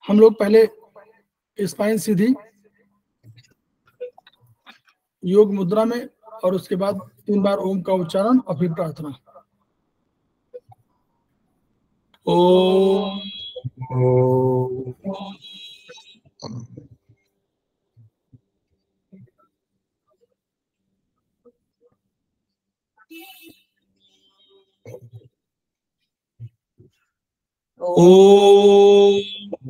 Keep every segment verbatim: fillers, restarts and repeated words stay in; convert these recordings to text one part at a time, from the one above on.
हम लोग पहले स्पाइन सीधी योग मुद्रा में और उसके बाद तीन बार ओम का उच्चारण और फिर प्रार्थना। ओम ओम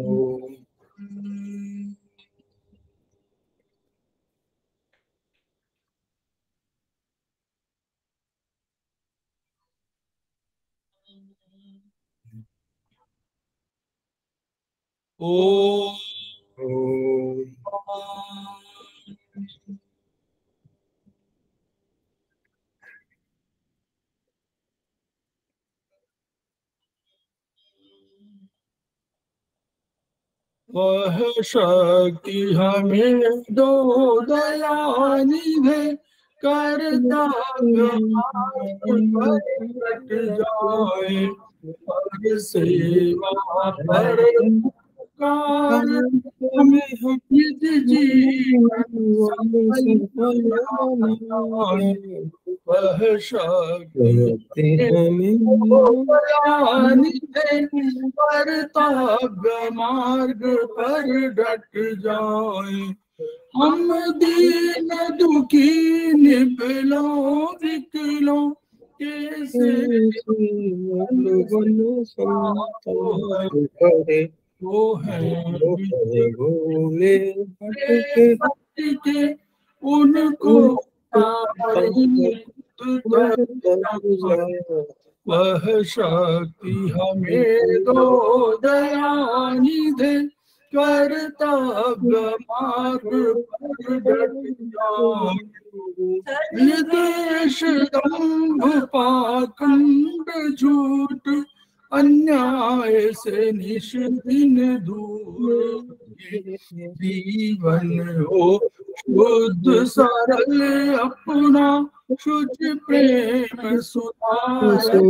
ओम वह शक्ति हमें दो दयानिधे करता कट जाए और सेवा पर कार हमें निज जीवन वह शक्ति हमें कर्तव्य मार्ग पर डट जाए। हम दीन दुखी निबलों विकलों कैसे वो है भोले भटके उनको वह शक्ति हमें दो दयानिधे कर्तव्य मार्ग पर डट जाए। निदेश दंभ पाखंड झूठ अन्याय से निश दिन दूर जीवन हो शुद्ध सरल अपना शुच प्रेम सुधार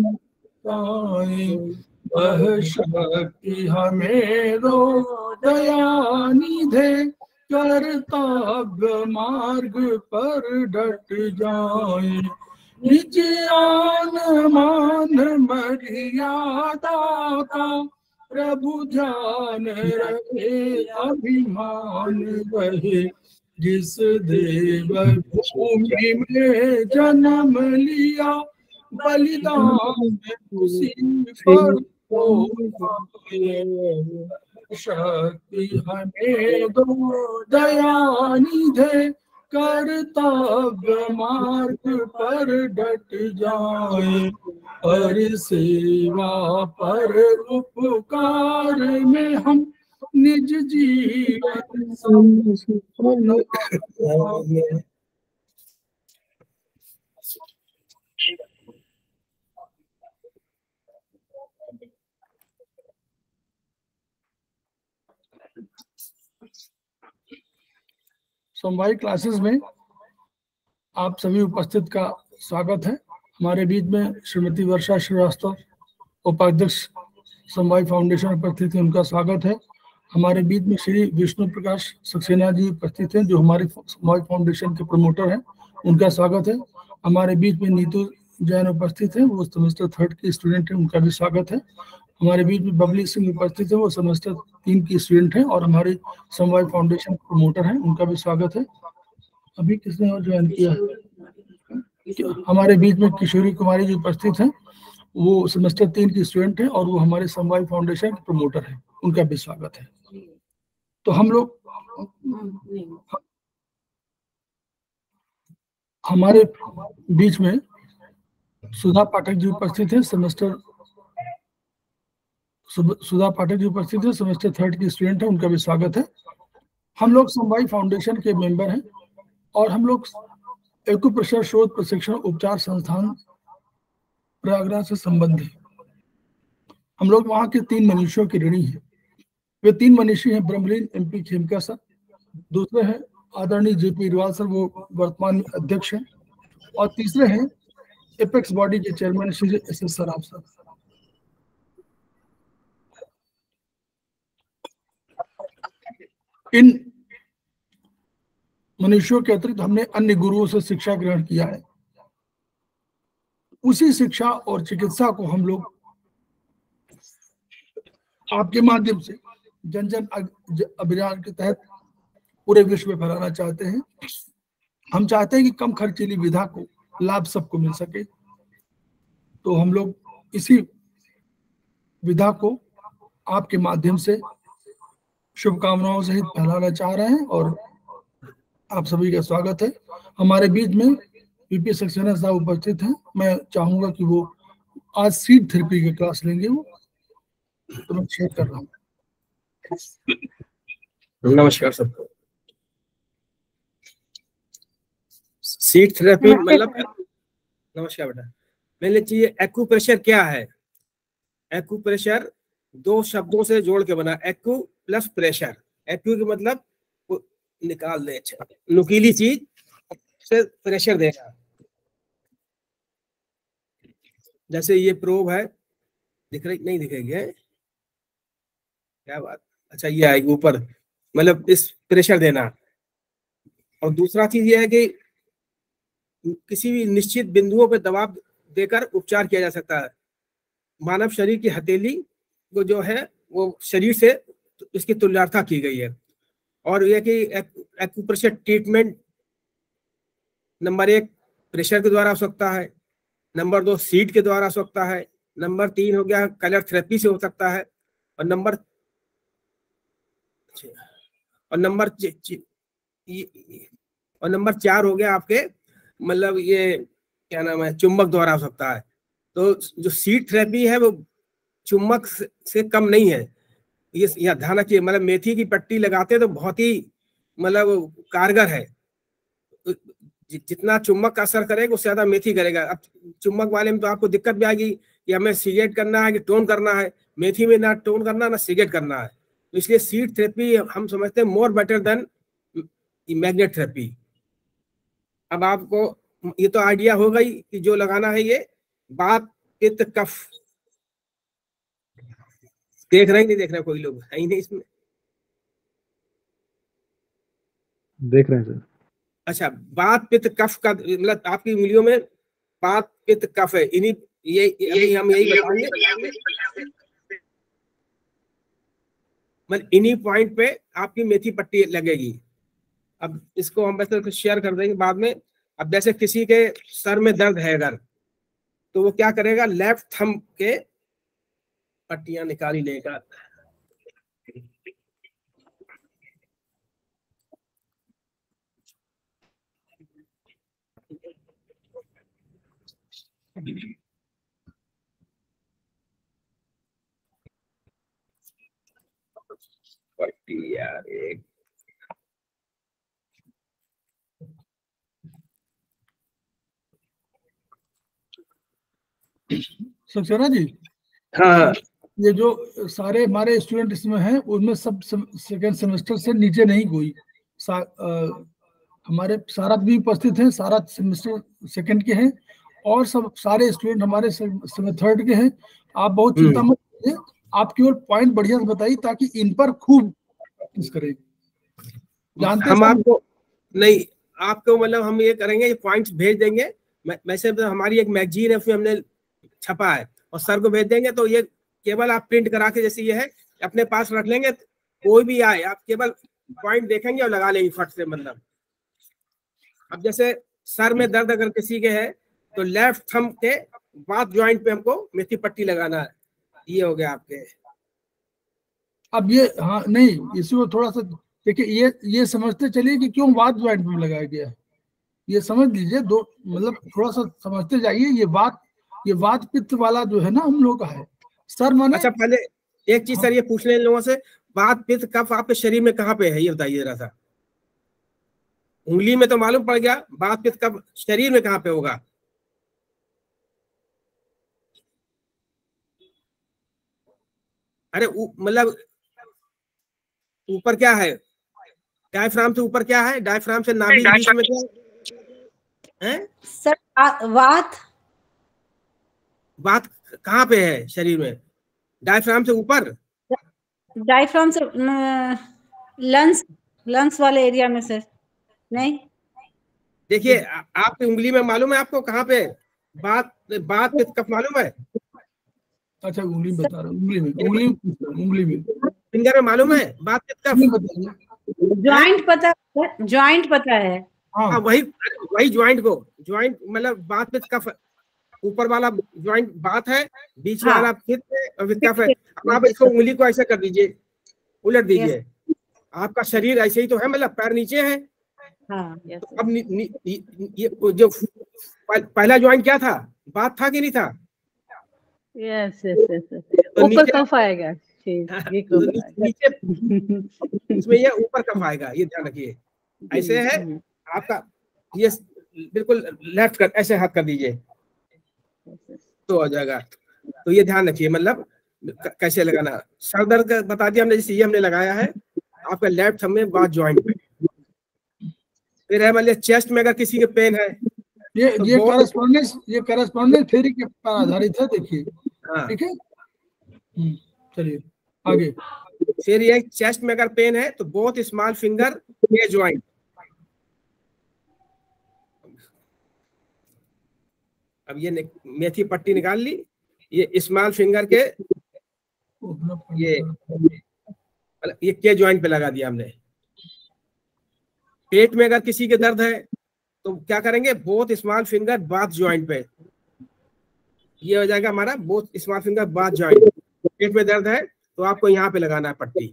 वह शक्ति हमें दो दयानिधे कर्तव्य मार्ग पर डट जाए। निज आन मान मर्यादा का प्रभु ध्यान रखे अभिमान रहे। जिस देव भूमि में जन्म लिया बलिदान उसी पर शक्ति हमें दो दयानिधे कर्तव्य मार्ग पर डट जाए। हर सेवा पर उपकार में हम निज जीवन सफल समवाय क्लासेस में आप सभी उपस्थित का स्वागत है। हमारे बीच में श्रीमती वर्षा श्रीवास्तव उपाध्यक्ष समवाय फाउंडेशन उपस्थित है, उनका स्वागत है। हमारे बीच में श्री विष्णु प्रकाश सक्सेना जी उपस्थित हैं जो हमारे समवाय फाउंडेशन के प्रमोटर हैं, उनका स्वागत है। हमारे बीच में नीतू जैन उपस्थित है, वो सेमेस्टर थर्ड की स्टूडेंट है, उनका भी स्वागत है। हमारे बीच में बबली सिंह उपस्थित है, वो सेमेस्टर तीन की स्टूडेंट है और हमारे समवाय फाउंडेशन प्रमोटर हैं, उनका भी स्वागत है। अभी किसने और ज्वाइन किया? हमारे बीच में किशोरी कुमारी जी उपस्थित हैं, वो सेमेस्टर तीन की स्टूडेंट है और वो हमारे समवाय फाउंडेशन के प्रमोटर है, उनका भी स्वागत है। तो हम लोग हमारे बीच में सुधा पाठक जी उपस्थित है, सेमेस्टर सुधा पाठक जी उपस्थित है, सेमेस्टर थर्ड की स्टूडेंट है, उनका भी स्वागत है। हम लोग समवाय फाउंडेशन के मेंबर हैं और हम लोग एक्यूप्रेशर शोध प्रशिक्षण उपचार संस्थान प्रयागराज से संबंध है। हम लोग वहाँ के तीन मनीषियों की ऋणी हैं। वे तीन मनीषी हैं ब्रह्मलीन एमपी खेमका सर, दूसरे हैं आदरणीय जेपी इरवाल सर, वो वर्तमान में अध्यक्ष हैं, और तीसरे हैं एपेक्स बॉडी के chairman Shri S S Saraf sir. इन मनुष्यों के अतिरिक्त हमने अन्य गुरुओं से शिक्षा ग्रहण किया है। उसी शिक्षा और चिकित्सा को हम लोग आपके माध्यम से जन जन अभियान के तहत पूरे विश्व में फैलाना चाहते हैं। हम चाहते हैं कि कम खर्चीली विधा को लाभ सबको मिल सके, तो हम लोग इसी विधा को आपके माध्यम से शुभकामनाओं सहित फैलाना चाह रहे हैं और आप सभी का स्वागत है। हमारे बीच में पीपी सक्सेना साहब उपस्थित हैं। मैं चाहूंगा कि वो आज सीड थेरेपी की क्लास लेंगे, वो तो मैं शेयर कर रहा हूँ। नमस्कार सबको। सीड थेरेपी मतलब, नमस्कार बेटा। मैंने चाहिए एक्यूप्रेशर क्या है? एक्यूप्रेशर दो शब्दों से जोड़ के बना, एक्यू प्लस प्रेशर। एक्यू के मतलब निकाल दे, अच्छा नुकीली चीज से प्रेशर देगा। जैसे ये प्रोब है, दिख रही नहीं दिखेगी है? क्या बात, अच्छा ये आएगी ऊपर, मतलब इस प्रेशर देना। और दूसरा चीज ये है कि किसी भी निश्चित बिंदुओं पर दबाव देकर उपचार किया जा सकता है। मानव शरीर की हथेली को जो है वो शरीर से इसकी तुल्यता की गई है। और यह कि एक्यूप्रेशर ट्रीटमेंट नंबर एक प्रेशर के द्वारा हो सकता है, नंबर दो सीड के द्वारा हो सकता है, नंबर तीन हो गया कलर थेरेपी से हो सकता है, और नंबर और नंबर और नंबर चार हो गया आपके मतलब ये क्या नाम है, चुंबक द्वारा हो सकता है। तो जो सीड थेरेपी है वो चुंबक से कम नहीं है। ये यह ध्यान रखिए, मतलब मेथी की पट्टी लगाते हैं तो बहुत ही मतलब कारगर है। जितना चुंबक का असर करेगा उससे ज्यादा मेथी करेगा। अब चुंबक वाले में तो आपको दिक्कत भी आएगी कि हमें सिगरेट करना है कि टोन करना है। मेथी में ना टोन करना ना सिगरेट करना है। तो इसलिए सीड थेरेपी हम समझते हैं more better than magnet therapy. अब आपको ये तो आइडिया होगा ही कि जो लगाना है ये वात पित्त कफ। देख रहे हैं नहीं देख रहे कोई लोग है ही नहीं इसमें? देख रहे हैं सर। अच्छा, वात पित्त कफ का मतलब आपकी उंगलियों में वात पित्त कफ है। इन्हीं ये अभी हम यही बताएंगे, मतलब इन्हीं पॉइंट पे आपकी मेथी पट्टी लगेगी। अब इसको हम वैसे शेयर कर देंगे बाद में। अब जैसे किसी के सर में दर्द है अगर, तो वो क्या करेगा, लेफ्ट थंब के पट्टियां निकाली लेगा। पट्टी यार एक सक्सेना जी, हाँ ये जो सारे हमारे स्टूडेंट इसमें हैं उनमें सब सेकेंड सेमेस्टर से नीचे नहीं कोई। सा, आ, हमारे सारा भी उपस्थित हैं, सारा सेमेस्टर सेकंड के हैं और सब सारे स्टूडेंट हमारे थर्ड के हैं। आप बहुत चिंता मत कीजिए, आप केवल पॉइंट बढ़िया से बताइए ताकि इन पर खूब प्रैक्टिस करें। जानते हम आपको नहीं, आपको मतलब हम ये करेंगे, ये पॉइंट्स भेज देंगे। वैसे तो हमारी एक मैगजीन है उसमें हमने छपा है और सर को भेज देंगे। तो ये केवल आप प्रिंट करा के जैसे ये है अपने पास रख लेंगे। कोई भी आए आप केवल पॉइंट देखेंगे और लगा लेंगे फट से। मतलब अब जैसे सर में दर्द अगर किसी के है तो लेफ्ट थंब के बात ज्वाइंट पे हमको मेथी पट्टी लगाना है। ये हो गया आपके। अब ये हाँ नहीं, इसको थोड़ा सा देखिए, ये ये समझते चलिए कि क्यों वात ज्वाइंट में लगाया गया है। ये समझ लीजिए, दो मतलब थोड़ा सा समझते जाइए। ये वात ये वात पित्त वाला जो है ना हम लोग का है सर माने। अच्छा पहले एक चीज सर ये पूछ लें लोगों से, वात पित्त कफ आपके शरीर में कहाँ पे है ये बताइए जरा सा। उंगली में तो मालूम पड़ गया, वात पित्त कफ शरीर में कहाँ पे होगा? अरे मतलब ऊपर क्या है? डायफ्राम से ऊपर क्या है? डायफ्राम से नाभि के बीच में क्या है सर? वात वात कहाँ पे है शरीर में? डायफ्राम से ऊपर? डायफ्राम से लंग्स लंग्स वाले एरिया में सर? नहीं, देखिए आपकी उंगली में मालूम है आपको कहाँ पे बात बात पित्त कफ मालूम है? अच्छा उंगली बता रहा हूँ, उंगली में उंगली में उंगली में फिंगर में मालूम है बात पित्त कफ? बताइए। ज्वाइंट पता है, ज्वाइंट पता है। हाँ हाँ वही वही ज्वाइंट को, ज्वाइंट मतलब बात पित्त कफ, ऊपर वाला ज्वाइंट बात है, बीच हाँ। वाला पित्त है और पित्त कफ है। अब आप इसको उंगली को ऐसा कर दीजिए, उलट दीजिए, आपका शरीर ऐसे ही तो है, मतलब पैर नीचे है। हाँ, यस। अब नि, नि, ये जो पहला ज्वाइंट क्या था, बात था कि नहीं था? यस यस यस, तो ऊपर नीचे- कफ आएगा। ठीक, ये तो कफ नी- आएगा। नीचे इसमें ये ऊपर कफ आएगा, ये ध्यान रखिए। ऐसे है आपका, ये बिल्कुल लेफ्ट कर, ऐसे हाथ कर दीजिए तो हो जाएगा। तो ये ध्यान रखिए, मतलब कैसे लगाना। सर दर्द का बता दिया हमने, जैसे ये हमने लगाया है आपका लेफ्ट थंब में बात ज्वाइंट पे। फिर है मान लिया चेस्ट में अगर किसी के पेन है, ये तो ये बहुत- करस्पॉन्डेंस ये करस्पॉन्डेंस थ्योरी के पर आधारित है, देखिए हाँ। ठीक है। हम्म, चलिए आगे। फिर ये चेस्ट में अगर पेन है तो बोथ स्मॉल फिंगर के ज्वाइंट, अब ये ने- मेथी पट्टी निकाल ली, ये स्मॉल फिंगर के ये ये के ज्वाइंट पे लगा दिया हमने। पेट में अगर किसी के दर्द है तो क्या करेंगे, बोथ स्मॉल फिंगर बाथ ज्वाइंट पे, ये हो जाएगा हमारा बोथ स्मॉल फिंगर बाथ ज्वाइंट। पेट में दर्द है तो आपको यहाँ पे लगाना है पट्टी।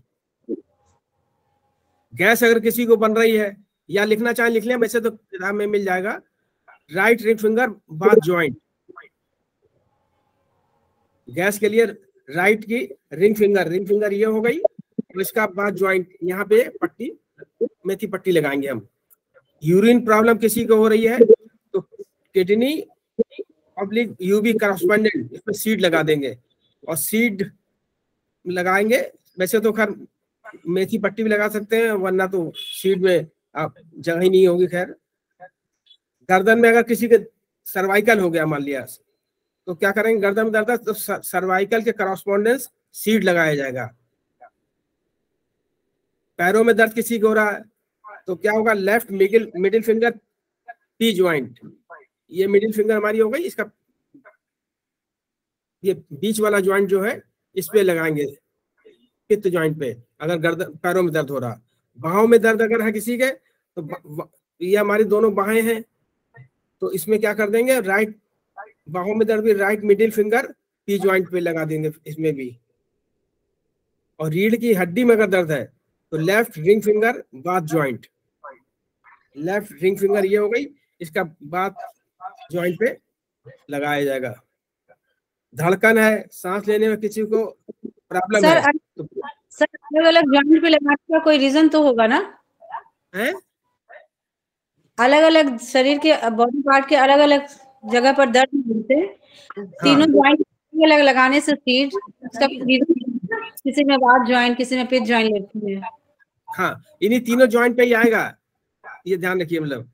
गैस अगर किसी को बन रही है, या लिखना चाहे लिख लें, वैसे तो किताब में मिल जाएगा, राइट रिंग फिंगर बाथ ज्वाइंट। गैस के लिए राइट की रिंग फिंगर, रिंग फिंगर ये हो गई, और इसका बाथ ज्वाइंट यहाँ पे पट्टी, मेथी पट्टी लगाएंगे हम। यूरिन प्रॉब्लम किसी को हो रही है तो किडनी पब्लिक यूबी करस्पॉन्डेंट, इसमें सीड लगा देंगे, और सीड लगाएंगे। वैसे तो खैर मेथी पट्टी भी लगा सकते हैं, वरना तो सीड में आप जगह ही नहीं होगी। खैर गर्दन में अगर किसी के सर्वाइकल हो गया मान लिया, तो क्या करेंगे, गर्दन में दर्द है तो सर्वाइकल के करस्पॉन्डेंस सीड लगाया जाएगा। पैरों में दर्द किसी को हो रहा है तो क्या होगा, left middle middle finger P joint, ये मिडिल फिंगर हमारी हो गई, इसका ये बीच वाला ज्वाइंट जो है इस पे लगाएंगे, पित्त ज्वाइंट पे, अगर गर्दन पैरों में दर्द हो रहा। बाहों में दर्द अगर है किसी के तो ये हमारी दोनों बाहें हैं, तो इसमें क्या कर देंगे, राइट बाहों में दर्द भी right middle finger P joint पे लगा देंगे इसमें भी। और रीढ़ की हड्डी में अगर दर्द है तो लेफ्ट रिंग फिंगर बाथ ज्वाइंट, लेफ्ट रिंग फिंगर ये हो गई, इसका बाथ ज्वाइंट पे लगाया जाएगा। धड़कन है, सांस लेने में किसी को प्रॉब्लम सर है तो, सर अलग अलग ज्वाइंट पे लगाने का कोई रीजन तो होगा ना? है? अलग अलग शरीर के बॉडी पार्ट के अलग अलग जगह पर दर्द मिलते, तीनों ज्वाइंट अलग लगाने से सीट इसका किसी में बाथ ज्वाइंट, किसी में पित्त ज्वाइंट लगती है। हाँ, इन्हीं तीनों ज्वाइंट पे ही आएगा, ये ध्यान रखिए। मतलब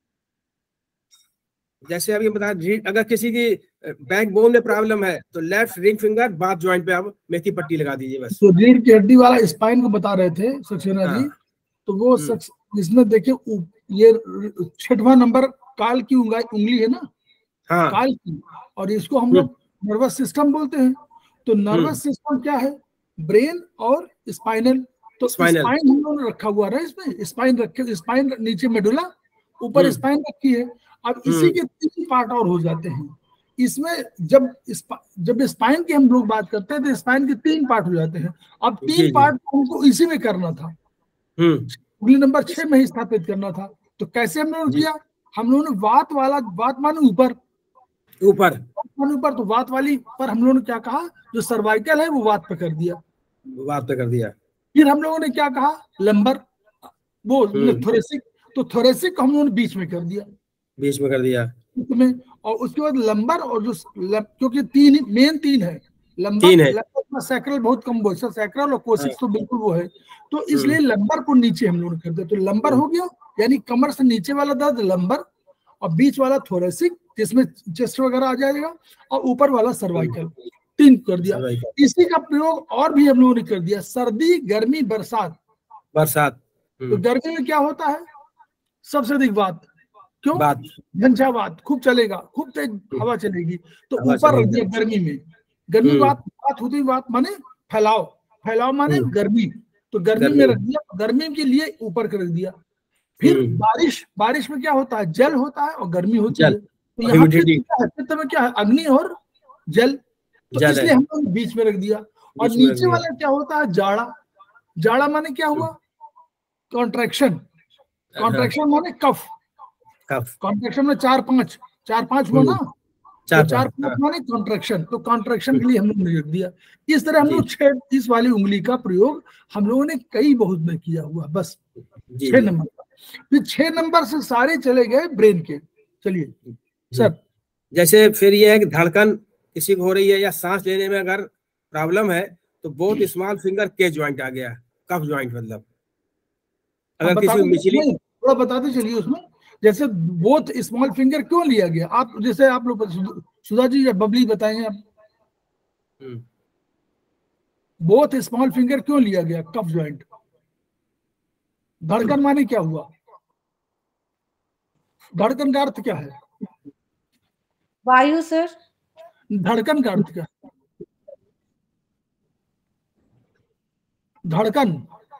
जैसे अभी बता, अगर किसी की बैक बोन में प्रॉब्लम है तो लेफ्ट रिंग फिंगर बाथ ज्वाइंट पे आप मेथी पट्टी लगा दीजिए बस। तो रीढ़ की हड्डी वाला स्पाइन को बता रहे थे सक्सेना जी, हाँ। तो वो सक्स, इसमें देखिए ये छठवां नंबर काल की उंगली उंगली है ना, हाँ। काल की, और इसको हम लोग नर्वस सिस्टम बोलते हैं। तो नर्वस सिस्टम क्या है, ब्रेन और स्पाइनल। तो स्पाइनल स्पाइन हम लोगों ने रखा हुआ है इसमें, स्पाइन रखे, स्पाइन नीचे मेडुला, ऊपर स्पाइन रखी है। अब इसी के तीन पार्ट और हो जाते हैं इसमें। जब जब स्पाइन की हम लोग बात करते हैं तो स्पाइन के तीन पार्ट हो जाते हैं। अब तीन पार्ट हमको इसी में करना था, उंगली नंबर छह में ही स्थापित करना था। तो कैसे हम लोगों ने किया, हम लोगों ने वात वाला, वात माने ऊपर ऊपर ऊपर, तो वात वाली पर हम लोगों ने क्या कहा, जो सर्वाइकल है वो वात पे कर दिया, वात पे कर दिया। फिर हम लोगों ने क्या कहा, लंबर वो थोरेसिक, तो थोरेसिक को हम लोगों ने बीच में कर दिया, बीच में कर दिया में। और उसके बाद लंबर, और जो क्योंकि तीन ही मेन तीन है, लंबर तीन है, लंबर सैक्रल बहुत कम बोल, सैक्रल और कोसिक्स तो बिल्कुल वो है। तो इसलिए लंबर को नीचे हम लोग कर दिया, तो लंबर हो गया, यानी कमर से नीचे वाला दर्द लंबर, और बीच वाला थोरेसिक जिसमें चेस्ट वगैरह आ जाएगा, और ऊपर वाला सर्वाइकल, तीन कर दिया। इसी का प्रयोग और भी हम लोगों ने कर दिया, सर्दी गर्मी बरसात, बरसात तो गर्मी में क्या होता है, सबसे अधिक वात, क्यों, बात घंटा वात खूब चलेगा, खूब तेज हवा चलेगी, तो हवा ऊपर रख चलेगी। दिया गर्मी में। गर्मी हम्म। बात बात होती बात माने फैलाव, फैलाव माने हम्म। गर्मी, तो गर्मी गर्मी। में रख दिया, गर्मी के लिए ऊपर कर रख दिया। फिर हम्म। बारिश, बारिश में क्या होता है, जल होता है और गर्मी होती जल, है। तो यहाँ पे ह्यूमिडिटी, क्या है, चित्र में क्या है, अग्नि और जल, तो जल इसलिए है, हम लोग बीच में रख दिया। और बीच में रख नीचे दिया। वाला क्या होता है, जाड़ा, जाड़ा माने क्या हुआ, कॉन्ट्रैक्शन, कॉन्ट्रैक्शन माने कफ, कफ, कॉन्ट्रैक्शन में चार पांच, चार पांच हुआ ना, चार तो चार पांच, पांच हाँ। माने कॉन्ट्रैक्शन, तो कॉन्ट्रैक्शन के लिए हम लोग ने रख दिया। इस तरह हम जी। लोग छह इस वाली उंगली का प्रयोग हम लोगों ने कई बहुत में किया हुआ, बस जी, छह जी। नंबर का। फिर छह नंबर से सारे चले गए ब्रेन के। चलिए जी। सर, जैसे फिर ये है कि धड़कन किसी को हो रही है या सांस लेने में अगर प्रॉब्लम है तो बहुत स्मॉल फिंगर के ज्वाइंट आ गया, कफ ज्वाइंट, मतलब अब अगर किसी को बताते मिचली, नहीं, थोड़ा बताते चलिए उसमें, जैसे बोथ स्मॉल फिंगर क्यों लिया गया, आप जैसे आप लोग सु- सुधा जी या बबली बताएंगे आप, बोथ स्मॉल फिंगर क्यों लिया गया कफ ज्वाइंट, धड़कन माने क्या हुआ, धड़कन का अर्थ क्या है, वायु सर, धड़कन का अर्थ क्या है, धड़कन,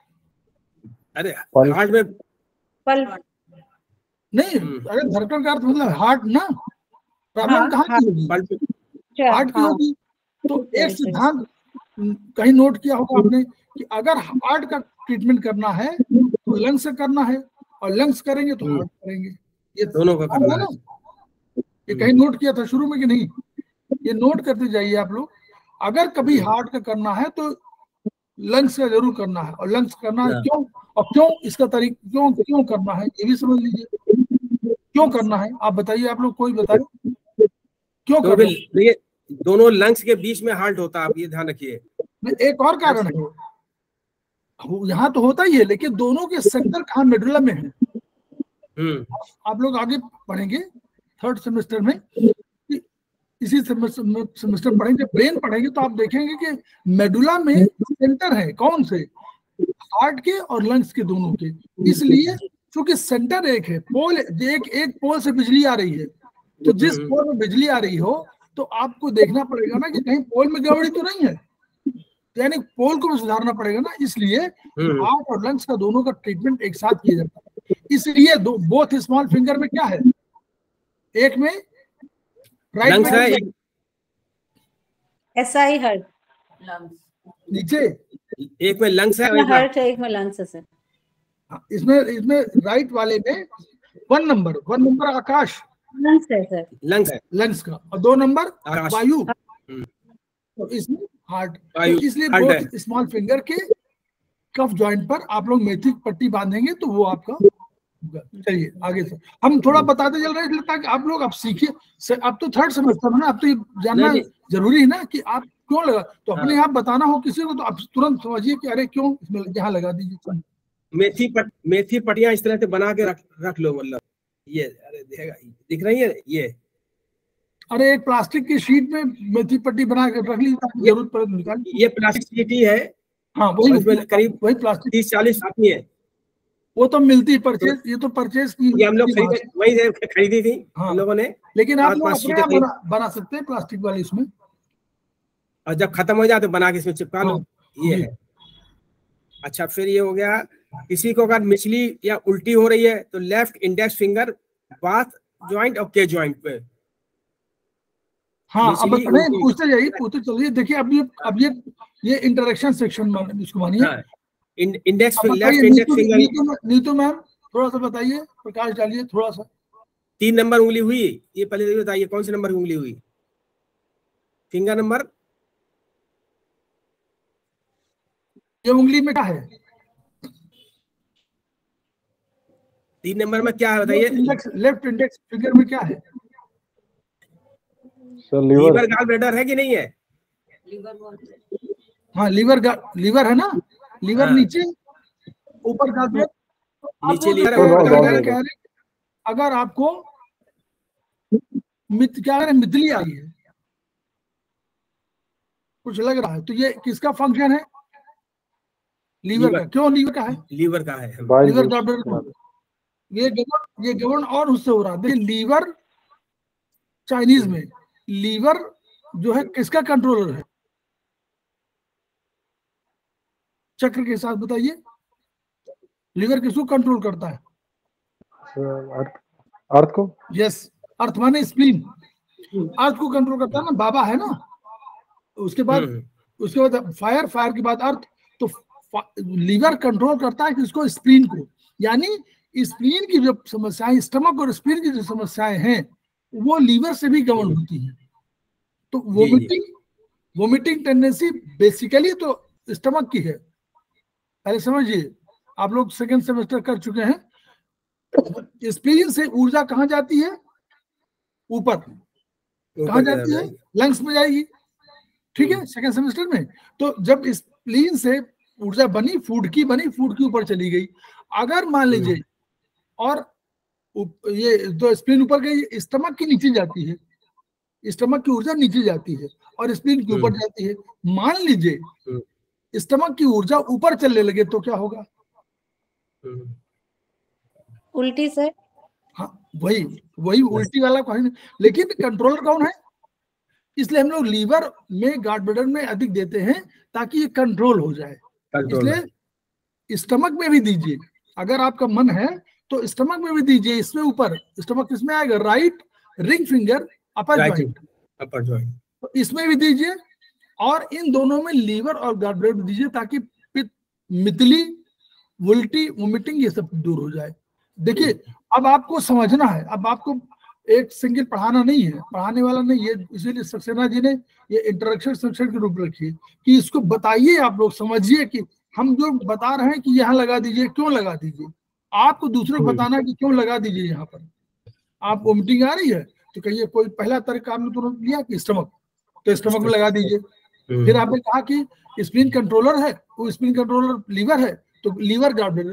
अरे पल्स। हार्ट में पल, नहीं, अरे धड़कन का अर्थ मतलब हार्ट ना, प्रॉब्लम हाँ, कहाँ हाँ, की होगी, अच्छा, हार्ट की हाँ, होगी। तो एक सही, सही। सिद्धांत कहीं नोट किया होगा आपने कि अगर हार्ट का ट्रीटमेंट करना है तो लंग्स से करना है, और लंग्स करेंगे तो हार्ट करेंगे, ये दोनों का सिद्धांत करना है है। ना, ये कहीं नोट किया था शुरू में कि नहीं, ये नोट करते जाइए आप लोग। अगर कभी हार्ट का करना है तो लंग्स का जरूर करना है, और लंग्स करना है क्यों, और क्यों इसका तरीका, क्यों क्यों करना है ये भी समझ लीजिए, क्यों करना है आप बताइए, आप लोग कोई बताए क्यों तो करना है। देखिए दोनों लंग्स के बीच में हार्ट होता है, आप ये ध्यान रखिए। एक और कारण है, यहाँ तो होता ही है, लेकिन दोनों के सेंटर कहाँ, मेडुला में है। आप लोग आगे पढ़ेंगे थर्ड सेमेस्टर में, इसी सेमेस्टर सेमेस्टर पढ़ेंगे, ब्रेन पढ़ेंगे, तो आप देखेंगे कि मेडुला में सेंटर है, कौन से, हार्ट के और लंग्स के दोनों के। इसलिए क्योंकि सेंटर एक है, पोल एक एक पोल से बिजली आ रही है, तो जिस पोल में बिजली आ रही हो तो आपको देखना पड़ेगा ना कि कहीं पोल में गड़बड़ी तो नहीं है, यानी पोल को भी सुधारना पड़ेगा ना। इसलिए हार्ट और लंग्स का दोनों का ट्रीटमेंट एक साथ किया जाता है। इसलिए दो बोथ स्मॉल फिंगर में क्या है, एक में राइट लंग्स है, में ऐसा ही हर्ट, नीचे, एक में लंग्स है, हर्ट है, एक में लंग्स है सर। इसमें इसमें राइट वाले में वन नंबर वन नंबर आकाश, लंग्स है सर, लंग्स है, लंग्स का, और दो नंबर आकाश। वायु, तो इसमें हार्ट। वायु, तो इसलिए हार्ट बोथ स्मॉल फिंगर के कफ जॉइंट पर आप लोग मेथी पट्टी बांधेंगे तो वो आपका होगा। चलिए आगे से हम थोड़ा बताते चल रहे हैं ताकि आप लोग आप सीखिए। अब तो थर्ड सेमेस्टर में ना, अब तो ये जानना नहीं, जरूरी है ना कि आप क्यों लगा, तो अपने हाँ। आप बताना हो किसी को तो आप तुरंत समझिए कि अरे क्यों इसमें यहाँ लगा दीजिए। मेथी पट मेथी पटियां इस तरह से बना के रख रख लो, मतलब ये, अरे देखेगा, दिख रही है ये, अरे एक प्लास्टिक की शीट में मेथी पट्टी बना के रख ली ताकि जरूरत पड़े तो निकाल। ये प्लास्टिक शीट ही है, हाँ वही, उसमें करीब वही प्लास्टिक, तीस चालीस आती है, वो तो मिलती है परचेज, ये तो परचेज की, ये हम लोग खरीदे, वही से खरीदी थी हाँ, हम लोगों ने, लेकिन आप पांच लोग पांच अपने शीटें आप खरीद, बना, बना सकते हैं प्लास्टिक वाली इसमें, और जब खत्म हो जाए तो बना के इसमें चिपका लो। हाँ, ये जी। है। अच्छा, फिर ये हो गया, किसी को अगर मिचली या उल्टी हो रही है तो लेफ्ट इंडेक्स फिंगर बाथ ज्वाइंट और के ज्वाइंट पे, हाँ अब मिचली नहीं उल्टी, पूछते जाइए, पूछते चलिए। देखिए अब ये अब ये ये इंटरेक्शन सेक्शन में इसको मानिए। हाँ, इंडेक्स अब लेफ्ट बताइए index Neetu, finger, Neetu Neetu ma'am थोड़ा सा बताइए, प्रकाश डालिए थोड़ा सा। तीन नंबर उंगली हुई, ये पहले बताइए कौन सी नंबर की उंगली हुई, फिंगर नंबर, ये उंगली में क्या है, तीन नंबर में क्या है बताइए। इंडेक्स, लेफ्ट इंडेक्स फिंगर में क्या है, sir liver liver. Gall bladder है कि नहीं है, हाँ लीवर, लीवर है ना, लीवर हाँ। नीचे ऊपर का ब्लड। आप नीचे लोग लीवर कह है, ऊपर कह गॉल रहे ब्लैडर। कह रहे अगर आपको मित क्या है, मितली आई है, कुछ लग रहा है, तो ये किसका फंक्शन है, लीवर का। क्यों लीवर का है? लीवर का है। बाइल लीवर जूस गॉलब्लैडर बना को दो। ये गवर्न ये गवर्न और उससे हो रहा है। देखिए लीवर चाइनीज में लीवर जो है किसका कंट्रोलर है? चक्र के साथ बताइए, लीवर किसको कंट्रोल करता है? अर्थ अर्थ को। यस, अर्थ माने स्प्लीन, अर्थ को कंट्रोल करता है ना, बाबा है ना। उसके बाद हम्म, उसके बाद फायर, फायर के बाद अर्थ। तो लीवर कंट्रोल करता है किसको? स्प्लीन को। यानी स्प्लीन की जो समस्याएं, स्टमक और स्प्लीन की जो समस्याएं हैं वो लीवर से भी गवर्न होती हैं। तो वोमिटिंग वोमिटिंग टेंडेंसी बेसिकली तो स्टमक की है। पहले समझिए, आप लोग सेकंड सेमेस्टर कर चुके हैं। स्प्लीन से ऊर्जा कहाँ जाती है? ऊपर। कहाँ ऊपर की जाती तरफ है? जाएगी। लंग्स में जाएगी, ठीक है, सेकंड सेमेस्टर में। तो जब स्प्लीन से ऊर्जा बनी, फूड की बनी, फूड की ऊपर चली गई। अगर मान लीजिए और उप- ये तो स्प्लीन ऊपर गई, स्टमक की नीचे जाती है, स्टमक की ऊर्जा नीचे जाती है और स्प्लीन की ऊपर जाती है। मान लीजिए स्टमक की ऊर्जा ऊपर चलने लगे तो क्या होगा? उल्टी सर। हाँ, वही वही उल्टी वाला कहीं नहीं। लेकिन कंट्रोलर कौन है? इसलिए हम लोग लीवर में गार्ड ब्लडर में अधिक देते हैं ताकि ये कंट्रोल हो जाए। इसलिए स्टमक में भी दीजिए, अगर आपका मन है तो स्टमक में भी दीजिए। इसमें ऊपर स्टमक किसमें आएगा? Right ring finger upper joint, upper joint, तो इसमें भी दीजिए। और इन दोनों में लीवर और गार्ड ब्लडर दीजिए ताकि पित्त, मितली, उल्टी, वोमिटिंग ये सब दूर हो जाए। देखिए अब आपको समझना है, अब आपको एक सिंगल पढ़ाना नहीं है, पढ़ाने वाला नहीं है। इसीलिए सक्सेना जी ने ये इंट्रोडक्शन सेक्शन के रूप रखी है कि इसको बताइए, आप लोग समझिए कि हम जो बता रहे हैं कि यहाँ लगा दीजिए, क्यों लगा दीजिए। आपको दूसरे को बताना है कि क्यों लगा दीजिए यहाँ पर। आप वोमिटिंग आ रही है तो कहिए, कोई पहला तरीका आपने तुरंत लिया कि स्टमक, तो स्टमक में लगा दीजिए। फिर आपने कहा कि स्प्लीन कंट्रोलर है, वो स्प्लीन कंट्रोलर लीवर है तो लीवर गार्ड ब्लडर।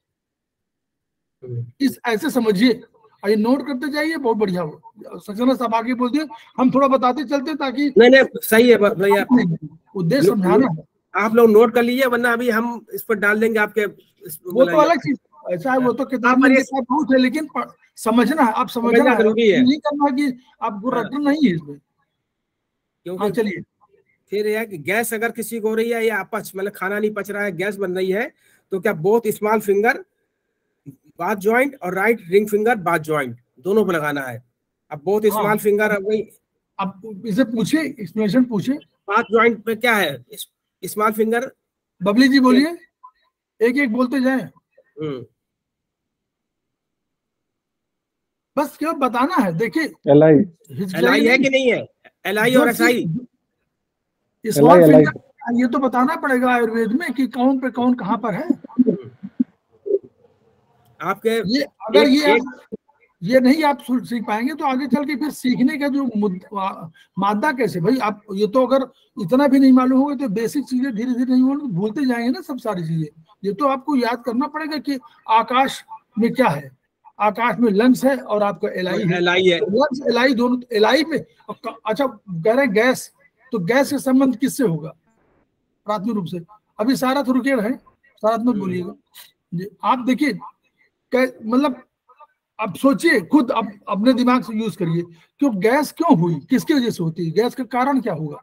इस ऐसे समझिए, ये नोट करते जाइए, बहुत बढ़िया हो। सक्सेना साहब आगे बोल दिए, हम थोड़ा बताते चलते ताकि नहीं नहीं सही है भैया, उद्देश्य समझाना है। आप लोग नोट कर लीजिए, वरना अभी हम इस पर डाल देंगे आपके। वो तो अलग चीज, ऐसा है, वो तो किताब में लिखा बहुत है, लेकिन समझना है, आप समझना है, जरूरी है। नहीं करना कि आपको रटना नहीं है इसमें। हाँ चलिए। फिर यह कि गैस अगर किसी को हो रही है या अपच, मतलब खाना नहीं पच रहा है, गैस बन रही है, तो क्या both small finger bath joint और right ring finger bath joint दोनों पे लगाना है। अब बोथ स्मॉल फिंगर, अब वही अब इसे पूछिए, एक्सप्लेनेशन पूछिए। बाथ जॉइंट पे क्या है? Small finger. बबली जी बोलिए, एक एक बोलते जाए। बस क्यों बताना है। देखिए एल आई एल आई है कि नहीं है? एल आई और एस आई, स्मॉल फिंगर ये तो बताना पड़ेगा आयुर्वेद में कि कौन पे कौन कहाँ पर है। आपके ये अगर एक, ये एक, ये नहीं आप सीख पाएंगे तो आगे चल के फिर सीखने का जो मादा कैसे भाई। आप ये तो अगर इतना भी नहीं मालूम होगा तो बेसिक चीजें धीरे धीरे नहीं होंगी, भूलते जाएंगे ना सब सारी चीजें। ये तो आपको याद करना पड़ेगा कि आकाश में क्या है। आकाश में लंग्स है और आपका एलाई है, एलाई है। लंग्स एलाई दोनों, एलाई में अच्छा कह रहे गैस, तो गैस का संबंध किससे होगा? प्राथमिक रूप से। अभी सारा तो रुके रहे, सारा मत बोलिएगा। आप देखिए मतलब अब सोचिए खुद, अब अपने दिमाग से यूज करिए, क्यों गैस क्यों हुई, किसकी वजह से होती है, गैस का कारण क्या होगा?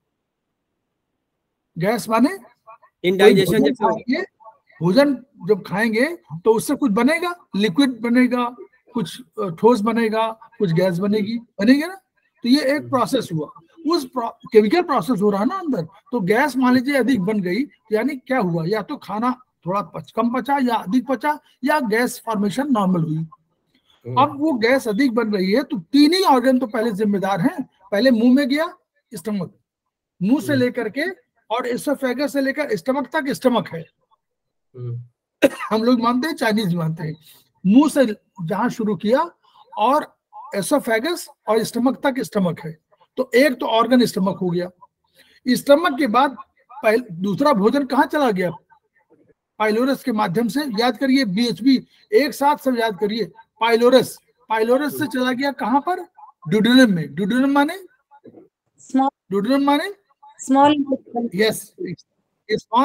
गैस माने इंडाइजेशन, जैसे भोजन जब खाएंगे तो उससे कुछ बनेगा, लिक्विड बनेगा, कुछ ठोस बनेगा, कुछ गैस बनेगी, बनेगी ना। तो ये एक प्रोसेस हुआ, उस केमिकल प्रोसेस हो रहा है ना अंदर। तो गैस मान लीजिए अधिक बन गई, यानी क्या हुआ? या तो खाना थोड़ा पच, कम पचा या अधिक पचा, या गैस फॉर्मेशन नॉर्मल हुई। अब वो गैस अधिक बन रही है तो तीन ही ऑर्गन तो पहले जिम्मेदार हैं। पहले मुंह में गया स्टमक, मुंह से लेकर के और एसोफेगस से लेकर स्टमक तक स्टमक है। हम लोग मानते हैं, चाइनीज मानते हैं, मुंह से जहां शुरू किया और एसोफेगस और स्टमक तक स्टमक है। तो एक तो ऑर्गन स्टमक हो गया। स्टमक के बाद पहले दूसरा भोजन कहाँ चला गया? पाइलोरस के माध्यम से। याद करिए, बीएचबी एक साथ सब याद करिए। पाइलोरस, पाइलोरस से चला गया कहां पर? ड्यूडेनम में। ड्यूडेनम माने स्मॉल, ड्यूडेनम माने small, yes small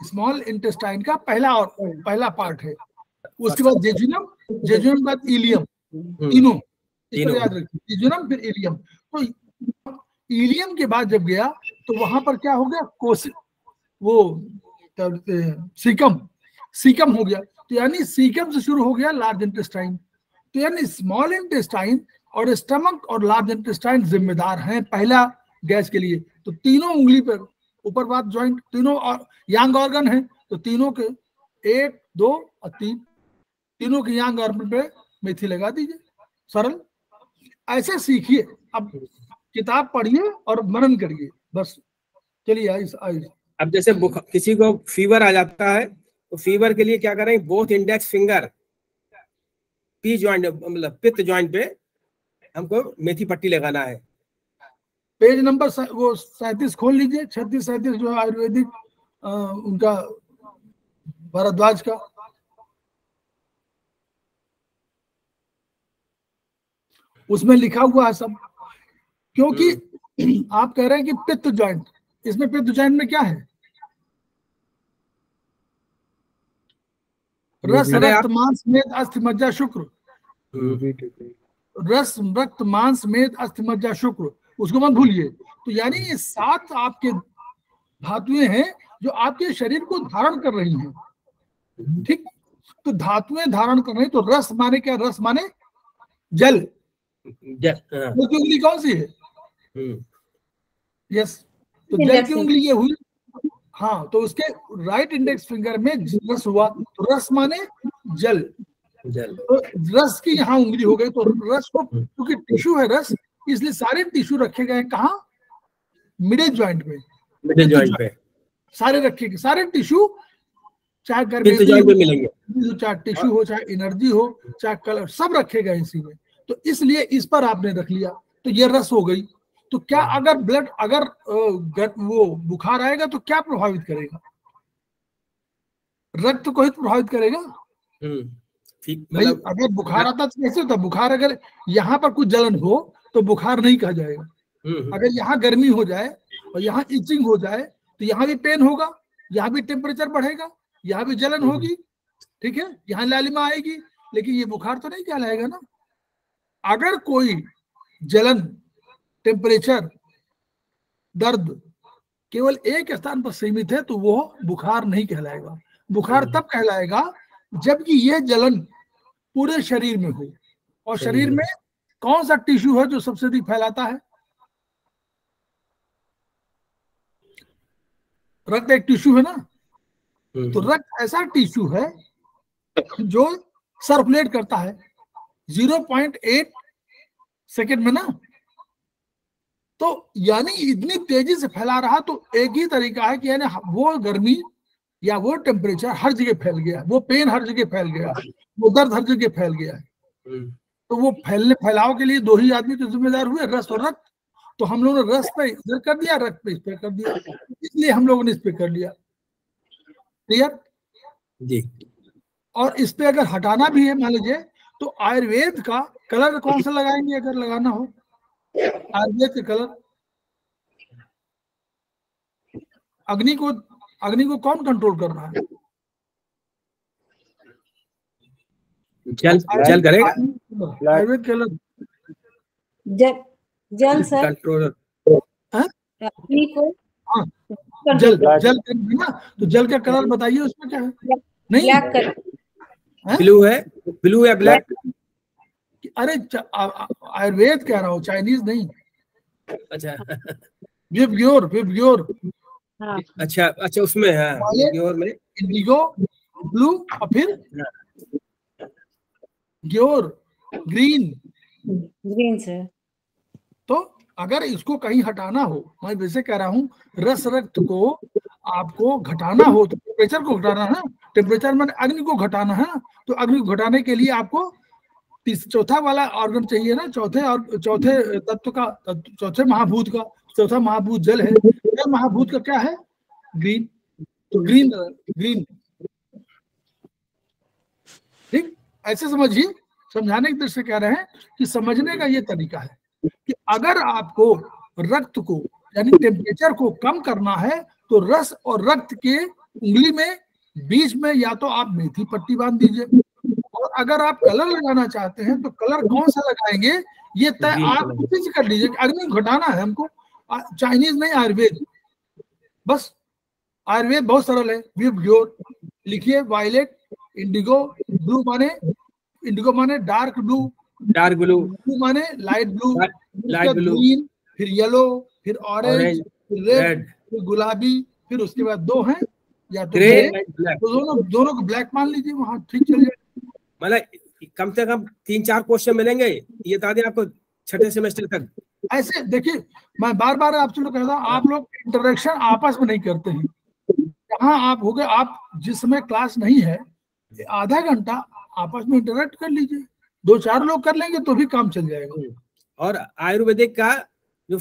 small intestine का पहला और पहला पार्ट है। उसके बाद जेजुनम, जेजुनम के बाद इलियम, तीनों इसको याद रखिए, जेजुनम फिर इलियम। तो इलियम के बाद जब गया तो वहां पर क्या हो गया, कोस वो क्या बोलते हैं सीकम, सीकम हो गया। तो यानी सीकम से शुरू हो गया लार्ज इंटेस्टाइन। तो यानी स्मॉल इंटेस्टाइन और स्टमक और लार्ज इंटेस्टाइन जिम्मेदार हैं पहला गैस के लिए। तो तीनों उंगली पर ऊपर बात ज्वाइंट, तीनों और यांग ऑर्गन है, तो तीनों के एक दो और तीन, तीनों के यांग ऑर्गन पे मेथी लगा दीजिए, सरल। ऐसे सीखिए, अब किताब पढ़िए और मनन करिए बस। चलिए आइस आइस अब जैसे किसी को फीवर आ जाता है तो फीवर के लिए क्या करें, both index finger P joint मतलब पित्त ज्वाइंट पे हमको मेथी पट्टी लगाना है। पेज नंबर वो सैंतीस खोल लीजिए, छत्तीस सैंतीस जो है आयुर्वेदिक आ, उनका भारद्वाज का, उसमें लिखा हुआ है सब। क्योंकि आप कह रहे हैं कि पित्त ज्वाइंट, इसमें पित्त ज्वाइंट में क्या है, रस रक्त मांस मेद अस्थि मज्जा शुक्र, रस रक्त मांस मेद अस्थि मज्जा शुक्र, उसको मत भूलिए। तो यानी ये सात आपके धातुएं हैं जो आपके शरीर को धारण कर रही हैं, ठीक। तो धातुएं धारण कर रही, तो रस माने क्या, रस माने जल, जल की उंगली कौन सी है, यस, तो जल की उंगली ये हुई। हाँ, तो उसके राइट इंडेक्स फिंगर में रस हुआ, तो रस माने जल, जल तो रस की यहाँ उंगली हो गई। तो रस को, क्योंकि टिश्यू है रस, इसलिए सारे टिश्यू रखे गए कहाँ, मिडिल जॉइंट में, मिडिल जॉइंट पे सारे रखे गए, सारे टिश्यू, चाहे गर्मी मिलेंगे, चाहे टिश्यू हो, चाहे एनर्जी हो, चाहे कलर, सब रखे गए इसी में। तो इसलिए इस पर आपने रख लिया, तो ये रस हो गई। तो क्या अगर ब्लड, अगर वो बुखार आएगा तो क्या प्रभावित करेगा, रक्त को ही प्रभावित करेगा। भाई अगर बुखार आता तो कैसे होता, बुखार अगर यहाँ पर कुछ जलन हो तो बुखार नहीं कहा जाएगा। अगर यहाँ गर्मी हो जाए और यहाँ इचिंग हो जाए तो यहाँ भी पेन होगा, यहाँ भी टेम्परेचर बढ़ेगा, यहाँ भी जलन होगी, ठीक है, यहाँ लालिमा आएगी, लेकिन ये बुखार तो नहीं कहलाएगा ना। अगर कोई जलन, टेम्परेचर, दर्द केवल एक स्थान पर सीमित है तो वो बुखार नहीं कहलाएगा। बुखार तब कहलाएगा जबकि ये जलन पूरे शरीर में हो। और शरीर में कौन सा टिश्यू है जो सबसे अधिक फैलाता है, रक्त एक टिश्यू है ना। तो रक्त ऐसा टिश्यू है जो सर्कुलेट करता है ज़ीरो पॉइंट एट सेकेंड में ना। तो यानी इतनी तेजी से फैला रहा, तो एक ही तरीका है कि यानी वो गर्मी या वो टेम्परेचर हर जगह फैल गया, वो पेन हर जगह फैल गया, वो दर्द हर जगह फैल गया है। तो वो फैलने फैलाव के लिए दो ही आदमी तो जिम्मेदार हुए, रस और रक्त। तो हम लोगों ने रस पे इधर कर दिया, रक्त पे इस पे कर दिया, इसलिए हम लोगों ने इस पे कर लिया। क्लियर जी। और इस पे अगर हटाना भी है मान लीजिए, तो आयुर्वेद का कलर कौन सा लगाएंगे अगर लगाना हो, आयुर्वेद के कलर, अग्नि को, अग्नि को कौन कंट्रोल कर रहा है, जल, जल करेगा आयुर्वेद कलर, जल, जल सर कंट्रोलर, अग्नि को, हाँ जल, जल ना। तो जल का कलर बताइए उसमें क्या है, नहीं ब्लू है, ब्लू है, ब्लैक। अरे आयुर्वेद कह रहा हूँ, चाइनीज नहीं। अच्छा, विबग्योर, विबग्योर, अच्छा अच्छा, उसमें है विबग्योर में इंडिगो, ब्लू और फिर ग्योर, ग्रीन, ग्रीन से। तो अगर इसको कहीं हटाना हो, मैं वैसे कह रहा हूँ, रस रक्त को आपको घटाना हो तो टेम्परेचर को घटाना है, टेम्परेचर में अग्नि को घटाना है। तो अग्नि को घटाने के लिए आपको चौथा वाला ऑर्गन चाहिए ना, चौथे और चौथे तत्व का, चौथे महाभूत का, चौथा महाभूत जल है। जल महाभूत का क्या है, ग्रीन। तो ग्रीन, ग्रीन, ठीक। ऐसे समझिए, समझाने की दृष्टि से कह रहे हैं कि समझने का ये तरीका है कि अगर आपको रक्त को यानी टेम्परेचर को कम करना है तो रस और रक्त के उंगली में बीच में या तो आप मेथी पट्टी बांध दीजिए, और अगर आप कलर लगाना चाहते हैं तो कलर कौन सा लगाएंगे ये तय ग्रीन आप कलर। खुद से कर लीजिए। अग्नि घटाना है हमको, चाइनीज नहीं आयुर्वेद, बस आयुर्वेद बहुत सरल है। वी प्योर लिखिए, वायलेट, इंडिगो, ब्लू माने इंडिगो माने dark blue, dark blue, blue माने light blue, light blue, green, फिर येलो, फिर ऑरेंज, ऑरेंज, फिर रेड, रेड, फिर गुलाबी, फिर उसके बाद दो हैं या तो ग्रे, ग्रे, ब्लैक। तो दोनों दोनों को ब्लैक मान लीजिए, वहां ठीक चल जाएगा। मतलब कम से कम तीन चार क्वेश्चन मिलेंगे ये बता दें आपको छठे सेमेस्टर तक। ऐसे देखिए, मैं बार बार आपसे लोग कहता हूँ, आप लोग इंटरेक्शन आपस में नहीं करते हैं। जहाँ आप हो गए, आप जिस समय क्लास नहीं है आधा घंटा आपस में इंटरेक्ट कर लीजिए, दो चार लोग कर लेंगे तो भी काम चल जाएगा। और आयुर्वेदिक का जो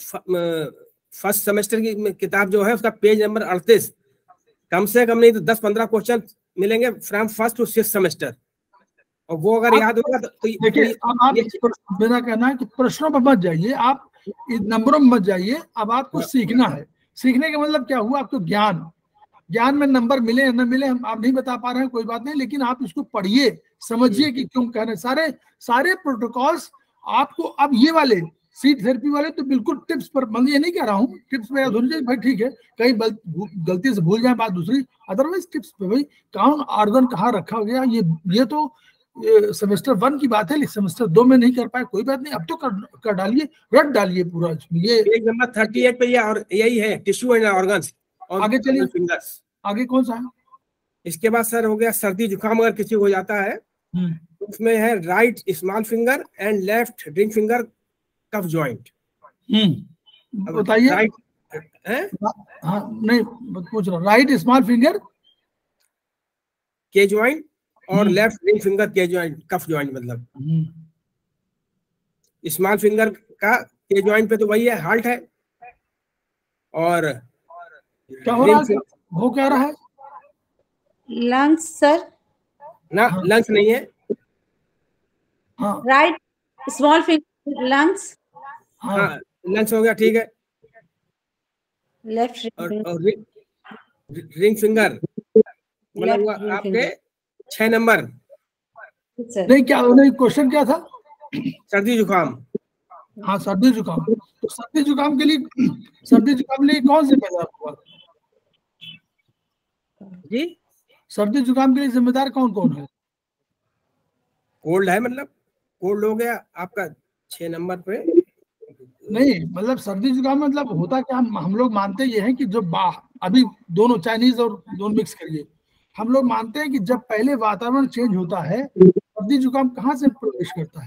फर्स्ट सेमेस्टर की किताब जो है उसका पेज नंबर अड़तीस, कम से कम नहीं तो दस पंद्रह क्वेश्चन मिलेंगे from first to six semester, और वो अगर याद होगा तो देखिए, अब आप मेरा कहना है कि प्रश्नों पर मत जाइए, आप नंबरों में मत जाइए। अब आपको सीखना है, सीखने का मतलब क्या हुआ, आपको ज्ञान ज्ञान में नंबर मिले न मिले हम आप नहीं बता पा रहे हैं, कोई बात नहीं, लेकिन आप इसको पढ़िए, समझिए कि क्यों कह रहे हैं। सारे सारे प्रोटोकॉल्स आपको, अब ये वाले सीट थेरेपी वाले तो बिल्कुल टिप्स पर, मैं ये नहीं कह रहा हूँ टिप्स पे याद होनी चाहिए भाई, ठीक है, कहीं गलती से भूल जाए बात दूसरी, अदरवाइज टिप्स पे भाई कौन ऑर्गन कहाँ रखा गया, ये ये तो ये सेमेस्टर वन की बात है, सेमेस्टर दो में नहीं कर पाए, कोई बात नहीं, अब तो कर, कर डालिए, रट डालिए पूरा इसमें। ये पेज नंबर अड़तीस पे ये और यही है, टिश्यू एंड ऑर्गन्स। और आगे चलिए, फिंगर्स। आगे कौन सा है? इसके बाद सर हो गया सर्दी जुकाम, अगर किसी को हो जाता है उसमें है right small finger and left ring finger कफ जॉइंट। हम्म बताइए। राइट है, हाँ नहीं पूछ रहा, राइट स्मॉल फिंगर के जॉइंट और लेफ्ट रिंग फिंगर के जॉइंट कफ जॉइंट। मतलब स्मॉल फिंगर का के जॉइंट पे तो वही है, हाल्ट है, और क्या हो रहा है, वो क्या रहा है, लंग्स सर, ना लंग्स नहीं है, हाँ राइट स्मॉल फिंगर लंग्स, हाँ लंग्स हो गया, ठीक है। लेफ्ट और, और रिंग, रिंग फिंगर मतलब आपके छह नंबर। नहीं क्या नहीं, क्वेश्चन क्या था? सर्दी जुकाम। हाँ सर्दी जुकाम, तो सर्दी जुकाम के लिए सर्दी जुकाम के लिए कौन जिम्मेदार हुआ जी? सर्दी जुकाम के लिए जिम्मेदार कौन कौन है? कोल्ड है, मतलब कोल्ड हो गया आपका छह नंबर पे। नहीं मतलब सर्दी जुकाम मतलब होता क्या, हम हम लोग मानते ये हैं कि जो अभी दोनों चाइनीज और दोनों मिक्स करिए, हम लोग मानते हैं कि जब पहले वातावरण चेंज होता है सर्दी जुकाम कहाँ से प्रवेश करता है?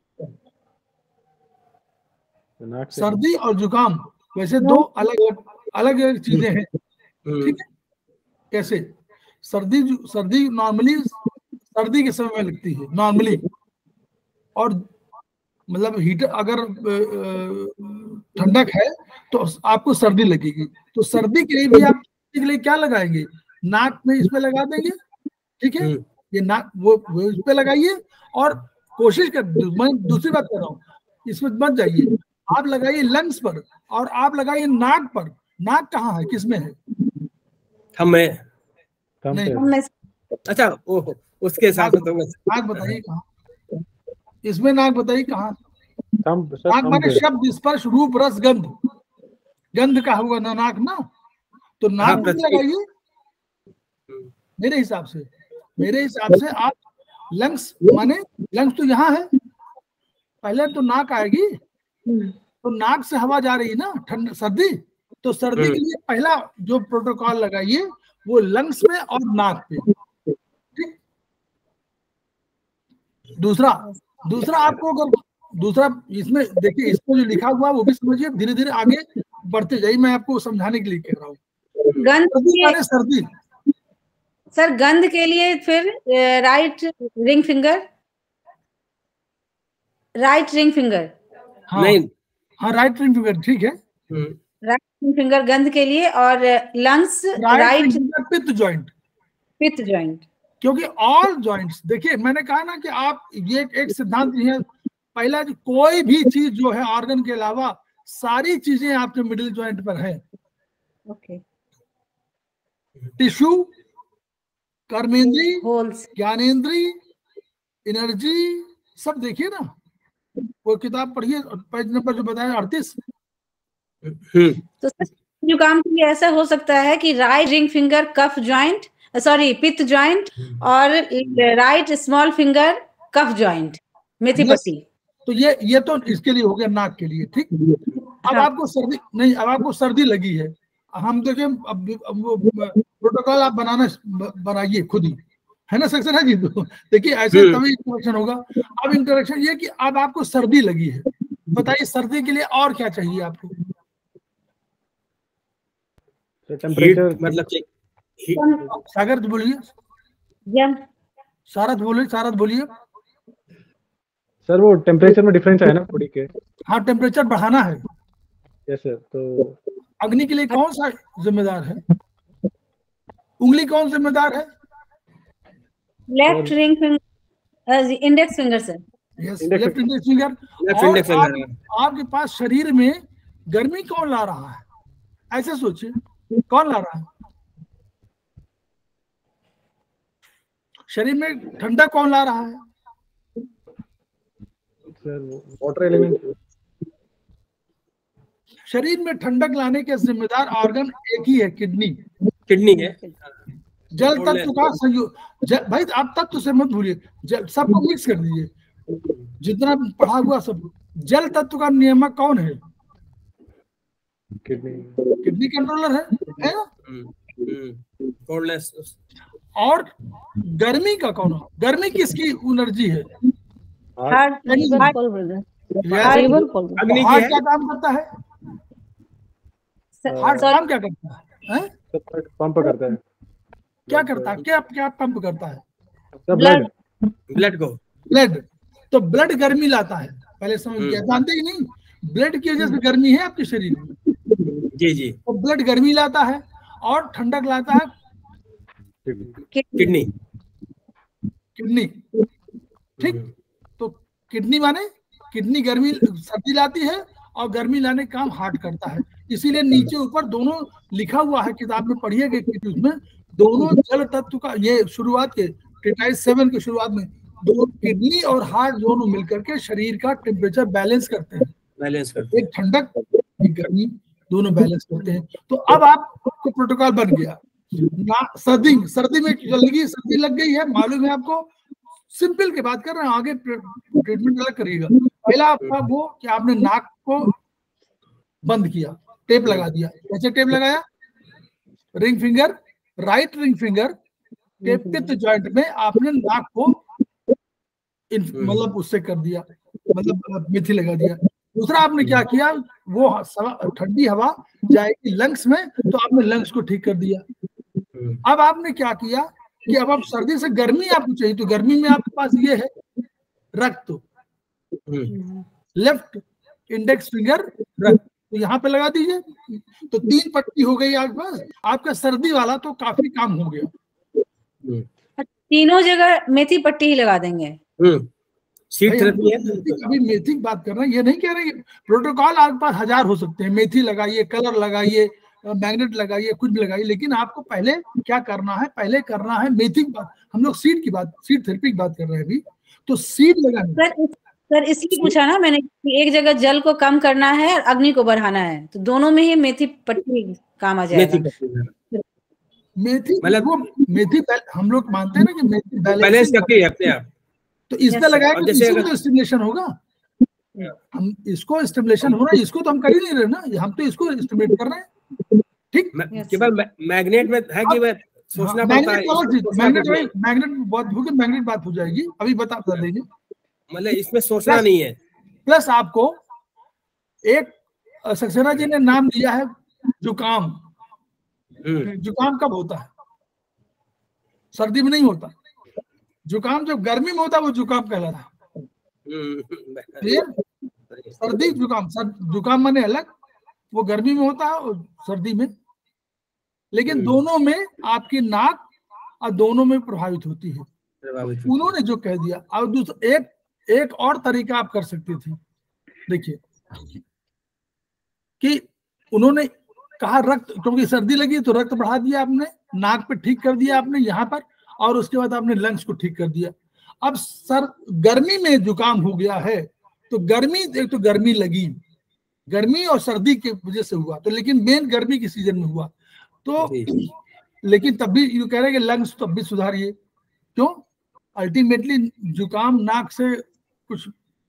सर्दी और जुकाम वैसे दो अलग अलग अलग चीजें हैं, ठीक है। कैसे? सर्दी सर्दी नॉर्मली सर्दी के समय में लगती है नॉर्मली, और मतलब हीटर अगर ठंडक है तो आपको सर्दी लगेगी, तो सर्दी के लिए भी आप के लिए क्या लगाएंगे, नाक में इस पे लगा देंगे, ठीक है, ये नाक वो, वो इस पे लगाइए, और कोशिश कर, मैं दूसरी बात कर रहा हूँ, इसमें मत जाइए, आप लगाइए लंग्स पर और आप लगाइए नाक पर। नाक कहाँ है, किसमें है? हमें नहीं, अच्छा ओह उसके साथ तो नाक बताइए कहाँ, इसमें नाक बताइए कहाँ? नाक माने शब्द स्पर्श रूप रस गंध, गंध का हुआ ना नाक ना, तो नाक पर लगाइए। मेरे हिसाब से मेरे हिसाब से आप लंग्स माने लंग्स तो यहाँ है, पहले तो नाक आएगी, तो नाक से हवा जा रही है ना, ठंड सर्दी, तो सर्दी के लिए पहला जो प्रोटोकॉल लगाइए वो लंग्स में और नाक पे, ठीक। दूसरा दूसरा आपको अगर दूसरा इसमें देखिए, इसको जो लिखा हुआ वो भी समझिए, धीरे धीरे आगे बढ़ते जाइए, मैं आपको समझाने के लिए कह रहा हूँ। गंध सर्दी सर, गंध के लिए फिर right ring finger, right ring finger हाँ नहीं हाँ राइट रिंग फिंगर, ठीक है, राइट रिंग फिंगर गंध के लिए, और लंग्स राइट पित्त जॉइंट, पित्त जॉइंट, क्योंकि ऑल जॉइंट्स, देखिए मैंने कहा ना कि आप ये एक सिद्धांत है, पहला कोई भी चीज जो है ऑर्गन के अलावा सारी चीजें आपके मिडिल जॉइंट पर है, ओके। टिश्यू, कर्मेंद्री, होल्स। ज्ञानेंद्री, एनर्जी, सब देखिए ना, वो किताब पढ़िए पेज नंबर जो बताया अड़तीस। तो जुकाम के लिए ऐसा हो सकता है कि राइट रिंग फिंगर कफ जॉइंट, सॉरी पित्त जॉइंट, और राइट स्मॉल फिंगर कफ जॉइंट, मेथी पट्टी। तो ये ये तो इसके लिए हो गया, नाक के लिए, ठीक। अब हाँ। आपको सर्दी नहीं, अब आपको सर्दी लगी है, हम देखिए अब वो प्रोटोकॉल आप बनाना बनाइए खुद ही, है ना सक्सेना जी। तो देखिए ऐसे तभी इंटरेक्शन होगा। अब इंटरेक्शन ये कि अब आपको सर्दी लगी है, बताइए सर्दी के लिए और क्या चाहिए आपको? टेम्परेचर मतलब सागर जी बोलिए, सारद बोलिए, सारद बोलिए। सर वो टेम्परेचर में डिफरेंस है ना बॉडी के? हाँ, टेम्परेचर बढ़ाना है। Yes sir. तो अग्नि के लिए कौन सा जिम्मेदार है? उंगली कौन जिम्मेदार है? Left ring finger, index finger sir. Yes, left index finger. और आप, आपके पास शरीर में गर्मी कौन ला रहा है? ऐसे सोचिए, कौन ला रहा है शरीर में? ठंडा कौन ला रहा है? Sir water element. शरीर में ठंडक लाने के जिम्मेदार ऑर्गन एक ही है, किडनी। किडनी है। जल तत्व का संयोग, भाई आप तत्व से मत भूलिए, जल सबको मिक्स कर दीजिए, जितना पढ़ा हुआ सब। जल तत्व का नियामक कौन है? किडनी। किडनी कंट्रोलर है, है ना? कोल्डनेस। और गर्मी का कौन है? गर्मी किसकी एनर्जी है? हार्ट। हार्ट क्या काम करता है? हार्ट काम क्या करता है? पंप करता है। क्या करता है? क्या क्या पंप करता है? ब्लड। ब्लड को। ब्लड। तो ब्लड गर्मी लाता है, पहले समझ गया, जानते ही नहीं? ब्लड की वजह से गर्मी है आपके शरीर में। जी जी। तो ब्लड गर्मी लाता है और ठंडक लाता है किडनी। किडनी, ठीक। तो किडनी माने किडनी गर्मी सर्दी लाती है और गर्मी लाने का काम हार्ट करता है। इसीलिए नीचे ऊपर दोनों लिखा हुआ है, किताब में पढ़िएगा कि उसमें दोनों जल तत्व का, ये शुरुआत के टेटाइस सेवन की शुरुआत में, दो किडनी और हार्ट दोनों मिलकर के शरीर का टेम्परेचर बैलेंस करते हैं, बैलेंस करते हैं। एक ठंडक एक गर्मी, दोनों बैलेंस करते हैं। तो अब आपको प्रोटोकॉल बन गया ना। सर्दी सर्दी में लगी, सर्दी लग गई है, मालूम है आपको, सिंपल की बात कर रहे हैं, आगे ट्रीटमेंट अलग करिएगा। पहला आपका वो कि आपने नाक को बंद किया, टेप लगा दिया। कैसे टेप लगाया? Ring finger, right ring finger के पित्त जॉइंट में आपने नाक को मतलब उससे कर दिया, मतलब मेथी लगा दिया। दूसरा आपने क्या किया, वो ठंडी हवा जाएगी लंग्स में, तो आपने लंग्स को ठीक कर दिया। अब आपने क्या किया कि अब आप सर्दी से गर्मी आपको चाहिए, तो गर्मी में आपके पास ये है रक्त, लेफ्ट इंडेक्स फिंगर रक्त, तो यहाँ पे लगा दीजिए। तो तीन पट्टी हो गई आपके पास, आपका सर्दी वाला तो काफी काम हो गया। तीनों जगह मेथी पट्टी ही लगा देंगे। सीट थेरेपी है। अभी मेथी की बात कर रहे हैं, ये नहीं कह रहे। प्रोटोकॉल आपके पास हजार हो सकते हैं, मेथी लगाइए, कलर लगाइए, मैग्नेट लगाइए, कुछ भी लगाइए, लेकिन आपको पहले क्या करना है? पहले करना है मेथी की बात। हम लोग सीड की बात, सीड थेरेपी की बात कर रहे हैं अभी, तो सीड लगाना। सर, सर इसलिए पूछा ना मैंने कि एक जगह जल को कम करना है और अग्नि को बढ़ाना है, तो दोनों में ही मेथी पट्टी काम आ जाएगा। मेथी मतलब वो मेथी हम लोग मानते हैं ना कि मेथी बैलेंस करती है अपने आप, तो इसमें लगाया तो इसी में तो स्टिमुलेशन होगा। हम इसको स्टिमुलेशन हो रहा है, इसको तो हम कर ही नहीं रहे ना, हम तो इसको स्टिमुलेट कर रहे हैं, ठीक। केवल मैग्नेट में है कि मैं सोचना पड़ता है। मैग्नेट मैग्नेट बहुत होगी, मैग्नेट बात हो जाएगी, अभी बता बता देंगे। मतलब इसमें सोचना नहीं है। प्लस आपको एक सक्सेना जी ने नाम दिया है जुकाम। जुकाम कब होता है? सर्दी में नहीं होता। जुकाम जब गर्मी में होता है वो जुकाम कहलाता है। सर्दी जुकाम, जुकाम माने अलग, वो गर्मी में होता है और सर्दी में, लेकिन दोनों में आपकी नाक और दोनों में प्रभावित होती है। उन्होंने जो कह दिया। और दूसरा एक एक और तरीका आप कर सकते थे, देखिए कि उन्होंने कहा रक्त, क्योंकि सर्दी लगी तो रक्त बढ़ा दिया आपने, नाक पे ठीक कर दिया आपने यहाँ पर, और उसके बाद आपने लंग्स को ठीक कर दिया। अब सर गर्मी में जुकाम हो गया है तो गर्मी, एक तो गर्मी लगी, गर्मी और सर्दी की वजह से हुआ, तो लेकिन मेन गर्मी के सीजन में हुआ तो, लेकिन तब भी यू कह रहे हैं कि लंग्स तब भी सुधारिए। क्यों? अल्टीमेटली जुकाम नाक से कुछ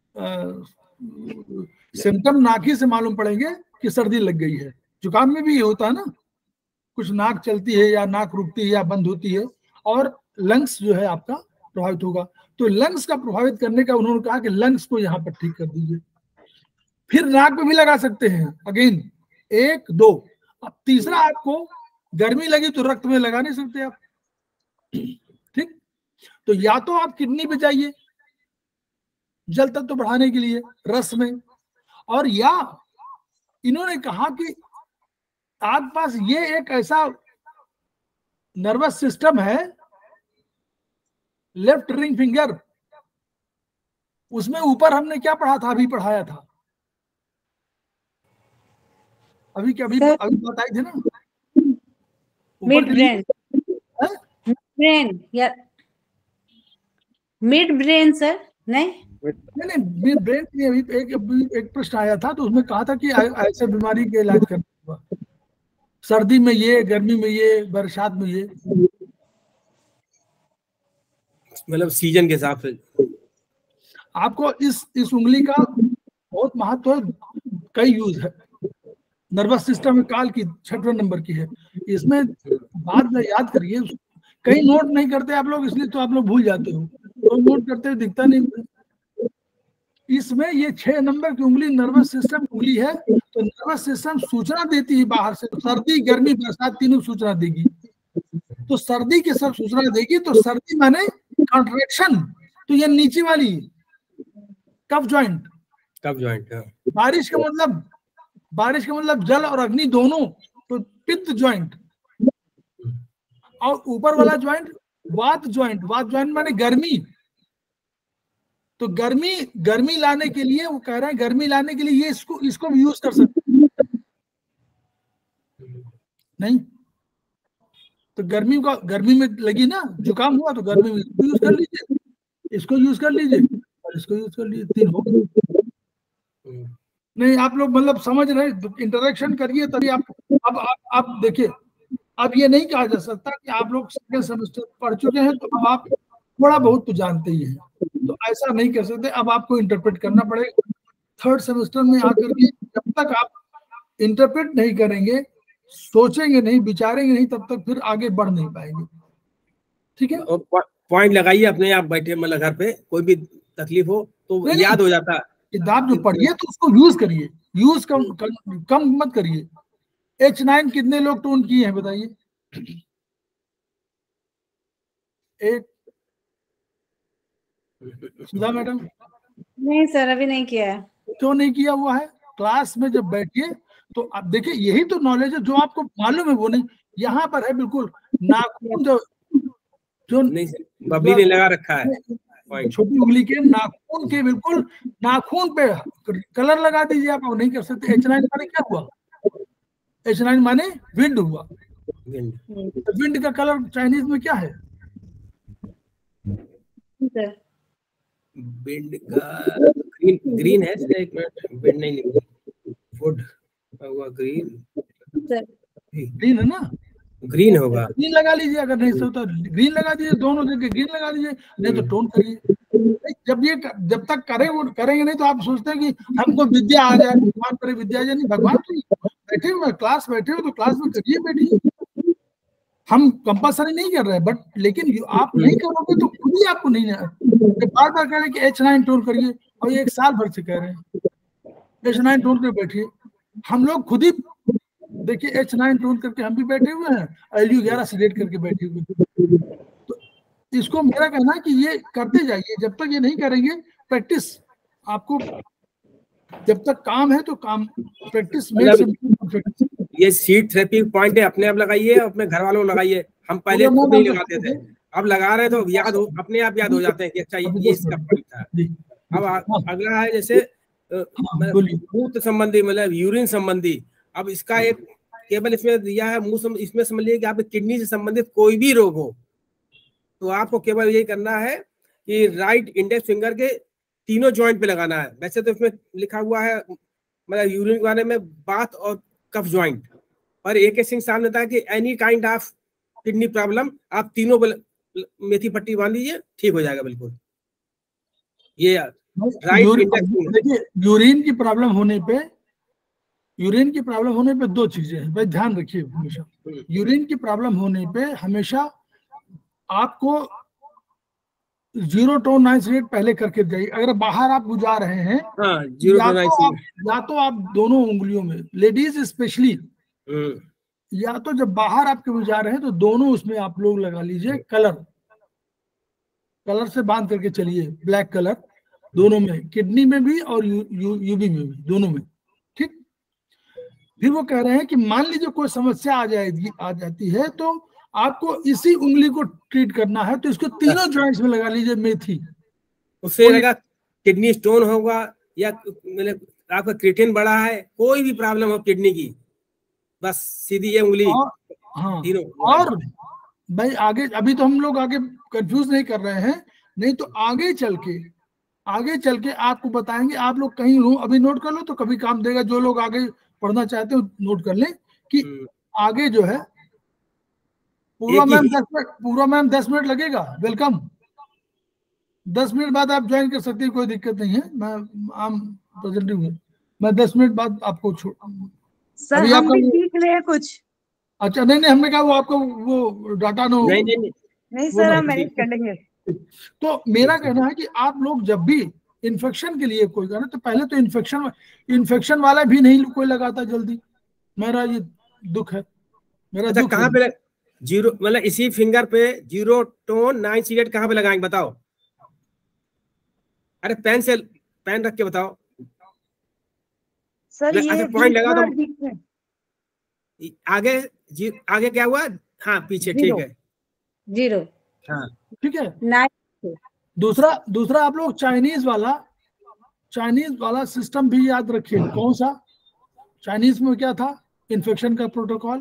सिम्टम नाक ही से मालूम पड़ेंगे कि सर्दी लग गई है। जुकाम में भी ये होता है ना, कुछ नाक चलती है या नाक रुकती है या बंद होती है, और लंग्स जो है आपका प्रभावित होगा। तो लंग्स का प्रभावित करने का उन्होंने कहा कि लंग्स को यहाँ पर ठीक कर दीजिए। फिर नाक पे भी लगा सकते हैं, अगेन एक दो। अब तीसरा, आपको गर्मी लगी तो रक्त में लगा नहीं सकते आप, ठीक? तो या तो आप किडनी पे जाइए जल तत्व बढ़ाने के लिए रस में, और या इन्होंने कहा कि आपके पास ये एक ऐसा नर्वस सिस्टम है, लेफ्ट रिंग फिंगर, उसमें ऊपर हमने क्या पढ़ा था, अभी पढ़ाया था, अभी क्या अभी अभी बताई थी ना, मिड ब्रेन, ब्रेन या मिड ब्रेन सर? नहीं नहीं नहीं ब्रेन नहीं, अभी एक एक प्रश्न आया था तो उसमें कहा था कि ऐसे बीमारी के इलाज करना होगा, सर्दी में ये, गर्मी में ये, बरसात में ये, मतलब सीजन के हिसाब से। आपको इस इस उंगली का बहुत महत्व है, कई यूज है। नर्वस सिस्टम में काल की छठवें नंबर की है, इसमें बाद में याद करिए, कई नोट नहीं करते आप लोग, इसलिए तो आप लोग भूल जाते हो, तो नोट करते दिखता नहीं। इसमें ये छह नंबर की उंगली नर्वस सिस्टम उंगली है, तो नर्वस सिस्टम सूचना देती है बाहर से, सर्दी गर्मी बरसात तीनों सूचना देगी। तो सर्दी के सब सूचना देगी, तो सर्दी माने कॉन्ट्रैक्शन, तो ये नीचे वाली कफ जॉइंट, कफ जॉइंट, बारिश का मतलब, बारिश का मतलब जल और अग्नि दोनों, तो पित्त जॉइंट, और ऊपर वाला जॉइंट वात जॉइंट, वात जॉइंट माने गर्मी। तो गर्मी गर्मी लाने के लिए वो कह रहे हैं, गर्मी लाने के लिए ये इसको इसको भी यूज कर सकते हैं। नहीं तो गर्मी का, गर्मी में लगी ना, जुकाम हुआ तो गर्मी में इसको यूज कर लीजिए, इसको यूज कर लीजिए और इसको यूज कर लीजिए, तीन हो गए। नहीं आप लोग मतलब समझ रहे, इंटरेक्शन करिए तभी आप। अब आप, आप देखिए, अब ये नहीं कहा जा सकता कि आप लोग सेकेंड सेमेस्टर पढ़ चुके हैं तो अब आप थोड़ा बहुत तो जानते ही हैं, तो ऐसा नहीं कर सकते। अब आपको इंटरप्रेट करना पड़ेगा थर्ड सेमेस्टर में आकर के। जब तक आप इंटरप्रेट नहीं करेंगे, सोचेंगे नहीं, विचारेंगे नहीं, तब तक फिर आगे बढ़ नहीं पाएंगे। ठीक है, और पॉइंट लगाइए अपने, आप बैठे मतलब घर पे कोई भी तकलीफ हो तो याद हो जाता है। किताब जो पढ़िए तो उसको यूज करिए, यूज कम कम मत करिए। एच नाइन कितने लोग टोन किए हैं बताइए? एक सुधा मैडम? नहीं सर, अभी नहीं किया है। क्यों नहीं किया हुआ है? क्लास में जब बैठिए तो आप देखिए, यही तो नॉलेज है जो आपको मालूम है, वो नहीं यहाँ पर है। बिल्कुल नाखून जो जो बबली ने लगा रखा है, छोटी उंगली के नाखून के बिल्कुल नाखून पे कलर लगा दीजिए आप, नहीं कर सकते। एच नाइन माने क्या हुआ? एच नाइन माने विंड हुआ। तो विंड का कलर चाइनीज में क्या है? विंड का ग्रीन, ग्रीन है। एक मिनट, विंड नहीं निकली, वुड हुआ ग्रीन, ग्रीन है ना, ग्रीन होगा। ग्रीन लगा लीजिए, अगर नहीं तो, तो ग्रीन लगा दीजिए, दोनों जगह ग्रीन लगा दीजिए, नहीं तो टोन करिए। जब ये जब तक करें वो करेंगे नहीं तो आप सोचते हैं कि हमको विद्या आ जाए, भगवान करे विद्या आ जाए। नहीं, भगवान तो बैठे हुए क्लास बैठे हो तो क्लास में करिए, बैठिए। हम कंपल्सरी नहीं कर रहे हैं, बट लेकिन आप नहीं करोगे तो खुद ही आपको नहीं, बार बार कह रहे कि एच नाइन टोन करिए, और ये एक साल भर से कह रहे हैं एच नाइन टोन कर बैठिए। हम लोग खुद ही देखिए एच नाइन टोन करके हम भी बैठे हुए हैं, एल यू ग्यारह सिलेक्ट करके बैठे हुए। तो इसको मेरा कहना है कि ये करते जाइए, जब तक ये नहीं करेंगे प्रैक्टिस आपको, जब तक काम है तो काम, प्रैक्टिस में। ये सीट थेरेपी पॉइंट है, अपने आप लगाइए, अपने घर वालों लगाइए। हम पहले खुद नहीं लगाते थे, अब लगा रहे तो याद हो, अपने आप याद हो जाते हैं कि अच्छा ये इसका पॉइंट था। अब अगला है जैसे मूत्र संबंधी, मतलब यूरिन संबंधी। अब इसका एक केवल इसमें दिया है मुंह सम, इसमें समझ लीजिए कि आपके किडनी से संबंधित कोई भी रोग हो तो आपको केवल यही करना है कि राइट इंडेक्स फिंगर के तीनों जॉइंट पे लगाना है। वैसे तो इसमें लिखा हुआ है मतलब यूरिन के बारे में बात और कफ जॉइंट, पर एक सिंह साहब ने बताया कि any kind of kidney problem आप तीनों मेथी पट्टी बांध लीजिए, ठीक हो जाएगा बिल्कुल। ये राइट इंडेक्स, देखिए यूरिन की प्रॉब्लम होने पे यूरिन की प्रॉब्लम होने पे दो चीजें हैं भाई, ध्यान रखिए हमेशा। यूरिन की प्रॉब्लम होने पे हमेशा आपको जीरो टोन नाइट्रेट पहले करके जाइए। अगर बाहर आप गुजार रहे हैं हाँ, जीरो या, टोन तो आप, या तो आप दोनों उंगलियों में, लेडीज स्पेशली, या तो जब बाहर आपके गुजार रहे हैं तो दोनों उसमें आप लोग लगा लीजिए कलर कलर से बांध करके चलिए, ब्लैक कलर दोनों में, किडनी में भी और यू, यू, यूबी में भी, दोनों में, ठीक। फिर वो कह रहे हैं कि मान लीजिए कोई समस्या आ जाएगी आ जाती है तो आपको इसी उंगली को ट्रीट करना है, तो इसको तीनों जॉइंट्स में लगा लीजिए मेथी। उससे लगा किडनी स्टोन होगा या मतलब आपका क्रिएटिन बढ़ा है, कोई भी प्रॉब्लम हो किडनी की, बस सीधी ये उंगली। और हाँ, और भाई आगे अभी तो हम लोग आगे कंफ्यूज नहीं कर रहे हैं, नहीं तो आगे चल के आगे चल के आपको बताएंगे। आप लोग कहीं हो अभी नोट कर लो तो कभी काम देगा। जो लोग आगे पढ़ना चाहते हो नोट कर लें कि आगे जो है पूरा मैम दस मिनट पूरा मैम दस मिनट लगेगा। वेलकम, दस मिनट बाद आप ज्वाइन कर सकते हैं, कोई दिक्कत नहीं है। मैं आम प्रेजेंटिव हूँ, मैं दस मिनट बाद आपको छोड़ सर हम भी सीख रहे हैं कुछ। अच्छा नहीं नहीं हमने कहा वो आपको वो डाटा नो नहीं नहीं नहीं, नहीं सर हम मैनेज कर लेंगे। तो मेरा कहना है कि आप लोग जब भी इन्फेक्शन के लिए कोई करना तो पहले तो इन्फेक्शन इन्फेक्शन वाला भी नहीं कोई लगाता जल्दी। मेरा ये दुख है, मेरा अच्छा दुख कहाँ पे जीरो मतलब इसी फिंगर पे जीरो टोन नाइन सिगरेट कहाँ पे लगाएंगे बताओ? अरे पेन से पेन रख के बताओ सर। ये अच्छा पॉइंट लगा तो आगे जी, आगे क्या हुआ? हाँ पीछे, ठीक है जीरो, हाँ ठीक है। नाइन। दूसरा दूसरा आप लोग चाइनीज वाला चाइनीज वाला सिस्टम भी याद रखिए। कौन सा? चाइनीज में क्या था? इन्फेक्शन का protocol,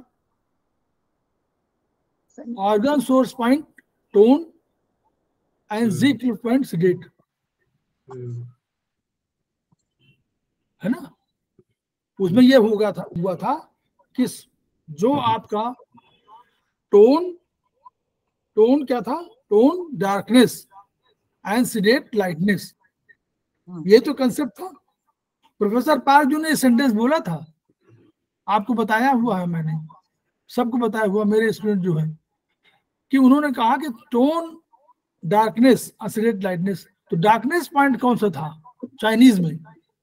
organ source point, tone and जी क्लिप पॉइंट सेडेट, है ना। उसमें ये होगा था हुआ था कि जो आपका टोन टोन क्या था? Tone darkness and sedate lightness, ये तो कंसेप्ट था। प्रोफेसर पार्क जो ने सेंटेंस बोला था आपको बताया हुआ है, मैंने सबको बताया हुआ, मेरे स्टूडेंट जो है, कि उन्होंने कहा कि टोन डार्कनेस सेडेट लाइटनेस। तो डार्कनेस पॉइंट कौन सा था चाइनीज में?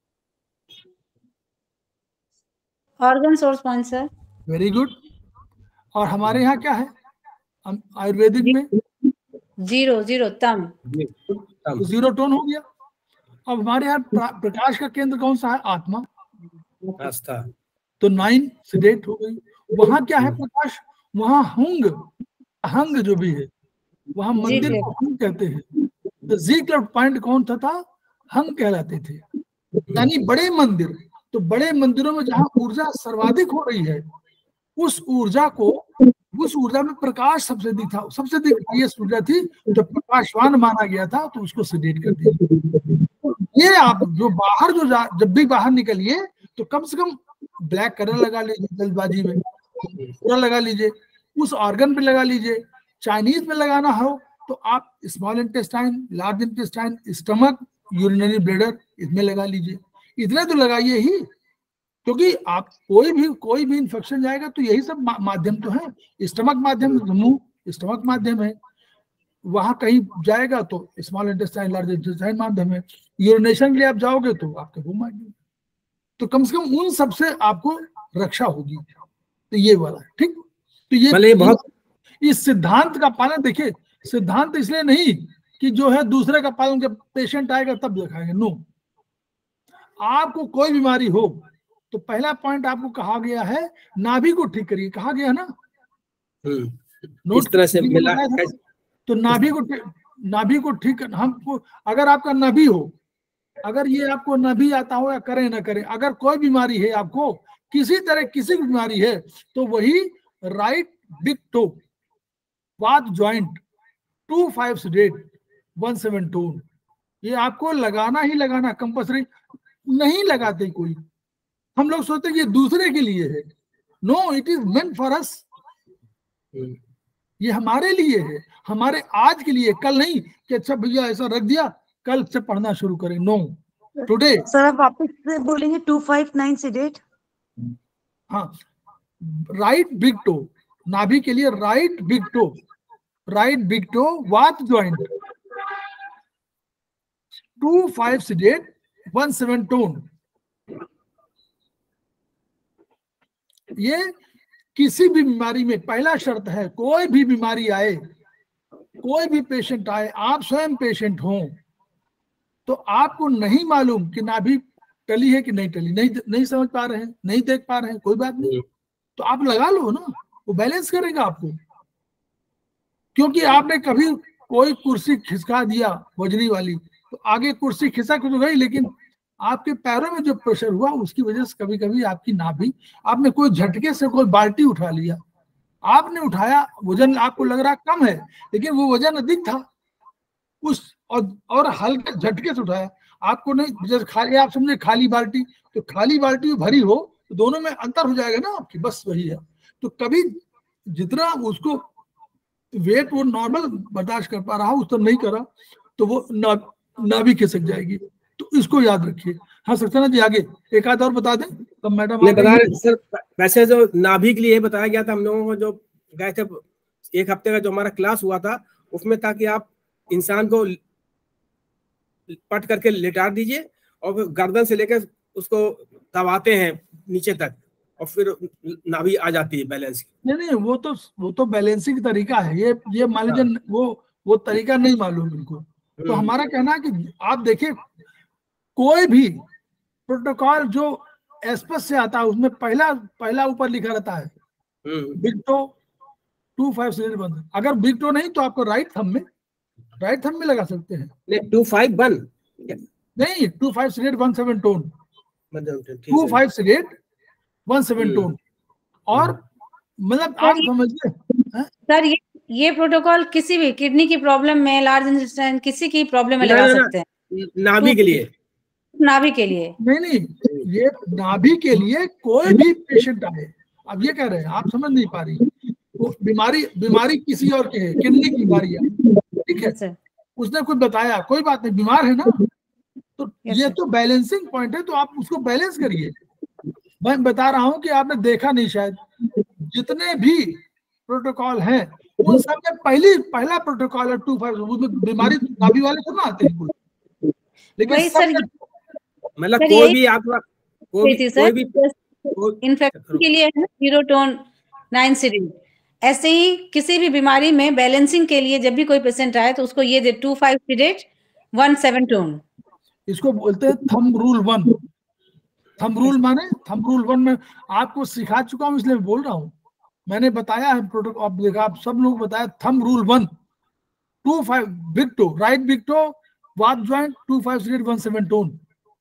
Organ source point sir. Very good. और हमारे यहाँ क्या है आयुर्वेदिक में? जीरो जीरो तम, तो जीरो टोन हो गया। अब हमारे यहाँ प्रकाश का केंद्र कौन सा है? आत्मा, आस्था। तो नाइन सेडेट हो गई। वहां क्या है प्रकाश? वहां हंग हंग जो भी है, वहां मंदिर को हंग कहते हैं। तो जी क्लब पॉइंट कौन था, था हंग कहलाते थे, यानी बड़े मंदिर। तो बड़े मंदिरों में जहां ऊर्जा सर्वाधिक हो रही है, उस ऊर्जा को उस ऊर्जा में प्रकाश सबसे अधिक था, सबसे अधिक ये ऊर्जा थी, तो प्रकाशवान माना गया था, तो उसको सेडेट कर दिया। ये आप जो बाहर जो जब भी बाहर निकलिए तो कम से कम ब्लैक कलर लगा लीजिए, जल्दबाजी में पूरा लगा लीजिए, उस ऑर्गन पे लगा लीजिए। चाइनीज में लगाना हो तो आप small intestine, large intestine, stomach, urinary bladder, इसमें लगा लीजिए। इतने तो लगाइए ही, क्योंकि आप कोई भी कोई भी इन्फेक्शन जाएगा तो यही सब मा, माध्यम तो है। स्टमक माध्यम, मुंह स्टमक माध्यम है, वहां कहीं जाएगा तो स्मॉल इंटेस्टाइन, लार्ज इंटेस्टाइन माध्यम है। यूरिनेशन के लिए आप जाओगे तो आपका वो माध्यम, तो कम से कम उन सबसे आपको रक्षा होगी। तो ये वाला, ठीक। तो ये बहुत इस सिद्धांत का पालन, देखिए सिद्धांत इसलिए नहीं कि जो है दूसरे का पालन, जब पेशेंट आएगा तब दिखाएंगे, नो। आपको कोई बीमारी हो तो पहला पॉइंट आपको कहा गया है नाभि को ठीक करिए, कहा गया ना, इस तरह से मिला। तो नाभि को नाभि को ठीक, हमको अगर आपका नाभि हो, अगर ये आपको नाभि आता हो या करें ना करें, अगर कोई बीमारी है आपको किसी तरह किसी की बीमारी है तो वही right big toe vata joint two five sedate one seven tone, ये आपको लगाना ही लगाना कंपल्सरी। नहीं लगाते कोई, हम लोग सोचते हैं ये दूसरे के लिए है। No, it is meant for us. ये हमारे लिए है, हमारे आज के लिए, कल नहीं कि अच्छा भैया ऐसा रख दिया कल से पढ़ना शुरू करें। No, today. सर आप वापस से बोलेंगे टू फाइव नाइन सिडेट। हाँ, राइट बिग टो, नाभि के लिए right big toe, right big toe vata joint two five sedate one seven tone. ये किसी भी बीमारी में पहला शर्त है, कोई भी बीमारी आए, कोई भी पेशेंट आए, आप स्वयं पेशेंट हो तो आपको नहीं मालूम कि नाभि टली है कि नहीं टली, नहीं नहीं समझ पा रहे हैं, नहीं देख पा रहे हैं, कोई बात नहीं, तो आप लगा लो ना, वो बैलेंस करेगा आपको। क्योंकि आपने कभी कोई कुर्सी खिसका दिया वजनी वाली तो आगे कुर्सी खिसक तो गई, लेकिन आपके पैरों में जो प्रेशर हुआ उसकी वजह से कभी कभी आपकी नाभि, आपने कोई झटके से कोई बाल्टी उठा लिया, आपने उठाया, वजन आपको लग रहा कम है लेकिन वो वजन अधिक था उस, और, और हल्के झटके से उठाया, आपको नहीं, जैसे खाली आप समझे खाली बाल्टी, तो खाली बाल्टी भरी हो तो दोनों में अंतर हो जाएगा ना आपकी, बस वही है। तो कभी जितना उसको वेट वो नॉर्मल बर्दाश्त कर पा रहा उस तरह नहीं करा तो वो नाभि खिसक जाएगी, तो इसको याद रखिए। हाँ सक्सेना जी आगे एक आध और बता दें तब मैडम मैं बता रहे सर। वैसे जो नाभि के लिए बताया गया था हम लोगों को, जो गए थे एक हफ्ते का जो हमारा क्लास हुआ था उसमें, ताकि आप इंसान को पट करके लेटा दीजिए और फिर गर्दन से लेकर उसको दबाते हैं नीचे तक और फिर नाभि आ जाती है बैलेंस। नहीं नहीं वो तो वो तो बैलेंसिंग तरीका है, ये ये मान लीजिए वो वो तरीका नहीं मालूम इनको। तो हमारा कहना है कि आप देखिए कोई भी प्रोटोकॉल जो एस्पस से आता है उसमें पहला पहला ऊपर लिखा रहता है big toe two five sedate one. अगर बिग टो नहीं तो आपको राइट थंब में राइट थंब में लगा सकते हैं। टू फाइव वन नहीं, two five sedate one seven tone, two five sedate one seven tone. और मतलब आप समझिए सर ये ये प्रोटोकॉल किसी भी किडनी की प्रॉब्लम में, लार्ज इंटेस्टाइन किसी की प्रॉब्लम में लगा सकते हैं। नाभि के लिए, नाभि के लिए नहीं नहीं, ये नाभि के लिए कोई भी पेशेंट आए। अब ये कह रहे हैं आप समझ नहीं पा रही, वो बीमारी बीमारी किसी और की है, किडनी की बीमारी है, ठीक है, उसने कुछ बताया, कोई बात नहीं, बीमार है ना, तो ये तो बैलेंसिंग पॉइंट है, तो आप उसको बैलेंस करिए। मैं बता रहा हूं कि आपने देखा नहीं शायद, जितने भी प्रोटोकॉल हैं उन सब में पहली पहला प्रोटोकॉल है टू फाइव, उसमें बीमारी नाभि वाले तो ना आते हैं कोई, लेकिन सर मतलब कोई भी आप कोई भी इन्फेक्शन के लिए है जीरो टोन नाइन सिडेट, ऐसे ही किसी भी बीमारी में बैलेंसिंग के लिए जब भी कोई पेशेंट आए तो उसको ये दे two five sedate one seven tone. इसको बोलते हैं thumb rule one. Thumb rule माने थंब रूल वन में आपको सिखा चुका हूं इसलिए बोल रहा हूं, मैंने बताया है प्रोटोकॉल, आप देखा आप सब लोग बताया thumb rule one two five big toe right big toe vata joint two five sedate one seven tone.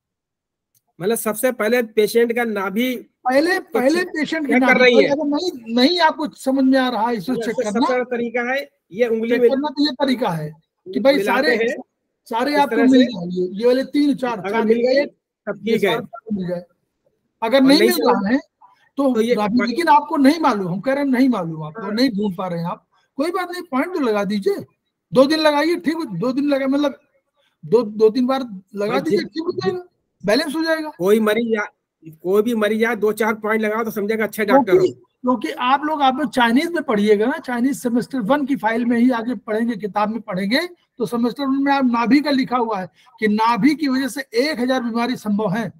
मतलब सबसे पहले पेशेंट का नाभि पहले पहले पेशेंट की कर रही है, अगर नहीं नहीं आपको समझ में आ रहा है इसको चेक करना, सबसे तरीका है ये उंगली में करना, तो ये तरीका है कि भाई सारे सारे आपको मिल जाए, ये वाले तीन चार अगर मिल गए तब ठीक है, मिल जाए, अगर नहीं मिल रहा है तो, तो ये लेकिन आपको नहीं मालूम, हम कह रहे हैं नहीं मालूम, आपको नहीं ढूंढ पा रहे हैं आप, कोई बात नहीं, पॉइंट तो लगा दीजिए, दो दिन लगाइए, ठीक, दो दिन लगा मतलब दो दो तीन बार लगा दीजिए, ठीक हो जाएगा, बैलेंस हो जाएगा। कोई मरीज कोई भी मरीज आए दो चार पॉइंट लगाओ तो समझेगा अच्छा डॉक्टर हो। क्योंकि आप लोग आप लोग चाइनीज में पढ़िएगा ना, चाइनीज सेमेस्टर वन की फाइल में ही आगे पढ़ेंगे, किताब में पढ़ेंगे तो सेमेस्टर वन में आप नाभि का लिखा हुआ है कि नाभि की वजह से एक हजार बीमारी संभव है,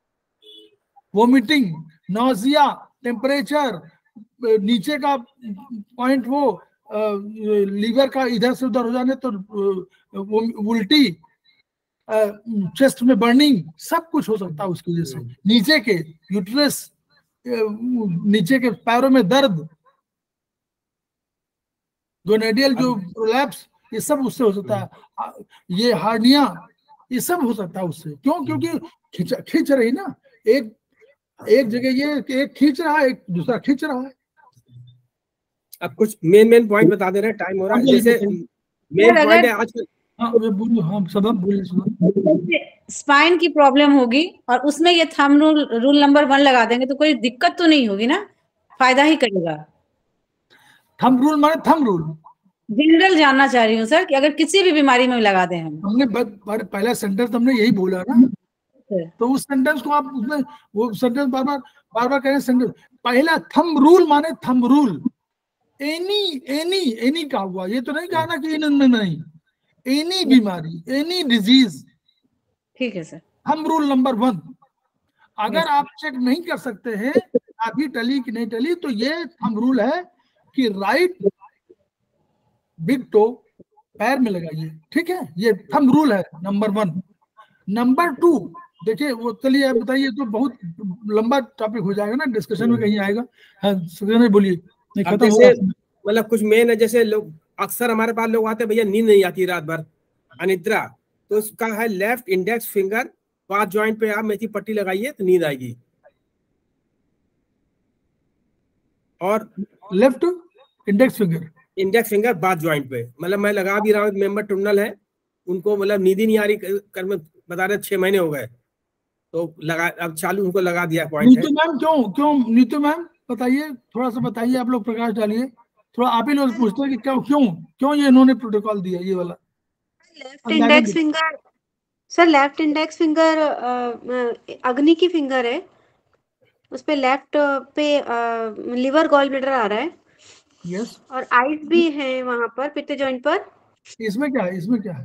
वोमिटिंग, नोजिया, टेम्परेचर, नीचे का पॉइंट वो लीवर का इधर से उधर हो जाने तो उल्टी, चेस्ट में बर्निंग, सब कुछ हो सकता है उसकी वजह से, नीचे के यूट्रस, नीचे के पैरों में दर्द, गोनेडियल जो प्रोलैप्स, ये सब उससे हो सकता है, ये हार्निया, ये सब हो सकता है उससे। क्यों? क्योंकि खिंच खिंच रही ना, एक एक जगह ये कि एक खींच रहा है, एक दूसरा खींच रहा है। अब कुछ मेन मेन पॉइंट बता दे रहे हैं, टाइम हो रहा है। जैसे मेन अगर- पॉइंट है आजकल, हाँ वे बोलो, हाँ सब बोलिए सुनो। स्पाइन की प्रॉब्लम होगी और उसमें ये thumb rule rule number one लगा देंगे तो कोई दिक्कत तो नहीं होगी ना, फायदा ही करेगा। थंब रूल माने थंब रूल जनरल जानना चाह रही हूँ सर कि अगर किसी भी बीमारी में लगा दें हम। हमने ब- ब- पहला सेंटेंस हमने यही बोला ना, तो उस सेंटेंस को आप उसमें वो सेंटेंस बार बार बार बार करें सेंटेंस। पहला थंब रूल माने thumb rule, any any any का हुआ, ये तो नहीं कहा ना कि इन नहीं, एनी बीमारी, एनी डिजीज, ठीक है sir. Thumb rule number one. अगर आप चेक नहीं कर सकते हैं अभी टली कि नहीं टली, तो ये थंब रूल है कि राइट बिग टो पैर में लगाइए, ठीक है, ये थंब रूल है नंबर वन। नंबर टू देखिए, वो चलिए आप बताइए, तो बहुत लंबा टॉपिक हो जाएगा ना, डिस्कशन में कहीं आएगा। हाँ सुखदेव बोलिए, नहीं अब खत्म हो जैसे रहा। मतलब कुछ मेन है, जैसे लोग अक्सर हमारे पास लोग आते हैं, भैया नींद नहीं आती रात भर, अनिद्रा, तो उसका है left index finger bath joint पे आप मेथी पट्टी लगाइए तो नींद आएगी। और left index finger, index finger bath joint पे, मतलब मैं लगा भी रहा हूँ, मेंबर टुन्नल है उनको, मतलब नींद ही नहीं आ रही, कर में बता रहे छह महीने हो गए, तो लगा, अब चालू उनको लगा दिया पॉइंट है। नीतू मैम क्यों क्यों नीतू मैम बताइए, थोड़ा सा बताइए, आप लोग प्रकाश डालिए थोड़ा, आप ही लोग पूछते हैं कि क्यों क्यों क्यों ये इन्होंने प्रोटोकॉल दिया ये वाला। Left index finger sir, left index finger अग्नि की फिंगर है, उस पे लेफ्ट पे लिवर गॉल ब्लैडर आ रहा है, यस, और आइस भी है वहां पर पित्त जॉइंट पर, इसमें क्या है, इसमें क्या है,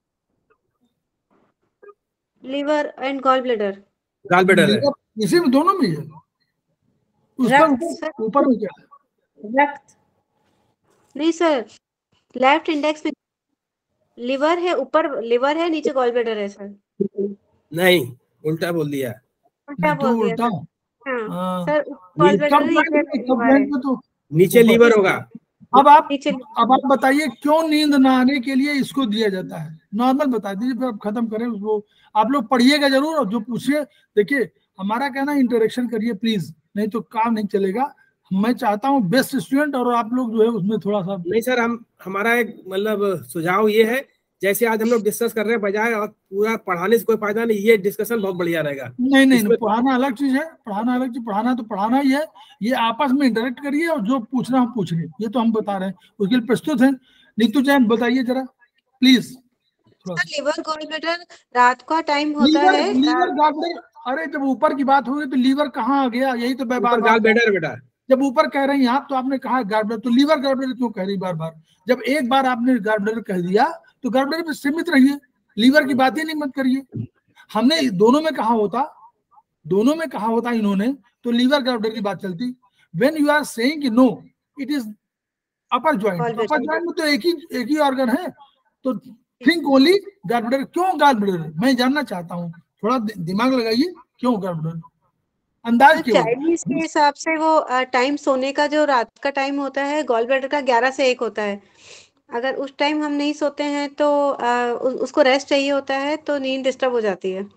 लिवर एंड गॉल ब्लैडर। गाल बेडर है, इसी में दोनों में है, उस पर ऊपर ऊपर में क्या है, रक्त नहीं सर, लेफ्ट इंडेक्स में लिवर है, ऊपर लिवर है, नीचे गॉल ब्लैडर है सर। नहीं उल्टा बोल दिया, उल्टा नीतू बोल दिया उल्टा। सर। हाँ हाँ, सर, गॉल ब्लैडर कब नीचे पॉइंट कब लिवर है, पॉइंट पे तो नीचे ऊपर। लीवर होगा। अब आप नीचे अब आप बताइए क्यों नींद ना आने के लिए इसको दिया जाता है, नॉर्मल बता दीजिए, फिर आप खत्म करें उसको। आप लोग पढ़िएगा जरूर और जो पूछिए, देखिए हमारा कहना इंटरेक्शन करिए प्लीज, नहीं तो काम नहीं चलेगा। मैं चाहता हूँ बेस्ट स्टूडेंट, और आप लोग जो है उसमें थोड़ा सा। नहीं सर, हम हमारा एक मतलब सुझाव ये है, जैसे आज हम लोग डिस्कस कर रहे हैं, बजाय और पूरा पढ़ाने से कोई फायदा नहीं, ये डिस्कसन बहुत बढ़िया रहेगा। नहीं नहीं, इसमें पढ़ाना अलग चीज है, पढ़ाना अलग चीज, पढ़ाना तो पढ़ाना ही है, ये आपस में इंटरेक्ट करिए और जो पूछना हम पूछ रहे, ये तो हम बता रहे हैं, उसके लिए प्रस्तुत है। नीतू जैन बताइए जरा प्लीज। लिवर गॉल ब्लैडर रात का टाइम होता लीवर है। लीवर गॉल, अरे जब ऊपर की बात होगी तो लीवर कहाँ आ गया, यही तो मैं बार ऊपर बार गाल बेडर बेटा, जब ऊपर कह रही हैं आप, तो आपने कहा गार्डर, तो लीवर गार्डर क्यों कह रही बार बार? जब एक बार आपने गार्डर कह दिया तो गार्डर पे सीमित रहिए, लीवर की बात ही नहीं मत करिए। हमने दोनों में कहा होता, दोनों में कहा होता इन्होंने, तो लीवर गार्डर की बात चलती। व्हेन यू आर सेइंग कि no it is upper joint, upper joint में तो एक ही एक ही ऑर्गन है, तो थिंक ओनली गार्डर। क्यों गार्डर, मैं जानना चाहता हूँ, थोड़ा दिमाग लगाइए, क्यों गार्डर, अंदाज केवल। चाइनीज के हिसाब से वो टाइम सोने का जो रात का टाइम होता है गॉल ब्लैडर का ग्यारह से एक होता है। अगर उस टाइम हम नहीं सोते हैं तो आ, उ, उसको रेस्ट चाहिए होता है, तो नींद डिस्टर्ब हो जाती है।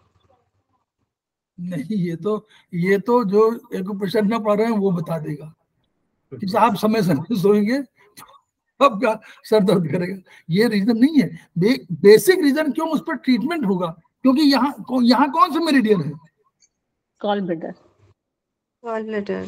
नहीं, ये तो ये तो जो एक क्वेश्चन में पढ़ रहे हैं वो बता देगा कि आप समय से नहीं सोएंगे तो आपका सर दर्द करेगा, ये रीजन नहीं है। बे, बेसिक रीजन क्यों, उस पर ट्रीटमेंट होगा, क्योंकि यहाँ यहाँ कौन सा मेरिडियन है, gall bladder. Gall bladder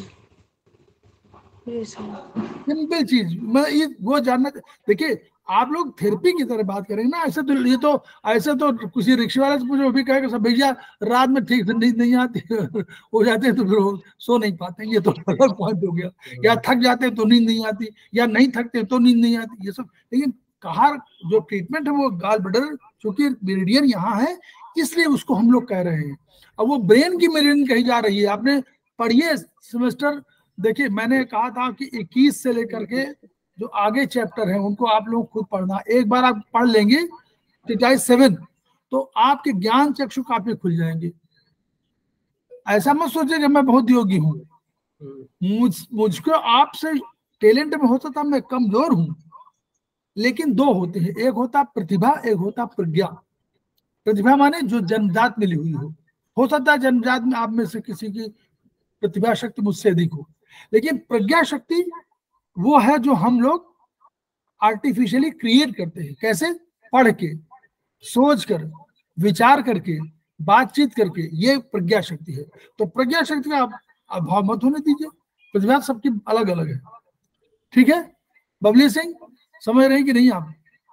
simple चीज, मैं ये वो जानना। देखिए आप लोग थेरेपी की तरह बात करेंगे ना, ऐसे तो ये तो ऐसे तो किसी रिक्शे वाले से पूछो, वो भी कहेगा सब भैया रात में ठीक से नींद नहीं आती हो जाते हैं तो फिर वो सो नहीं पाते, ये तो अलग पॉइंट हो गया। या थक जाते हैं तो नींद नहीं आती, या नहीं थकते तो नींद नहीं आती, ये सब। लेकिन कहा जो ट्रीटमेंट है वो गाल ब्लैडर, चूंकि मेरिडियन यहाँ है इसलिए उसको हम लोग कह रहे हैं। अब वो ब्रेन की मेरिडियन कही जा रही है, आपने पढ़िए सेमेस्टर। देखिए मैंने कहा था कि इक्कीस से लेकर के जो आगे चैप्टर हैं उनको आप लोग खुद पढ़ना, एक बार आप पढ़ लेंगे टिटाई सेवन तो आपके ज्ञान चक्षु काफी खुल जाएंगे। ऐसा मत सोचिए कि मैं बहुत योगी हूँ, मुझ मुझको आपसे टैलेंट में होता था, मैं कमजोर हूँ, लेकिन दो होते हैं, एक होता प्रतिभा, एक होता प्रज्ञा। प्रतिभा माने जो जन्मजात मिली हुई हो, हो सकता है जन्मजात में आप में से किसी की प्रतिभा शक्ति मुझसे अधिक हो, लेकिन प्रज्ञा शक्ति वो है जो हम लोग आर्टिफिशियली क्रिएट करते हैं। कैसे? पढ़ के, सोच कर, विचार करके, बातचीत करके, ये प्रज्ञा शक्ति है। तो प्रज्ञा शक्ति का अभाव मत होने दीजिए। प्रतिभा सबकी अलग अलग है, ठीक है। बबली सिंह समझ रहे कि नहीं आप?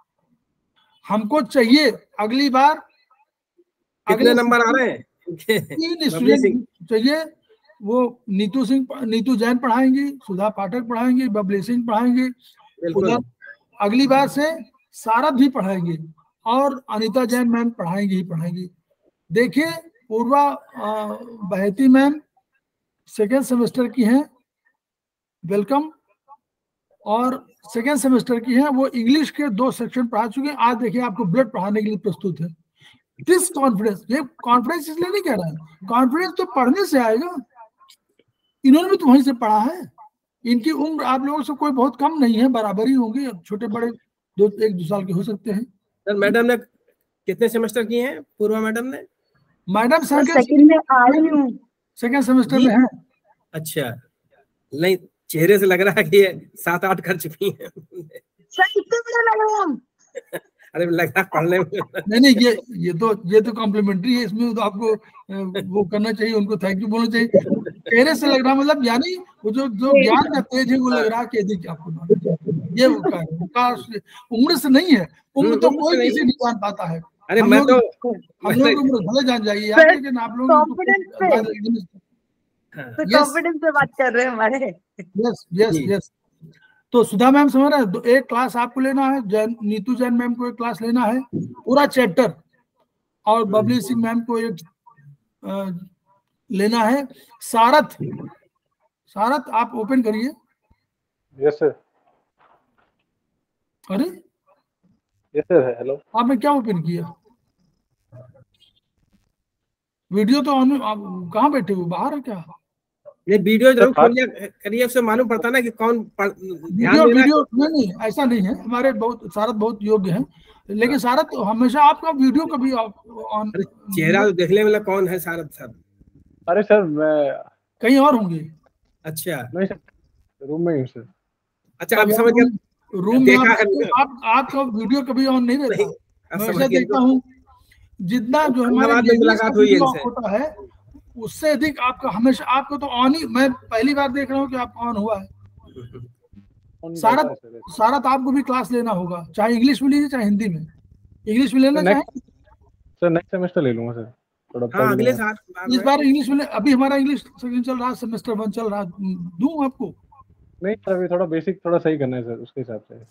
हमको चाहिए अगली बार कितने नंबर आ रहे हैं? तीन स्टूडेंट चाहिए। वो नीतू सिंह, नीतू जैन पढ़ाएंगी, सुधा पाठक पढ़ाएंगी, बबली सिंह पढ़ाएंगी, उधर अगली बार से सारद भी पढ़ाएंगे और अनीता जैन मैम पढ़ाएंगी ही पढ़ाएंगी। देखिए पूर्वा बहती मैम सेकेंड सेमेस्टर की हैं, वेलकम, और सेकेंड सेमेस्टर की हैं। वो इंग्लिश के दो सेक्शन पढ़ा चुके हैं। आज देखिए आपको ब्लड पढ़ाने के लिए प्रस्तुत है। दिस कॉन्फिडेंस, ये कॉन्फिडेंस इसलिए नहीं कह रहा है, कॉन्फिडेंस तो पढ़ने से आएगा। इन्होंने भी तो वहीं से पढ़ा है। इनकी उम्र आप लोगों से कोई बहुत कम नहीं है, बराबर ही होंगे, छोटे बड़े दो एक दो साल के हो सकते हैं। सर मैडम ने कितने सेमेस्टर किए हैं? पूर्वा मैडम ने? मैडम सेकंड में आ रही हूँ, सेकंड सेमेस्टर में है। अच्छा, नहीं चेहरे से लग रहा है कि ये सात आठ कर चुकी हैं। सर कितने बड़े लग रहे हम? अरे लग रहा पढ़ने में। नहीं नहीं, ये ये तो ये तो कॉम्प्लीमेंट्री है, इसमें तो आपको वो करना चाहिए, उनको थैंक यू बोलना चाहिए। चेहरे से लग रहा मतलब यानी वो जो जो ज्ञान का तेज है वो लग रहा कि अधिक आपको नॉलेज है। ये उम्र से नहीं है, उम्र तो कोई किसी नहीं जान पाता है। अरे मैं तो हम लोग उम्र भले जान जाइए आप, लेकिन आप लोग कॉन्फिडेंस से बात कर रहे हैं हमारे। Yes yes yes. तो सुधा मैम समझ रहे हैं, तो एक क्लास आपको लेना है, जैन नीतू जैन मैम को एक क्लास लेना है पूरा चैप्टर, और बबली सिंह मैम को एक आ, लेना है। सारथ, सारथ आप ओपन करिए। Yes sir. अरे यस सर, हेलो। आपने क्या ओपन किया? वीडियो तो ऑन, कहाँ बैठे हो, बाहर है क्या? ये वीडियो जरूर खोलिए करिए, उससे मालूम पड़ता ना कि कौन वीडियो वीडियो नहीं नहीं ऐसा नहीं है, हमारे बहुत सारथ बहुत योग्य हैं, लेकिन सारथ तो हमेशा आपका वीडियो कभी ऑन, चेहरा तो देखने वाला कौन है सारथ सर? अरे सर मैं कहीं और होंगे। अच्छा नहीं सर, रूम में ही हूँ सर। अच्छा आप समझ गए, रूम में आप, आप आपका वीडियो कभी ऑन नहीं रहता। मैं ऐसा देखता हूँ जितना जो हमारे मुलाकात हुई होता है उससे अधिक आपका हमेशा, आपको तो ऑन ही, मैं पहली बार देख रहा हूँ कि आपका ऑन हुआ है। सारथ सारथ आपको भी क्लास लेना होगा, चाहे इंग्लिश में लीजिए चाहे हिंदी में। इंग्लिश में लेना चाहे सर नेक्स्ट सेमेस्टर ले लूंगा सर, थोड़ा हाँ, अगले साल इस बार इंग्लिश में। अभी हमारा इंग्लिश सेकंड चल रहा, सेमेस्टर वन चल रहा, दूं आपको? नहीं सर, अभी थोड़ा बेसिक थोड़ा सही करना है सर, उसके हिसाब से।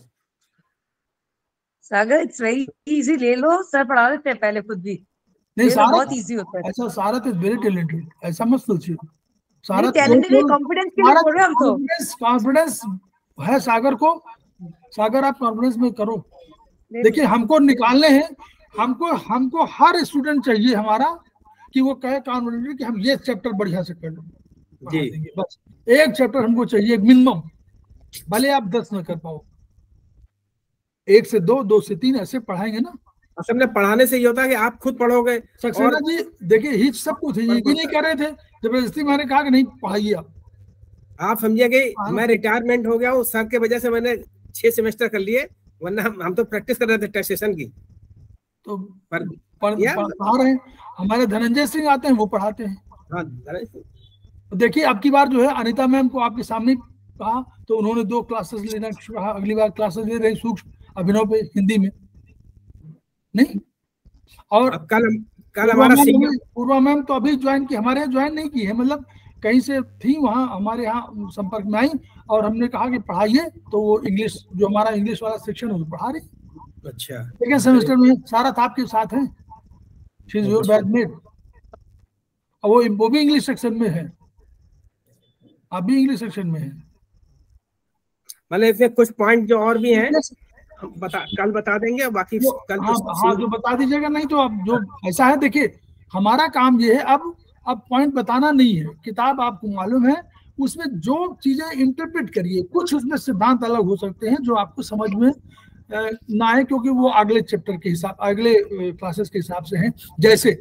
सागर इट्स वेरी इजी, ले लो, सर पढ़ा देते हैं पहले खुद भी। नहीं सारथ बहुत इजी होता है। अच्छा सारथ इज वेरी टैलेंटेड, ऐसा मत सोचिए। सारथ टैलेंटेड है, कॉन्फिडेंस के लिए बोल रहे हम तो। कॉन्फिडेंस है सागर को, सागर आप कॉन्फिडेंस में करो। देखिए हमको निकालने हैं, हमको हमको हर स्टूडेंट चाहिए हमारा कि वो कहे कॉन्फिडेंटली कि हम ये चैप्टर बढ़िया से कर लेंगे। बस एक चैप्टर हमको चाहिए मिनिमम, भले आप दस न कर पाओ, एक से दो, दो से तीन ऐसे पढ़ाएंगे ना। असल में पढ़ाने से ये होता है कि आप खुद पढ़ोगे। सक्सेना जी देखिए हिच सब कुछ है, ये नहीं कह रहे थे, जबरदस्ती मैंने कहा कि नहीं पढ़ाइए आप। आप समझिए कि मैं रिटायरमेट हो गया हूँ सर के वजह से, मैंने छह सेमेस्टर कर लिए, वरना हम, हम तो प्रैक्टिस कर रहे थे टेस्ट सेशन की। तो पर, पर, पढ़ा रहे हैं, हमारे धनंजय सिंह आते हैं वो पढ़ाते हैं। हाँ देखिए अब की बार जो है अनीता मैम को आपके सामने कहा तो उन्होंने दो क्लासेस लेना कहा, अगली बार क्लासेस ले रहे सूक्ष्म अभिनव पे हिंदी में नहीं। और कल कल हमारा पूर्वा मैम तो अभी ज्वाइन की, हमारे यहाँ ज्वाइन नहीं की है, मतलब कहीं से थी वहाँ हमारे यहाँ संपर्क में आई और हमने कहा कि पढ़ाइए, तो वो इंग्लिश जो हमारा इंग्लिश वाला सेक्शन है वो पढ़ा रही। अच्छा सेकेंड सेमेस्टर में सारथ आपके साथ है, शी इज योर बैचमेट, और वो वो भी इंग्लिश सेक्शन में है, आप भी इंग्लिश सेक्शन में है। मतलब इसमें कुछ पॉइंट जो और भी हैं बता कल बता देंगे, बाकी कल हाँ, हाँ जो बता दीजिएगा। नहीं तो अब जो ऐसा है देखिए हमारा काम ये है, अब अब पॉइंट बताना नहीं है, किताब आपको मालूम है उसमें जो चीजें इंटरप्रेट करिए, कुछ उसमें सिद्धांत अलग हो सकते हैं जो आपको समझ में ना आए, क्योंकि वो अगले चैप्टर के हिसाब, अगले क्लासेस के हिसाब से हैं। जैसे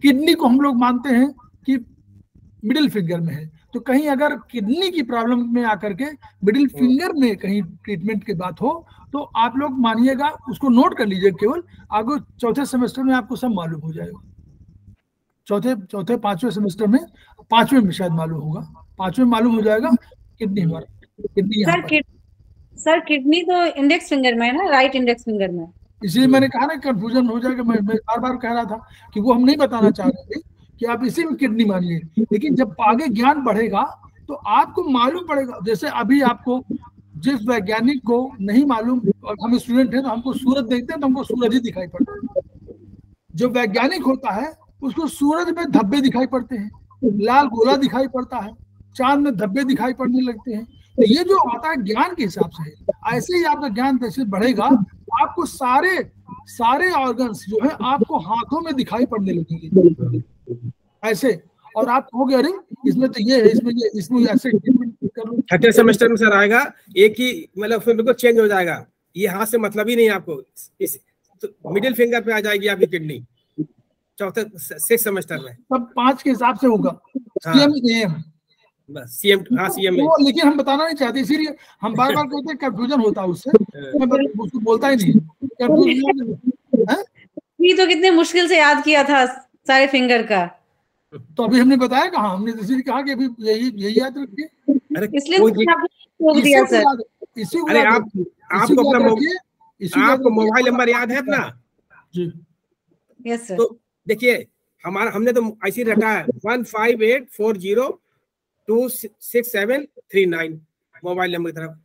किडनी को हम लोग मानते हैं कि मिडिल फिंगर में है, तो कहीं अगर किडनी की प्रॉब्लम में आकर के मिडिल फिंगर में कहीं ट्रीटमेंट की बात हो तो आप लोग मानिएगा, उसको नोट कर लीजिए, केवल आगे चौथे सेमेस्टर में आपको सब मालूम हो जाएगा। चौथे चौथे पांचवें सेमेस्टर में, पांचवें में शायद मालूम होगा, पांचवें मालूम हो जाएगा किडनी हमारा, kidney sir kid, sir kidney तो इंडेक्स फिंगर में है ना, राइट इंडेक्स फिंगर में। इसलिए मैंने कहा ना कंफ्यूजन हो जाएगा। मैं मैं बार बार कह रहा था कि वो हम नहीं बताना चाह रहे थे कि आप इसी में किडनी मानिए, लेकिन जब आगे ज्ञान बढ़ेगा तो आपको मालूम पड़ेगा। जैसे अभी आपको जिस वैज्ञानिक को नहीं मालूम, और हम स्टूडेंट हैं तो हमको सूरज देखते हैं तो हमको सूरज ही दिखाई पड़ता है। जो वैज्ञानिक होता है उसको सूरज में धब्बे दिखाई पड़ते हैं, लाल गोला दिखाई पड़ता है, चांद में धब्बे दिखाई पड़ने लगते हैं। तो ये जो आता है ज्ञान के हिसाब से है। ऐसे ही आपका ज्ञान जैसे बढ़ेगा आपको सारे सारे ऑर्गन्स जो है आपको हाथों में दिखाई पड़ने लगेंगे ऐसे, और आप कहोगे अरे इसमें तो ये है, इसमें ये, इसमें ऐसे कर लो। छठे सेमेस्टर में सर आएगा एक ही, मतलब फिर बिल्कुल चेंज हो जाएगा। ये हाथ से मतलब ही नहीं आपको, इस तो मिडिल फिंगर पे आ जाएगी आपकी किडनी चौथे सिक्स सेमेस्टर में। सब पांच के हिसाब से होगा। हाँ। सीएम एएम बस सीएम, हाँ सीएम में, लेकिन हम बताना नहीं चाहते, इसीलिए हम बार बार कहते हैं कंफ्यूजन होता है उससे, मैं उसको बोलता ही नहीं कंफ्यूजन है। ये तो कितने मुश्किल से याद किया था सारे फिंगर का, तो अभी हमने बताया कहाँ, हमने इसीलिए कहा कि अभी यही यही याद रखिए। अरे इसलिए कोई तो आपको रोक दिया सर। इसी को अरे याद आप रखिए, आपको इसी को अपना याद मो- रखिए, इसी को याद आपको रखिए। मोबाइल नंबर याद है अपना? जी यस सर। तो देखिए हमारा, हमने तो ऐसे रखा है one five eight four zero two six seven three nine mobile number की तरफ।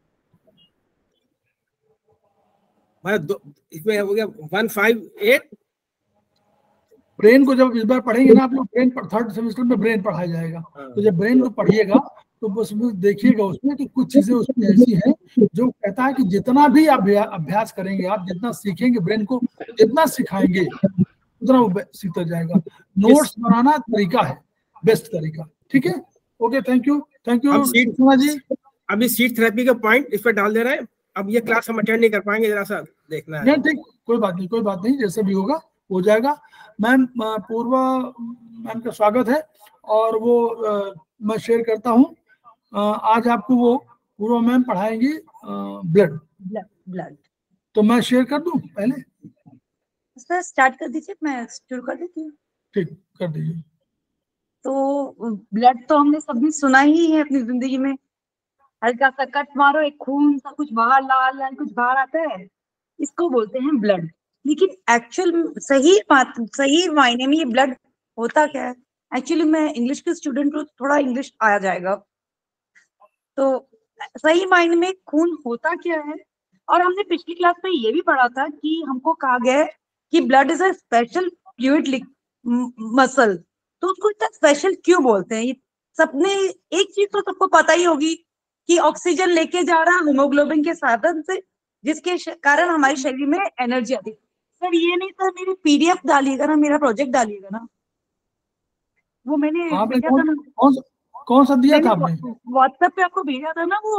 मतलब दो इसमें हो गया वन फाइव एट। ब्रेन को जब इस बार पढ़ेंगे ना आप लोग, ब्रेन थर्ड सेमेस्टर में ब्रेन पढ़ाया जाएगा, तो जब ब्रेन को पढ़िएगा तो उसमें देखिएगा उसमें कि कुछ चीजें उसमें ऐसी हैं जो कहता है कि जितना भी आप अभ्यास करेंगे, आप जितना सीखेंगे, ब्रेन को जितना सिखाएंगे उतना वो सीखता जाएगा। नोट्स बनाना तरीका है, बेस्ट तरीका। ठीक है, okay, thank you thank you अब सीट सुषमा जी। अभी सीट थेरेपी का पॉइंट इस पर डाल दे रहे हैं। अब ये क्लास हम अटेंड नहीं कर पाएंगे, जरा सा देखना है। नहीं ठीक, कोई बात नहीं, कोई बात नहीं, जैसे भी होगा हो जाएगा। मैम पूर्वा मैम का स्वागत है, और वो आ, मैं शेयर करता हूँ। आज आपको वो पूर्वा मैम पढ़ाएंगी ब्लड ब्लड। तो मैं शेयर कर दूं पहले? सर स्टार्ट कर दीजिए, मैं शुरू कर देती हूँ। ठीक, कर दीजिए। तो ब्लड तो हमने सभी सुना ही है अपनी जिंदगी में, हल्का सा कट मारो एक खून सा कुछ बाहर, लाल लाल कुछ बाहर आता है, इसको बोलते हैं ब्लड। लेकिन एक्चुअल सही बात, सही मायने में ये ब्लड होता क्या है? एक्चुअली मैं इंग्लिश के स्टूडेंट हूँ, थोड़ा इंग्लिश आया जाएगा। तो सही मायने में खून होता क्या है? और हमने पिछली क्लास में ये भी पढ़ा था कि हमको कहा गया है कि blood is a special fluid muscle. तो उसको इतना स्पेशल क्यों बोलते हैं? ये सबने एक चीज तो सबको पता ही होगी कि ऑक्सीजन लेके जा रहा है हीमोग्लोबिन के साधन से, जिसके कारण हमारे शरीर में एनर्जी आती है। सर ये नहीं सर, मेरी पीडीएफ डालिएगा ना, मेरा प्रोजेक्ट डालिएगा ना, वो मैंने भेजा था ना। कौन कौन सा दिया था आपने? व्हाट्सएप पे आपको भेजा था ना वो।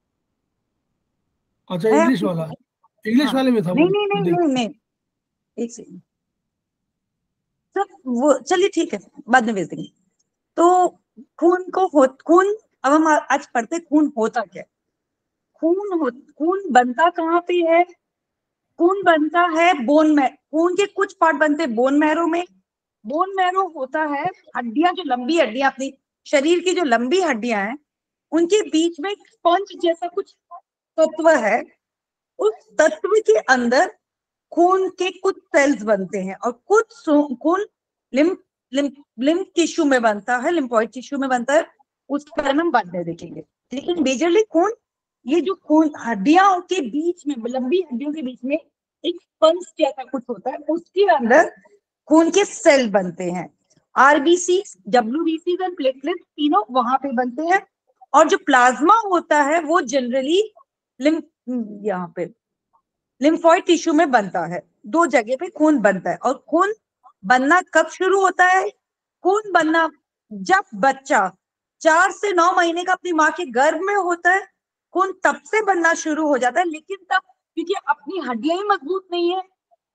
अच्छा, इंग्लिश वाला, इंग्लिश हाँ। वाले में था? नहीं नहीं नहीं नहीं नहीं एक सेकंड सर, वो चलिए ठीक है, बाद में भेज देंगे। तो खून को हो, खून अब हम आज पढ़ते खून होता क्या है। खून हो, खून बनता कहाँ पे है? खून बनता है बोन में। खून के कुछ पार्ट बनते हैं बोन मैरो में। बोन मैरो होता है हड्डियां, जो लंबी हड्डियां अपनी शरीर की जो लंबी हड्डियां हैं, उनके बीच में एक स्पंज जैसा कुछ तत्व है। उस तत्व के अंदर खून के कुछ सेल्स बनते हैं, और कुछ खून लिम्फ लिम्फ लिम्फ टिश्यू में बनता है, लिम्फोइड टिश्यू में बनता है। उसके बारे में हम बाद में देखेंगे। लेकिन मेजरली खून, ये जो खून हड्डियों के बीच में, लंबी हड्डियों के बीच में एक स्पंज जैसा कुछ होता है, उसके अंदर खून के सेल बनते हैं। आरबीसी, डब्ल्यूबीसी और प्लेटलेट्स तीनों वहां पे बनते हैं। और जो प्लाज्मा होता है वो जनरली लिम्फ, यहाँ पे लिम्फोइड टिश्यू में बनता है। दो जगह पे खून बनता है। और खून बनना कब शुरू होता है? खून बनना जब बच्चा चार से नौ महीने का अपनी माँ के गर्भ में होता है, खून तब से बनना शुरू हो जाता है। लेकिन तब क्योंकि अपनी हड्डियां ही मजबूत नहीं है,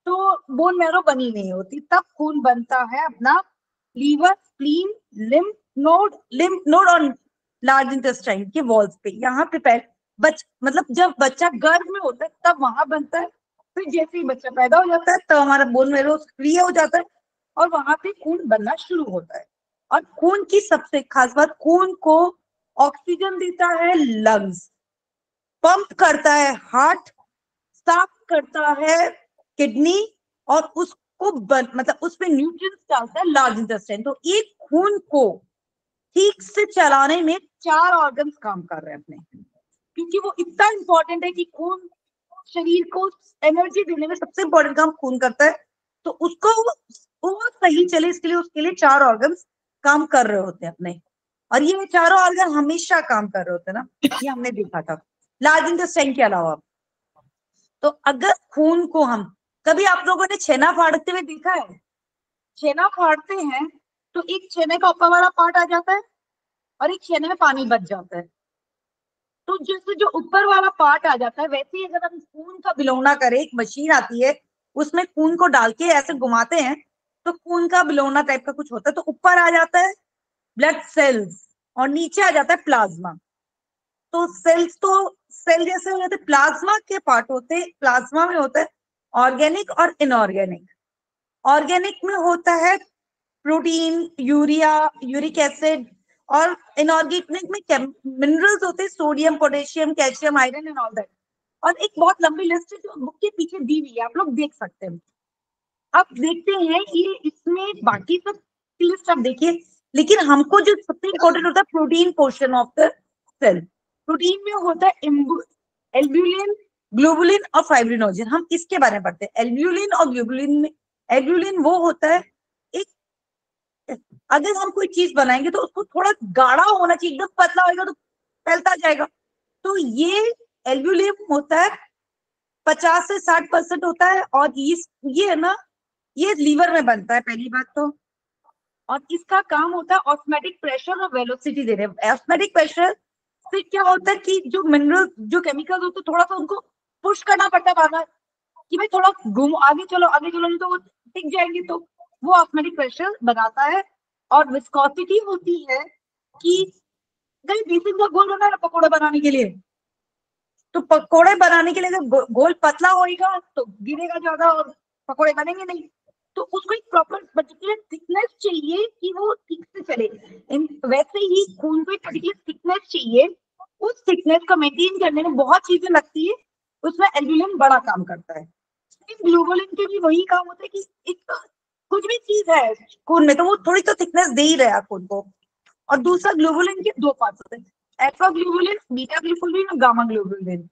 तो बोन मैरो बनी नहीं होती, तब खून बनता है अपना liver, spleen, lymph node, lymph node और लार्ज इंटेस्टाइन के वॉल्स पे। यहाँ पे पहले बच मतलब जब बच्चा गर्भ में होता है तब वहां बनता है, फिर जैसे ही बच्चा पैदा हो जाता है तब हमारा बोन मैरो सक्रिय हो जाता है और वहां पे खून बनना शुरू होता है। और खून की सबसे खास बात, खून को ऑक्सीजन देता है लंग्स, पंप करता है हार्ट, साफ करता है किडनी और उसको बन, मतलब उसमें न्यूट्रिएंट्स डालता है लार्ज इंटेस्टाइन। तो एक खून को ठीक से चलाने में चार ऑर्गन्स काम कर रहे हैं अपने, क्योंकि वो इतना इंपॉर्टेंट है कि खून शरीर को एनर्जी देने में सबसे इंपॉर्टेंट काम खून करता है। तो उसको वो सही चले इसके लिए उसके लिए चार ऑर्गन्स काम कर रहे होते हैं अपने, और ये चारों ऑर्गन हमेशा काम कर रहे होते हैं ना, ये हमने देखा था लार्ज इंटेस्टाइन के अलावा। तो अगर खून को हम, कभी आप लोगों ने छेना फाड़ते हुए देखा है? छेना फाड़ते हैं तो एक छेने का ऊपर वाला पार्ट आ जाता है और एक छेने में पानी बच जाता है। तो जैसे जो ऊपर वाला पार्ट आ जाता है, वैसे ही अगर हम खून का बिलौना करें, एक मशीन आती है उसमें खून को डाल के ऐसे घुमाते हैं तो खून का बिलौना टाइप का कुछ होता है। तो ऊपर आ जाता है ब्लड सेल्स और नीचे आ जाता है प्लाज्मा। तो सेल्स तो सेल जैसे हो जाते, प्लाज्मा के पार्ट होते हैं। प्लाज्मा में होता है ऑर्गेनिक और इनऑर्गेनिक। ऑर्गेनिक में होता है प्रोटीन, यूरिया, यूरिक एसिड, और इनऑर्गेनिक में मिनरल्स होते हैं, sodium, potassium, calcium, iron and all that. और एक बहुत लंबी लिस्ट है जो बुक के पीछे दी हुई है, आप लोग देख सकते हैं। अब देखते हैं ये इसमें बाकी सब की लिस्ट आप देखिए, लेकिन हमको जो सबसे इंपॉर्टेंट होता है protein portion of the cell. Protein में होता है एल्ब्यूलिन, ग्लोबुलिन और फाइब्रिनोजन। हम इसके बारे में पढ़ते हैं। एल्ब्यूलिन और ग्लोबुलिन में, एल्ब्यूलिन वो होता है एक, अगर हम कोई चीज बनाएंगे तो उसको थोड़ा गाढ़ा होना चाहिए, एकदम पतला होगा तो फैलता जाएगा। तो ये एल्ब्यूलिन होता है पचास से साठ परसेंट होता है, और इस ये है ना, ये लीवर में बनता है पहली बात तो। और इसका काम होता है ऑस्मोटिक प्रेशर और वेलोसिटी दे रहे हैं। ऑस्मोटिक प्रेशर से क्या होता है कि जो मिनरल, जो केमिकल होते हैं, थोड़ा सा उनको पुश करना पड़ता है बार-बार कि भाई थोड़ा घूम, आगे चलो आगे चलो, नहीं तो वो टिक जाएंगे। तो वो ऑस्मोटिक प्रेशर बनाता है। और विस्कोसिटी होती है कि कहीं बेसिक का गोल बना है पकौड़े बनाने के लिए, तो पकौड़े बनाने के लिए अगर गोल पतला होगा तो गिरेगा ज्यादा और पकौड़े बनेंगे नहीं। तो उसको एक प्रॉपर पर्टिकुलर थिकनेस चाहिए कि वो ठीक से चले। वैसे ही खून को एक पर्टिकुलर थिकनेस चाहिए, उस थिकनेस को मेंटेन करने में बहुत चीजें लगती है, उसमें एल्ब्यूलिन बड़ा काम करता है। ग्लोबुलिन के भी वही काम होता है कि एक कुछ भी चीज है खून में तो वो थोड़ी तो थिकनेस दे ही रहा है खून को। और दूसरा, ग्लोबुलिन के दो पार्ट होते हैं, अल्फा ग्लोबुलिन, बीटा ग्लोबुलिन और गामा ग्लोबुलिन।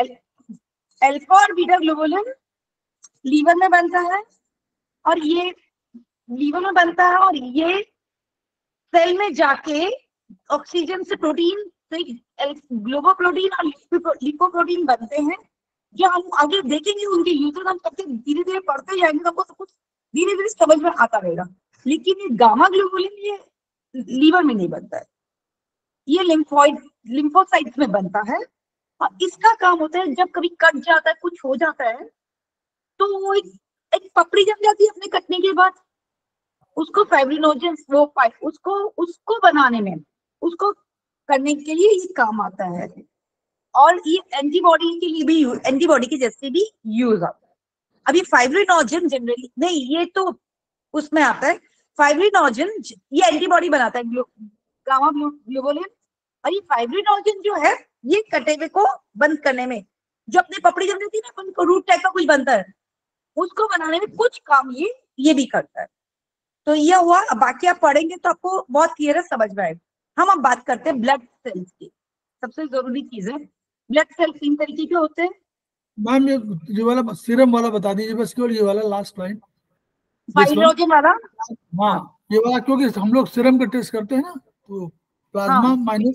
अल्फा और बीटा ग्लोबुलिन लीवर में बनता है, और ये लीवर में बनता है और ये सेल में जाके ऑक्सीजन से प्रोटीन से ग्लोबोप्रोटीन और लिपोप्रोटीन बनते हैं, जो हम आगे देखेंगे उनके यूजेस। हम सबसे धीरे धीरे पढ़ते जाएंगे तो हमको सब कुछ धीरे धीरे समझ में आता रहेगा। लेकिन ये गामा ग्लोबुलिन ये लीवर में नहीं बनता है, ये लिम्फोइड लिम्फोसाइट्स में बनता है। और इसका काम होता है जब कभी कट जाता है, कुछ हो जाता है, तो वो एक, एक पपड़ी जम जाती है अपने कटने के बाद, उसको फाइब्रिनोजन, वो उसको उसको बनाने में, उसको करने के लिए ये काम आता है। और ये एंटीबॉडी के लिए भी, एंटीबॉडी के जैसे भी यूज आता है। अभी फाइब्रिनोजन जनरली नहीं, ये तो उसमें आता है। फाइब्रिनोजन ये एंटीबॉडी बनाता है, गामा ग्लोबुलिन। और ये फाइब्रिनोजन जो है ये कटे हुए को बंद करने में, जो अपनी पपड़ी जम जाती है ना, उनको रूट टाइप का कुछ बनता है, उसको बनाने में कुछ काम ये ये भी करता है। तो ये हुआ। अब बाकी आप पढ़ेंगे तो आपको बहुत क्लियर है, समझ में आएगा। हम अब बात करते हैं ब्लड सेल्स की। सबसे जरूरी चीज है, ब्लड सेल तीन तरीके के होते हैं। मैम ये ये वाला सीरम वाला बता दीजिए बस, केवल ये वाला लास्ट लाइन, फाइब्रोजन वाला। हाँ ये वाला, क्योंकि हम लोग सीरम का टेस्ट करते हैं ना, तो प्लाज्मा माइनस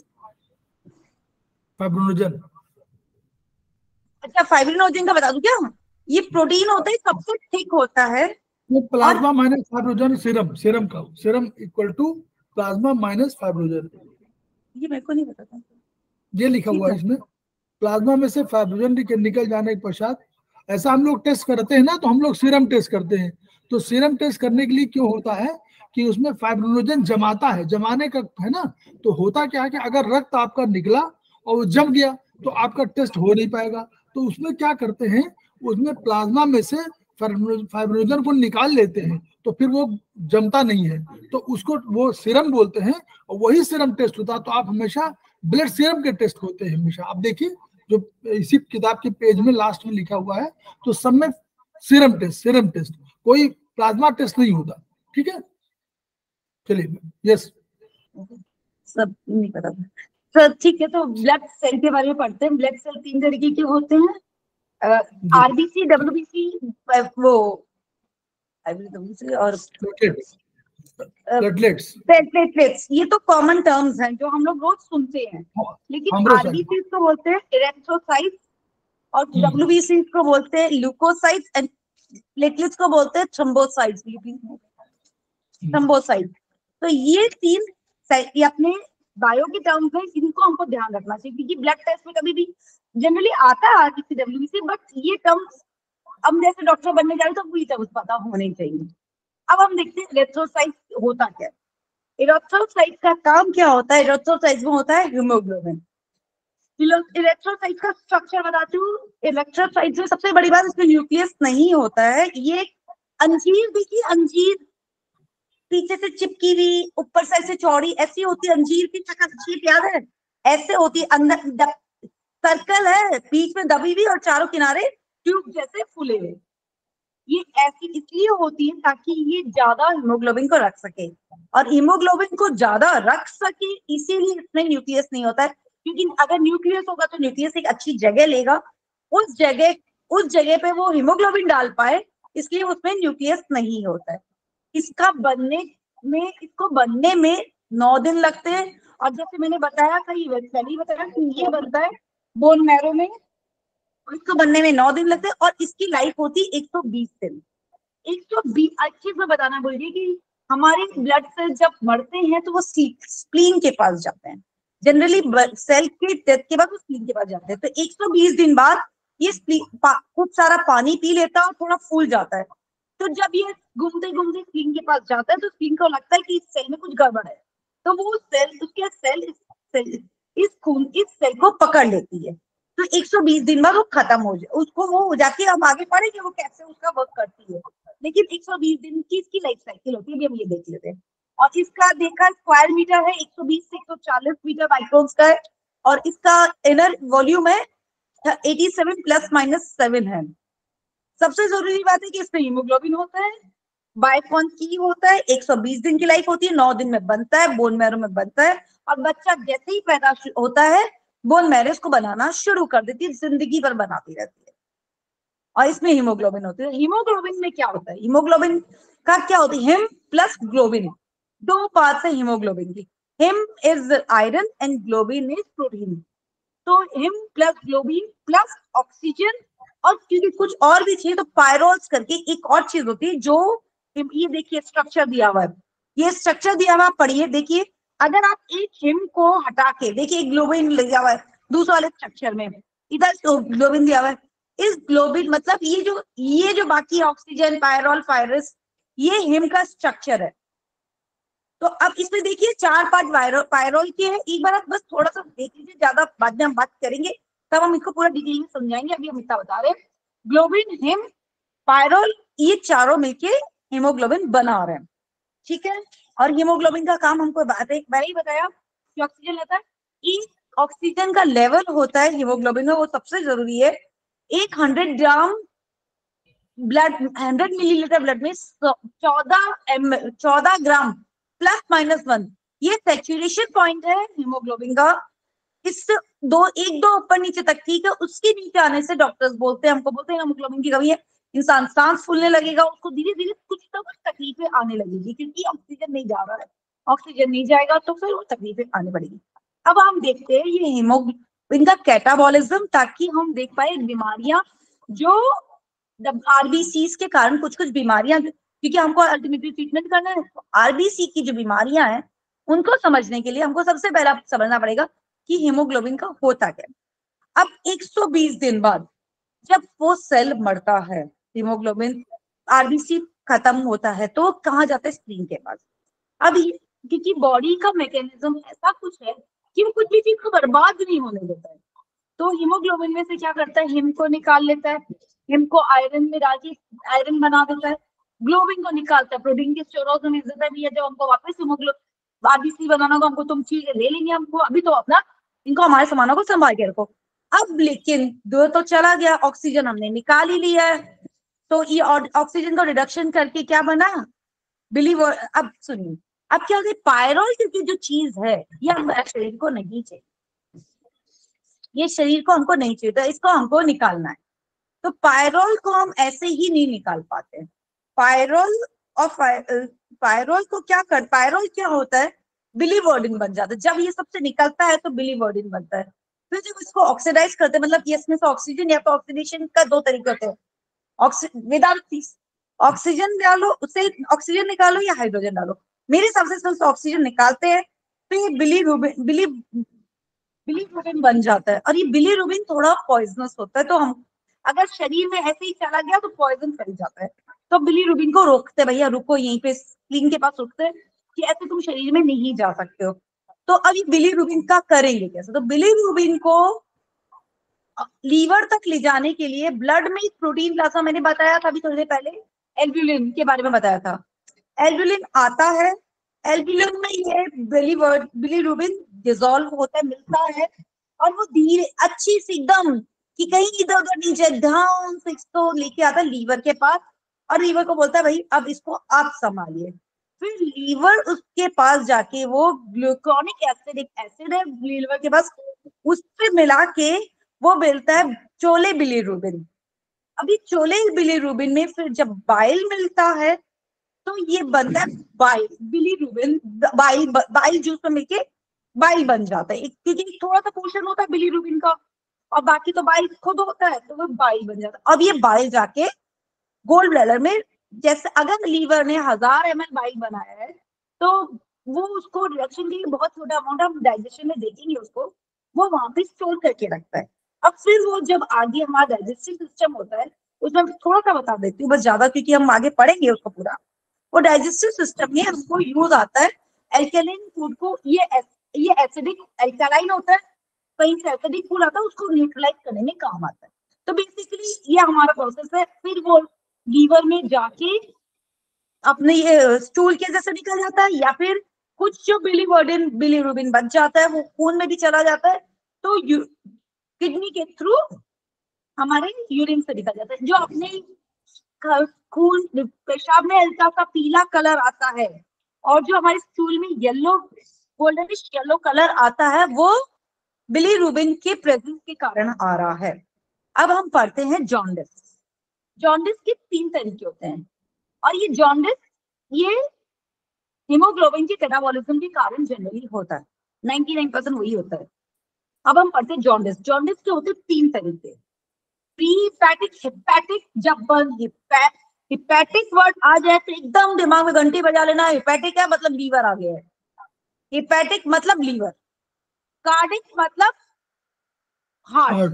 फाइब्रिनोजन। अच्छा, फाइब्रिनोजन का बता दूं क्या? ये प्रोटीन होता है, सबसे थिक होता है। ये plasma minus fibrinogen, serum serum का serum equal to plasma minus fibrinogen. ये मेरे को नहीं पता था, ये लिखा हुआ है इसमें। प्लाज्मा में से फाइब्रिनोजन निकल जाने के पश्चात ऐसा हम लोग टेस्ट करते हैं ना, तो हम लोग सीरम टेस्ट करते हैं। तो सीरम टेस्ट करने के लिए क्यों होता है कि उसमें फाइब्रिनोजन जमाता है, जमाने का है ना। तो होता क्या है कि अगर रक्त आपका निकला और वो जम गया तो आपका टेस्ट हो नहीं पाएगा। तो उसमें क्या करते हैं, उसमें प्लाज्मा में से फाइब्रिनोजन को निकाल लेते हैं, तो फिर वो जमता नहीं है, तो उसको वो सीरम बोलते हैं, और वही सीरम टेस्ट होता है। तो आप हमेशा ब्लड सीरम के टेस्ट होते हैं हमेशा। आप देखिए जो इसी किताब के पेज में लास्ट में लिखा हुआ है, तो सब में सीरम टेस्ट, सीरम टेस्ट, कोई प्लाज्मा टेस्ट नहीं होता। ठीक है, चलिए। यस, सब नहीं पता था सर। ठीक है, तो ब्लड सेल के बारे में पढ़ते हैं। ब्लड सेल तीन तरीके के होते हैं, आरबीसी, डब्ल्यूबीसी, वो और प्लेटलेट्स। प्लेटलेट्स। ये तो कॉमन टर्म्स हैं जो हम लोग रोज सुनते हैं, लेकिन आरबीसी को बोलते हैं इरेथ्रोसाइट्स, और डब्ल्यूबीसी को बोलते हैं ल्यूकोसाइट्स, एंड प्लेटलेट्स को बोलते हैं थ्रोम्बोसाइट्स। थ्रोम्बोसाइट्स। तो ये तीन ये अपने बायो के टर्म्स हैं, इनको हमको ध्यान रखना चाहिए, क्योंकि ब्लड टेस्ट में कभी भी जनरली आता है आरबीसी, डब्ल्यूबीसी, बट ये टर्म्स हम जैसे डॉक्टर बनने जा रहे हैं तो वही टर्म्स पता होने चाहिए। अब हम देखते हैं इरेथ्रोसाइट्स होता क्या है। इरेथ्रोसाइट का काम क्या होता है? इरेथ्रोसाइट में होता है हीमोग्लोबिन। इरेथ्रोसाइट का स्ट्रक्चर बताती हूँ। इरेथ्रोसाइट में सबसे बड़ी बात, इसमें न्यूक्लियस नहीं होता है। ये अंजीर, देखिए अंजीर पीछे से चिपकी हुई, ऊपर साइड से चौड़ी, ऐसी होती है अंजीर की शक्ल, शेप याद है? ऐसे होती है, अंदर सर्कल है, बीच में दबी हुई और चारों किनारे ट्यूब जैसे फूले हुए। ये ऐसी इसलिए होती है ताकि ये ज्यादा हीमोग्लोबिन को रख सके, और हीमोग्लोबिन को ज्यादा रख सके इसीलिए इसमें न्यूक्लियस नहीं होता है, क्योंकि अगर न्यूक्लियस होगा तो न्यूक्लियस एक अच्छी जगह लेगा, उस जगह उस जगह पे वो हीमोग्लोबिन डाल पाए, इसलिए उसमें न्यूक्लियस नहीं होता है। इसका बनने में इसको बनने में नौ दिन लगते हैं, और जैसे मैंने बताया था, ये पहले बताया कि ये बनता है बोन मैरो में, इसको बनने में नौ दिन लगते हैं, और इसकी लाइफ होती है एक सौ बीस दिन। एक सौ बीस अच्छे से बताना भूल गई कि हमारे ब्लड सेल जब मरते हैं तो वो स्प्लीन के पास जाते हैं। जनरली सेल के डेथ के बाद वो स्प्लीन के पास जाते हैं। तो एक सौ बीस दिन बाद ये खूब सारा पानी पी लेता है और थोड़ा फूल जाता है। तो जब ये घूमते घूमते स्प्लीन के पास जाता है तो स्प्लीन को लगता है कि इस सेल में कुछ गड़बड़ है, तो वो सेल उसके सेल इस सेल इस खून इस सेल को पकड़ लेती है। तो एक सौ बीस दिन बाद वो खत्म हो जाए, उसको वो हो जाती है। हम आगे पढ़ेंगे वो कैसे उसका वर्क करती है, लेकिन एक सौ बीस दिन की इसकी लाइफ साइकिल होती है। अभी हम ये देख लेते हैं। और इसका देखा स्क्वायर मीटर है, एक सौ बीस से एक सौ चालीस मीटर माइक्रोन्स का है, और इसका इनर वॉल्यूम है सत्तासी प्लस माइनस सेवन है। सबसे जरूरी बात है कि इसमें हीमोग्लोबिन होता है, बाइकॉन की होता है, एक सौ बीस दिन की लाइफ होती है, नौ दिन में बनता है, बोन मैरो में बनता है, और बच्चा जैसे ही पैदा होता है बोन मैरो इसको बनाना शुरू कर देती है, जिंदगी भर बनाती रहती है। और इसमें हीमोग्लोबिन होती है। हीमोग्लोबिन में क्या होता है? हीमोग्लोबिन का क्या होता है? हिम प्लस ग्लोबिन, दो पार्ट्स है हीमोग्लोबिन की। Haem is iron and globin is protein. तो haem plus globin plus oxygen, और क्योंकि कुछ और भी चाहिए तो पायरोल्स करके एक और चीज होती है जो, ये देखिए स्ट्रक्चर दिया हुआ है, ये स्ट्रक्चर दिया हुआ पढ़िए। देखिए अगर आप एक हिम को हटा के देखिए, ग्लोबिन दिया हुआ है दूसरे वाले स्ट्रक्चर में, इधर ग्लोबिन दिया हुआ है। इस ग्लोबिन मतलब ये जो ये जो बाकी ऑक्सीजन, पायरोल, फायरस, ये हिम का स्ट्रक्चर है। तो अब इसमें देखिए चार पार्ट पायरोल के हैं। एक बार आप बस थोड़ा सा देख लीजिए, ज्यादा बाद में हम बात करेंगे तब हम इसको पूरा डिटेल में समझाएंगे। अभी हम इतना बता रहे हैं, ग्लोबिन, हिम, पायरोल, ये चारों मिलके हीमोग्लोबिन बना रहे हैं। ठीक है, और हीमोग्लोबिन का काम हमको बात है, मैंने ही बताया कि ऑक्सीजन लेता है। एक ऑक्सीजन का लेवल होता है हीमोग्लोबिन में, वो सबसे जरूरी है। एक hundred gram blood, hundred millilitre blood में चौदह एम चौदह ग्राम प्लस माइनस वन, ये सैचुरेशन पॉइंट है हीमोग्लोबिन का। इस दो एक दो ऊपर नीचे तक ठीक है, उसके नीचे आने से डॉक्टर्स बोलते हैं, हमको बोलते हैं हीमोग्लोबिन की कमी है, इंसान सांस फूलने लगेगा, उसको धीरे धीरे कुछ ना कुछ तकलीफें आने लगेगी, क्योंकि ऑक्सीजन नहीं जा रहा है। ऑक्सीजन नहीं जाएगा तो फिर वो तकलीफें आने पड़ेगी। अब हम देखते हैं ये हीमोग्लोबिन का कैटाबॉलिज्म, ताकि हम देख पाए बीमारियां जो आरबीसी के कारण, कुछ कुछ बीमारियां, क्योंकि हमको अल्टीमेटली ट्रीटमेंट करना है। आरबीसी की जो बीमारियां हैं उनको समझने के लिए हमको सबसे पहला समझना पड़ेगा कि हीमोग्लोबिन का होता क्या। अब एक सौ बीस दिन बाद जब वो सेल मरता है, हीमोग्लोबिन आरबीसी खत्म होता है, तो कहाँ जाता है? स्प्लीन के पास। अब क्योंकि बॉडी का मैकेनिज्म ऐसा कुछ है कि वो कुछ भी चीज को बर्बाद नहीं होने देता है, तो हीमोग्लोबिन में से क्या करता है? हिम को निकाल लेता है, हिम को आयरन में डाल के आयरन बना देता है, ग्लोबिन को निकालता है, प्रोटीन के स्टोरेज में देता है। भैया जब हमको वापस हीमोग्लोबिन आरबीसी बनाना होगा, हमको तुम चीजें ले लेंगे, हमको अभी तो अपना इनको हमारे सामानों को संभाल के रखो। अब लेकिन दो तो चला गया, ऑक्सीजन हमने निकाल ही लिया है, तो ये ऑक्सीजन को रिडक्शन करके क्या बना? बिलीव। अब सुनिए, अब क्या होता है? पायरोल की जो चीज है ये हमारे शरीर को नहीं चाहिए, ये शरीर को हमको नहीं चाहिए, तो इसको हमको निकालना है। तो पायरोल को हम ऐसे ही नहीं निकाल पाते। पायरोल और पायरोल को क्या कर पायरोल क्या होता है? बिलीवर्डिन बन जाता है। जब ये सबसे निकलता है तो बिलीवर्डिन बनता है। फिर जब इसको ऑक्सीडाइज करते हैं, मतलब इसमें से ऑक्सीजन या तो ऑक्सीडेशन का दो तरीके होते हैं, विदाउट ऑक्सीजन डालो, उससे ऑक्सीजन निकालो या हाइड्रोजन डालो। मेरे हिसाब से इसमें ऑक्सीजन निकालते हैं तो ये बिलीरुबिन बिली बिलीरुबिन बन जाता है, और ये बिलीरुबिन थोड़ा पॉइजनस होता है, तो हम अगर शरीर में ऐसे ही चला गया तो पॉइजन फैल जाता है। तो बिलीरुबिन को रोकते, भैया रुको यहीं पे स्प्लीन के पास रुकते हैं कि ऐसे तुम शरीर में नहीं जा सकते हो। तो अभी बिलीरुबिन का करेंगे कैसे? तो बिलीरुबिन को लीवर तक ले जाने के लिए ब्लड में एक प्रोटीन प्लाज्मा, मैंने बताया था अभी थोड़ी देर पहले, एल्ब्यूलिन के बारे में बताया था। एल्ब्यूलिन आता है, एल्ब्यूलिन में ये बिलीवर्ड बिलीरुबिन डिसॉल्व होता है, मिलता है, और वो धीरे अच्छी से एकदम कि कहीं इधर उधर नीचे ध्यान से इसको लेके आता है लीवर के पास, और लीवर को बोलता है भाई अब इसको आप संभालिए। फिर लीवर उसके पास जाके वो ग्लूकोनिक एसिड, एक एसिड है लीवर के पास, उससे मिला के वो मिलता है चोले बिलीरुबिन। अभी चोले बिलीरुबिन में फिर जब बाइल मिलता है तो ये बनता है bile bilirubin, bile bile juice में मिलके बाइल बन जाता है, क्योंकि थोड़ा सा पोर्शन होता है बिलीरुबिन का और बाकी तो बाइल खुद होता है, तो वो बाइल बन जाता है। अब ये बाइल जाके गोल ब्लैडर में, जैसे अगर लीवर ने हजार एम एल बाइल बनाया है तो वो उसको रिएक्शन के लिए बहुत छोटा अमाउंट हम डाइजेशन में देखेंगे उसको, वो वहां पे स्टोर करके रखता है। अब फिर वो जब आगे हमारा डाइजेस्टिव सिस्टम होता है, उसमें थोड़ा सा बता देती हूँ बस, ज्यादा क्योंकि हम आगे पढ़ेंगे उसको पूरा। वो डाइजेस्टिव सिस्टम में हमको यूज आता है एल्कलाइन फूड को, ये ये एसिडिक एल्कलाइन होता है, कहीं से एसिडिक फूड आता है, उसको न्यूट्रलाइज करने में काम आता है। तो बेसिकली ये हमारा प्रोसेस है। फिर वो लीवर में जाके अपने ये स्टूल के जैसे निकल जाता है, या फिर कुछ जो बिलीवर्डिन बिलीरुबिन बच जाता है वो खून में भी चला जाता है, तो किडनी के थ्रू हमारे यूरिन से निकल जाता है। जो अपने खून पेशाब में हल्का सा पीला कलर आता है और जो हमारे स्टूल में येलो गोल्डनिश येलो कलर आता है, वो बिलीरुबिन के प्रेजेंस के कारण आ रहा है। अब हम पढ़ते हैं जॉन्डिस। जॉन्डिस के तीन तरीके होते हैं, और ये जॉन्डिस ये हीमोग्लोबिन के कैटाबॉलिज्म के कारण जनरली होता है, निन्यानवे परसेंट वही होता है। अब हम पढ़ते हैं जॉन्डिस। जॉन्डिस के होते तीन तरीके, प्री हिपैटिक, हिपैटिक। जब हिपैटिक वर्ड आ जाए तो एकदम दिमाग में घंटी बजा लेना, हिपैटिक है मतलब लीवर आ गया है, हिपैटिक मतलब लीवर, कार्डिक मतलब हार्ट,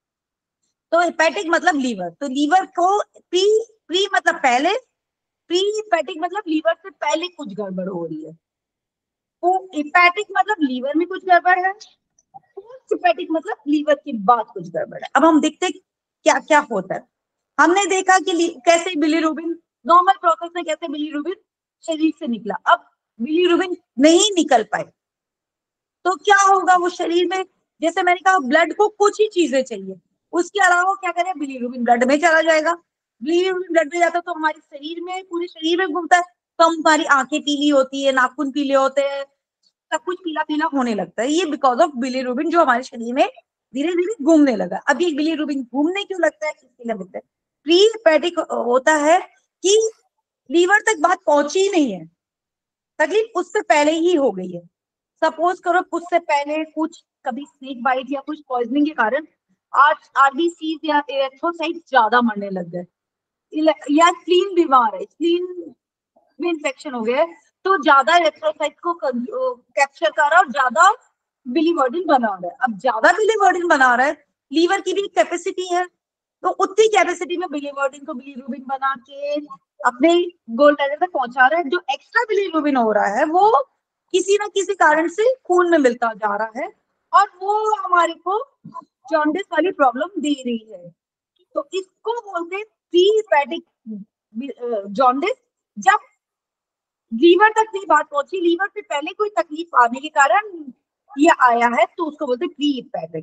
तो हिपैटिक मतलब लीवर। तो लीवर को प्री प्री मतलब पहले, प्री हिपैटिक मतलब लीवर से पहले कुछ गड़बड़ हो रही है, तो हिपैटिक मतलब लीवर में कुछ गड़बड़ है, हिपैटिक मतलब लीवर के बाद कुछ गड़बड़ है। अब हम देखते हैं क्या क्या होता है। हमने देखा कि कैसे बिलीरुबिन नॉर्मल प्रोसेस में कैसे बिलीरुबिन शरीर से निकला। अब बिलीरुबिन नहीं निकल पाए तो क्या होगा? वो शरीर में, जैसे मैंने कहा ब्लड को कुछ ही चीजें चाहिए, उसके अलावा क्या करें? बिलीरुबिन ब्लड में चला जाएगा। बिलीरुबिन ब्लड में जाता है तो हमारे शरीर में, पूरे शरीर में घूमता है, तो हमारी आंखें पीली होती है, नाखून पीले होते हैं, सब कुछ पीला पीला होने लगता है। ये बिकॉज ऑफ बिलीरुबिन जो हमारे शरीर में धीरे धीरे घूमने लगा। अब ये बिलीरुबिन घूमने क्यों लगता है? इसके लिए बोलते हैं प्री हिपैटिक होता है कि लीवर तक बात पहुंची ही नहीं है, तकलीफ उससे पहले ही हो गई है। सपोज करो उससे पहले कुछ कभी स्नेक बाइट या कुछ पॉइजनिंग के कारण आज आरबीसी या एरिथ्रोसाइट ज्यादा मरने लग गए, या स्प्लीन बीमार है, स्प्लीन में इन्फेक्शन हो गया है, तो ज्यादा एरिथ्रोसाइट को कैप्चर कर रहा है और ज्यादा बिलीवर्डिन बना रहा है। अब ज्यादा बिलीवर्डिन बना रहा है, लीवर की भी कैपेसिटी है, तो उतनी कैपेसिटी में बिलीवर्डिन को बिलीरुबिन बना के अपने गोल ब्लैडर तक पहुंचा रहा है। जो एक्स्ट्रा बिलीरुबिन हो रहा है वो किसी ना किसी कारण से खून में मिलता जा रहा है और वो हमारे को जॉन्डिस वाली प्रॉब्लम दे रही है। तो इसको बोलते हैं प्री हेपेटिक जॉन्डिस। जब लीवर तक नहीं बात पहुंची, लीवर से पहले कोई तकलीफ आने के कारण ये आया है, तो उसको बोलते हैं प्री हेपेटिक।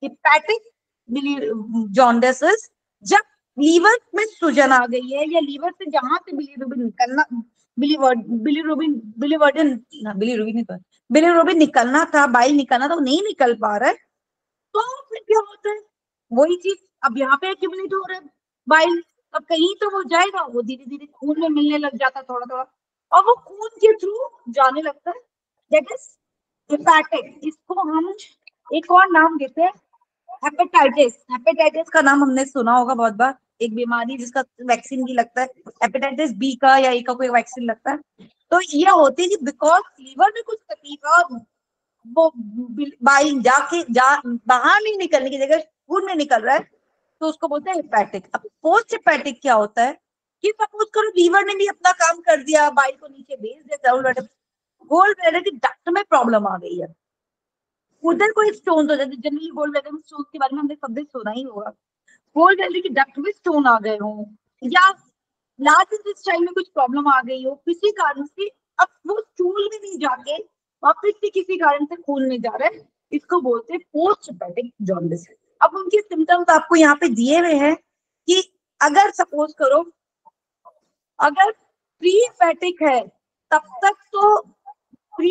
हेपेटिक जॉन्डिस जब लीवर में सूजन आ गई है या लीवर से जहां से बिलीरुबिन निकलना बिलीरुबिन बिलीवर्डिन बिलीरुबिन बिलीरुबिन निकलना था, बाइल निकलना था, वो नहीं निकल पा रहा है, तो फिर क्या होता है वही चीज अब यहाँ पे एक्यूमुलेट हो रहा है बाइल। अब कहीं तो वो जाएगा, वो धीरे धीरे खून में मिलने लग जाता है थोड़ा थोड़ा, और वो खून के थ्रू जाने लगता है। That is hepatic. इसको हम एक और नाम देते हैं हेपेटाइटिस। हेपेटाइटिस का नाम हमने सुना होगा बहुत बार, एक बीमारी जिसका वैक्सीन भी लगता है, हेपेटाइटिस बी का या ए का कोई वैक्सीन लगता है। तो ये होती है कि बिकॉज लीवर में कुछ तकलीफ है और वो बाइल जाके जा बाहर नहीं निकलने की जगह खून में निकल रहा है, तो उसको बोलते हैं हेपेटिक। अब पोस्ट हेपेटिक क्या होता है कि सपोज करो लीवर ने भी अपना काम कर दिया, बाइल को नीचे भेज दिया, गोल ब्लैडर की डक्ट में प्रॉब्लम आ गई है, उधर कोई स्टोन हो जाते, जनरली गोल ब्लैडर में स्टोन के बारे में हमने सबने सुना ही होगा। गोल ब्लैडर की डक्ट में स्टोन आ गए हो या लार्ज इंटेस्टाइन में कुछ प्रॉब्लम आ गई हो किसी कारण से, अब वो स्टूल में नहीं जाके वापस से किसी कारण से खून में जा रहा है, इसको बोलते हैं पोस्ट हेपेटिक जॉन्डिस। अब उनके सिम्टम्स आपको यहाँ पे दिए हुए हैं कि अगर सपोज करो अगर प्री हेपेटिक है तब तक तो प्री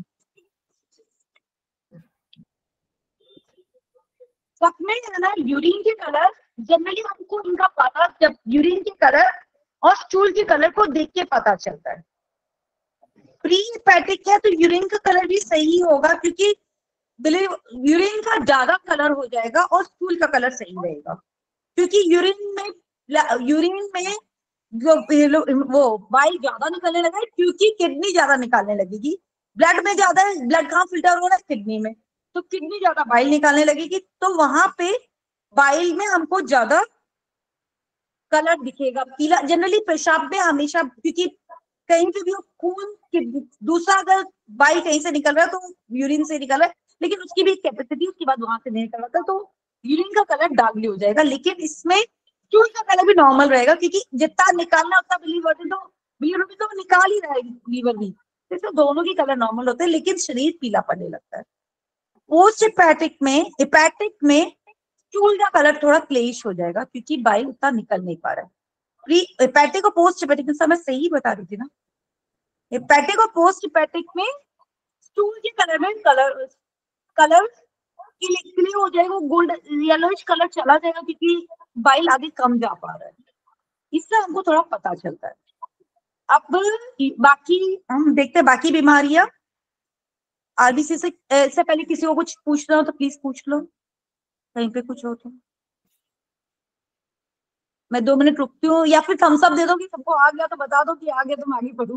सब में है ना यूरिन के कलर, जनरली हमको इनका पता जब यूरिन के कलर और स्टूल के कलर को देख के पता चलता है। प्री हेपेटिक है तो यूरिन का कलर भी सही होगा क्योंकि यूरिन का ज्यादा कलर हो जाएगा और स्टूल का कलर सही रहेगा, क्योंकि यूरिन में यूरिन में जो वो बाइल ज्यादा निकलने लगा है क्योंकि किडनी ज्यादा निकालने लगेगी। ब्लड में ज्यादा है, ब्लड कहाँ फिल्टर हो रहा है, किडनी में, तो किडनी ज्यादा बाइल निकालने लगेगी, तो वहां पे बाइल में हमको ज्यादा कलर दिखेगा पीला। जनरली पेशाब में हमेशा, क्योंकि कहीं पे भी खून दूसरा अगर बाइल कहीं से निकल रहा है तो यूरिन से निकल रहा है, लेकिन उसकी भी कैपेसिटी उसके बाद वहां से नहीं निकल रहा था, तो यूरिन का कलर डार्कली हो जाएगा। लेकिन इसमें स्टूल का कलर भी नॉर्मल रहेगा क्योंकि जितना निकालना उतना बिलीवर्डिन तो बिलीरुबिन तो निकाल ही रहा है लीवर भी, तो दोनों की कलर नॉर्मल होते हैं लेकिन शरीर पीला पड़ने लगता है। पोस्ट हेपेटिक में हेपेटिक में स्टूल का कलर थोड़ा क्लेश हो जाएगा क्योंकि बाइल उतना निकल नहीं पा रहा है। प्री हेपेटिक और पोस्ट हेपेटिक में मैं सही बता रही थी ना, हेपेटिक और पोस्ट हेपेटिक में स्टूल के कलर में कलर कलर क्लियर हो जाएगा, गोल्ड येलोइश कलर चला जाएगा क्योंकि बाइल आगे कम जा पा रहा है, इससे हमको थोड़ा पता चलता है। अब बाकी हम देखते हैं बाकी बीमारियां। आरबीसी से इससे पहले किसी को कुछ पूछना हो तो प्लीज पूछ लो, कहीं पे कुछ हो तो मैं दो मिनट रुकती हूँ, या फिर थम्स अप दे दो कि सबको आ गया तो बता दो कि आ गया तो मैं आगे पढ़ूं,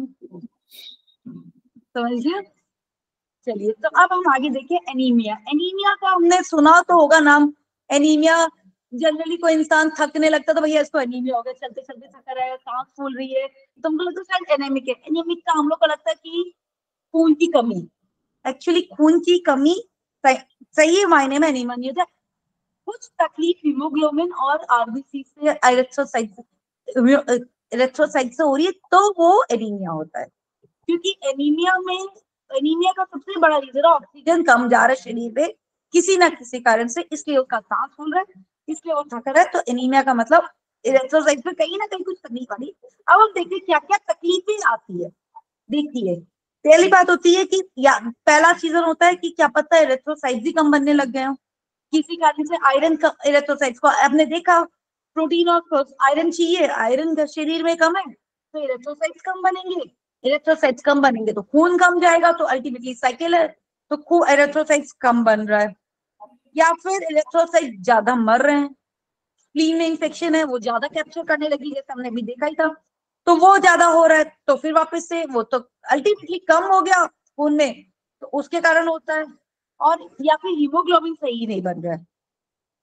समझिए। चलिए तो अब हम आगे देखिए एनीमिया। एनीमिया का हमने सुना तो होगा नाम, एनीमिया जनरली कोई इंसान थकने लगता तो भैया इसको एनीमिया हो गया, चलते चलते थका रहा है, सांस फूल रही है, तो हमको लगता है शायद एनीमिक है। एनीमिक का हम लोग को लगता है कि खून की कमी, एक्चुअली खून की कमी सही मायने में एनीमिया नहीं होता, कुछ तकलीफ हीमोग्लोबिन और आरबीसी से एरिथ्रोसाइट एरिथ्रोसाइट से हो रही है तो वो एनीमिया होता है। क्योंकि एनीमिया में एनीमिया का सबसे बड़ा रीजन है ऑक्सीजन कम जा रहा है शरीर में किसी ना किसी कारण से, इसलिए उसका सांस फूल रहा है, इसलिए वो थक रहा है, तो एनीमिया का मतलब एरिथ्रोसाइट में कहीं ना कहीं कुछ तकलीफ आ रही। अब हम देखते हैं क्या क्या तकलीफें आती है। देखिए पहली बात होती है कि या पहला सीजन होता है कि क्या पता है एरिथ्रोसाइट भी कम बनने लग गए हो किसी कारण से, आयरन का एरिथ्रोसाइट्स को आपने देखा, प्रोटीन और आयरन चाहिए, आयरन शरीर में कम है तो एरिथ्रोसाइट्स कम बनेंगे, एरिथ्रोसाइट्स कम बनेंगे तो खून कम जाएगा, तो अल्टीमेटली साइकिल है, तो खून एरिथ्रोसाइट्स कम बन रहा है। या फिर एरिथ्रोसाइट ज्यादा मर रहे हैं, स्प्लीन में इंफेक्शन है वो ज्यादा कैप्चर करने लगी, जैसे हमने अभी देखा ही था, तो वो ज्यादा हो रहा है, तो फिर वापस से वो तो अल्टीमेटली कम हो गया खून में, तो उसके कारण होता है। और या फिर हीमोग्लोबिन सही नहीं बन रहा है,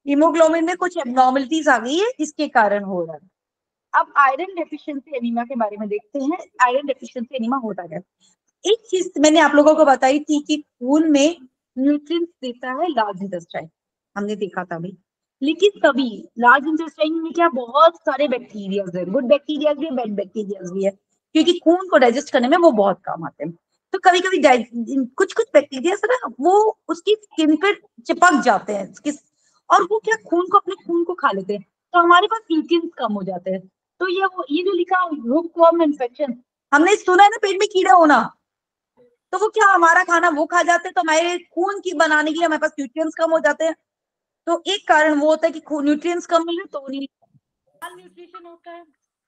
हीमोग्लोबिन में कुछ एबनॉर्मलिटीज आ गई है, इसके कारण हो रहा है। अब आयरन डेफिशिएंसी एनीमिया के बारे में देखते हैं। आयरन डेफिशिएंसी एनीमिया होता क्या है। एक चीज मैंने आप लोगों को बताई थी कि खून में न्यूट्रिएंट्स देता है लार्ज इंटेस्टाइन, हमने देखा था भी। लेकिन तभी लार्ज इंटेस्टाइन में क्या बहुत सारे बैक्टीरिया है, गुड बैक्टीरिया भी है, बैड बैक्टीरिया भी है, क्योंकि खून को डाइजेस्ट करने में वो बहुत काम आते हैं। तो कभी कभी कुछ कुछ बैक्टीरिया है ना, वो उसकी स्किन पे चिपक जाते हैं और वो क्या खून को अपने खून को खा लेते हैं, तो हमारे पास न्यूट्रिएंट्स कम हो जाते हैं। तो ये ये जो लिखा हुकवर्म इन्फेक्शन, हमने सुना है ना पेट में कीड़ा होना, तो वो क्या हमारा खाना वो खा जाते हैं, तो हमारे खून की बनाने के लिए हमारे पास न्यूट्रिएंट्स कम हो जाते हैं। तो एक कारण वो होता है कि खून न्यूट्रिएंट्स कम मिले तो नहीं न्यूट्रिशन होता है।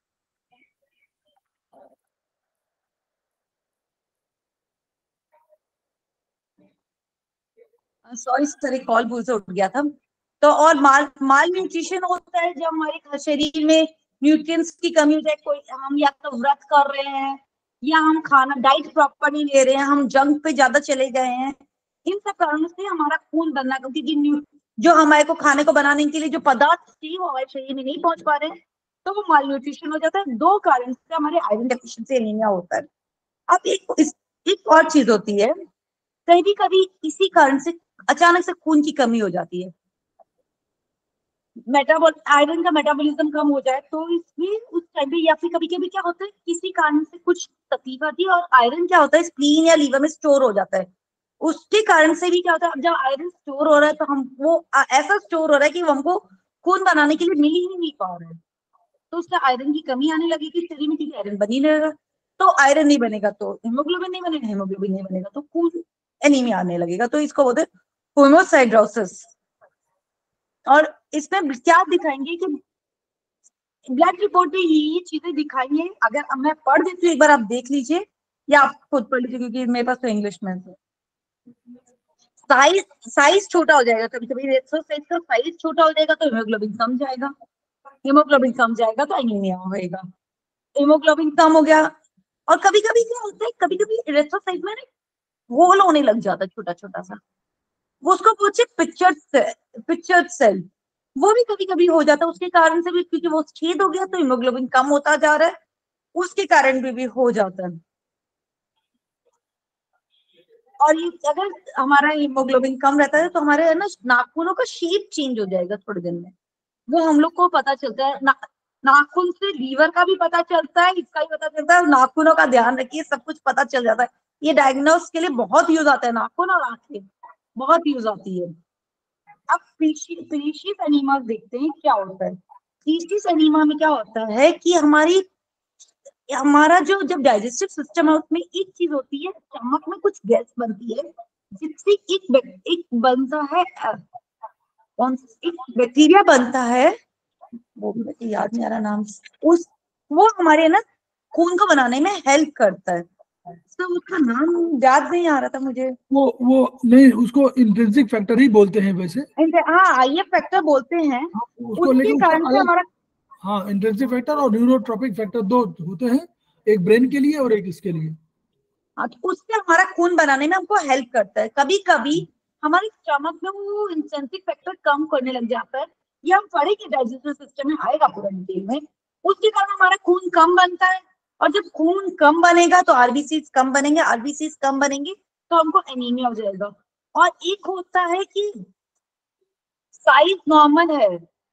सॉरी सर, एक कॉल भूल से उठ गया था। तो और माल माल न्यूट्रिशन होता है जब हमारे शरीर में न्यूट्रिएंट्स की कमी हो जाए, कोई हम या तो व्रत कर रहे हैं या हम खाना डाइट प्रॉपर नहीं ले रहे हैं, हम जंक पे ज्यादा चले गए हैं, इन सब कारणों से हमारा खून बनना, क्योंकि जो हमारे को खाने को बनाने के लिए जो पदार्थ चाहिए वो हमारे शरीर में नहीं पहुंच पा रहे हैं, तो वो माल न्यूट्रिशन हो जाता है। दो कारण से हमारे आयरन डेफिशिएंसी एनीमिया होता है। अब एक इस, एक और चीज होती है, कभी कभी इसी कारण से अचानक से खून की कमी हो जाती है, मेटाबॉल आयरन का मेटाबॉलिज्म कम हो जाए, तो इसमें उस टाइम पे या फिर कभी कभी क्या होता है किसी कारण से कुछ तकलीफ आती है और आयरन क्या होता है स्प्लीन या लीवर में स्टोर हो जाता है, उसके कारण से भी क्या होता है, अब जब आयरन स्टोर हो रहा है तो हम वो ऐसा स्टोर हो रहा है कि हमको खून बनाने के लिए मिल ही नहीं पा रहा है, तो उससे आयरन की कमी आने लगेगी शरीर में, क्योंकि आयरन बन ही नहीं रहेगा, तो आयरन नहीं बनेगा तो हीमोग्लोबिन नहीं बनेगा, हीमोग्लोबिन नहीं बनेगा तो खून एनीमिया आने लगेगा, तो इसको बोलते हैं होमोसाइड्रोसिस। और इसमें क्या दिखाएंगे कि ब्लड रिपोर्ट में ये चीजें दिखाई है, अगर मैं पढ़ देती हूँ एक बार आप देख लीजिए या आप खुद पढ़ लीजिए, क्योंकि मेरे पास तो इंग्लिश में है। साइज साइज छोटा हो जाएगा, कभी कभी रेट्रोसाइट का साइज छोटा हो जाएगा तो हीमोग्लोबिन कम जाएगा, हीमोग्लोबिन कम जाएगा तो एनीमिया होगा, हीमोग्लोबिन कम हो गया। और कभी कभी क्या होता है, कभी कभी रेट्रोसाइट में होल होने लग जाता है छोटा छोटा सा, वो उसको पूछे पिक्चर पिक्चर सेल, वो भी कभी कभी हो जाता है, उसके कारण से भी, क्योंकि वो छेद हो गया तो हीमोग्लोबिन कम होता जा रहा है, उसके कारण भी, भी हो जाता है। और ये अगर हमारा हीमोग्लोबिन कम रहता है तो हमारे ना नाखूनों का शेप चेंज हो जाएगा थोड़े दिन में, वो हम लोग को पता चलता है। ना, नाखून से लीवर का भी पता चलता है, इसका भी पता चलता है, नाखूनों का ध्यान रखिए, सब कुछ पता चल जाता है। ये डायग्नोस के लिए बहुत यूज आता है, नाखून और आंखें बहुत यूज आती है। अब प्रीशियस एनीमा देखते हैं क्या होता है। प्रीशियस एनीमा में क्या होता है कि हमारी हमारा जो जब डाइजेस्टिव सिस्टम है उसमें एक चीज होती है, स्टमक में कुछ गैस बनती है जिससे एक एक बनता है, एक बैक्टीरिया बनता है, वो मुझे याद नहीं आ रहा नाम, उस वो हमारे ना खून को बनाने में हेल्प करता है, तो उसका नाम याद नहीं आ रहा था मुझे। वो वो नहीं, उसको इंट्रिंसिक फैक्टर ही बोलते हैं वैसे। हाँ, आईएफ फैक्टर बोलते हैं उसको, उसके लेकिन कारण से हमारा, हाँ, इंट्रिंसिक फैक्टर और न्यूरोट्रोपिक फैक्टर दो होते हैं, एक ब्रेन के लिए और एक इसके लिए। हाँ, तो उससे हमारा खून बनाने में हमको हेल्प करता है। कभी कभी हमारे स्टमक में वो इंट्रिंसिक फैक्टर कम करने लग जाता है, ये हम पढ़ेंगे डाइजेस्टिव सिस्टम में आएगा पूरा डिटेल में, उसके कारण हमारा खून कम बनता है, और जब खून कम बनेगा तो आरबीसी कम बनेंगे, आरबीसी कम बनेंगे तो हमको एनीमिया हो जाएगा। और एक होता है कि साइज नॉर्मल है,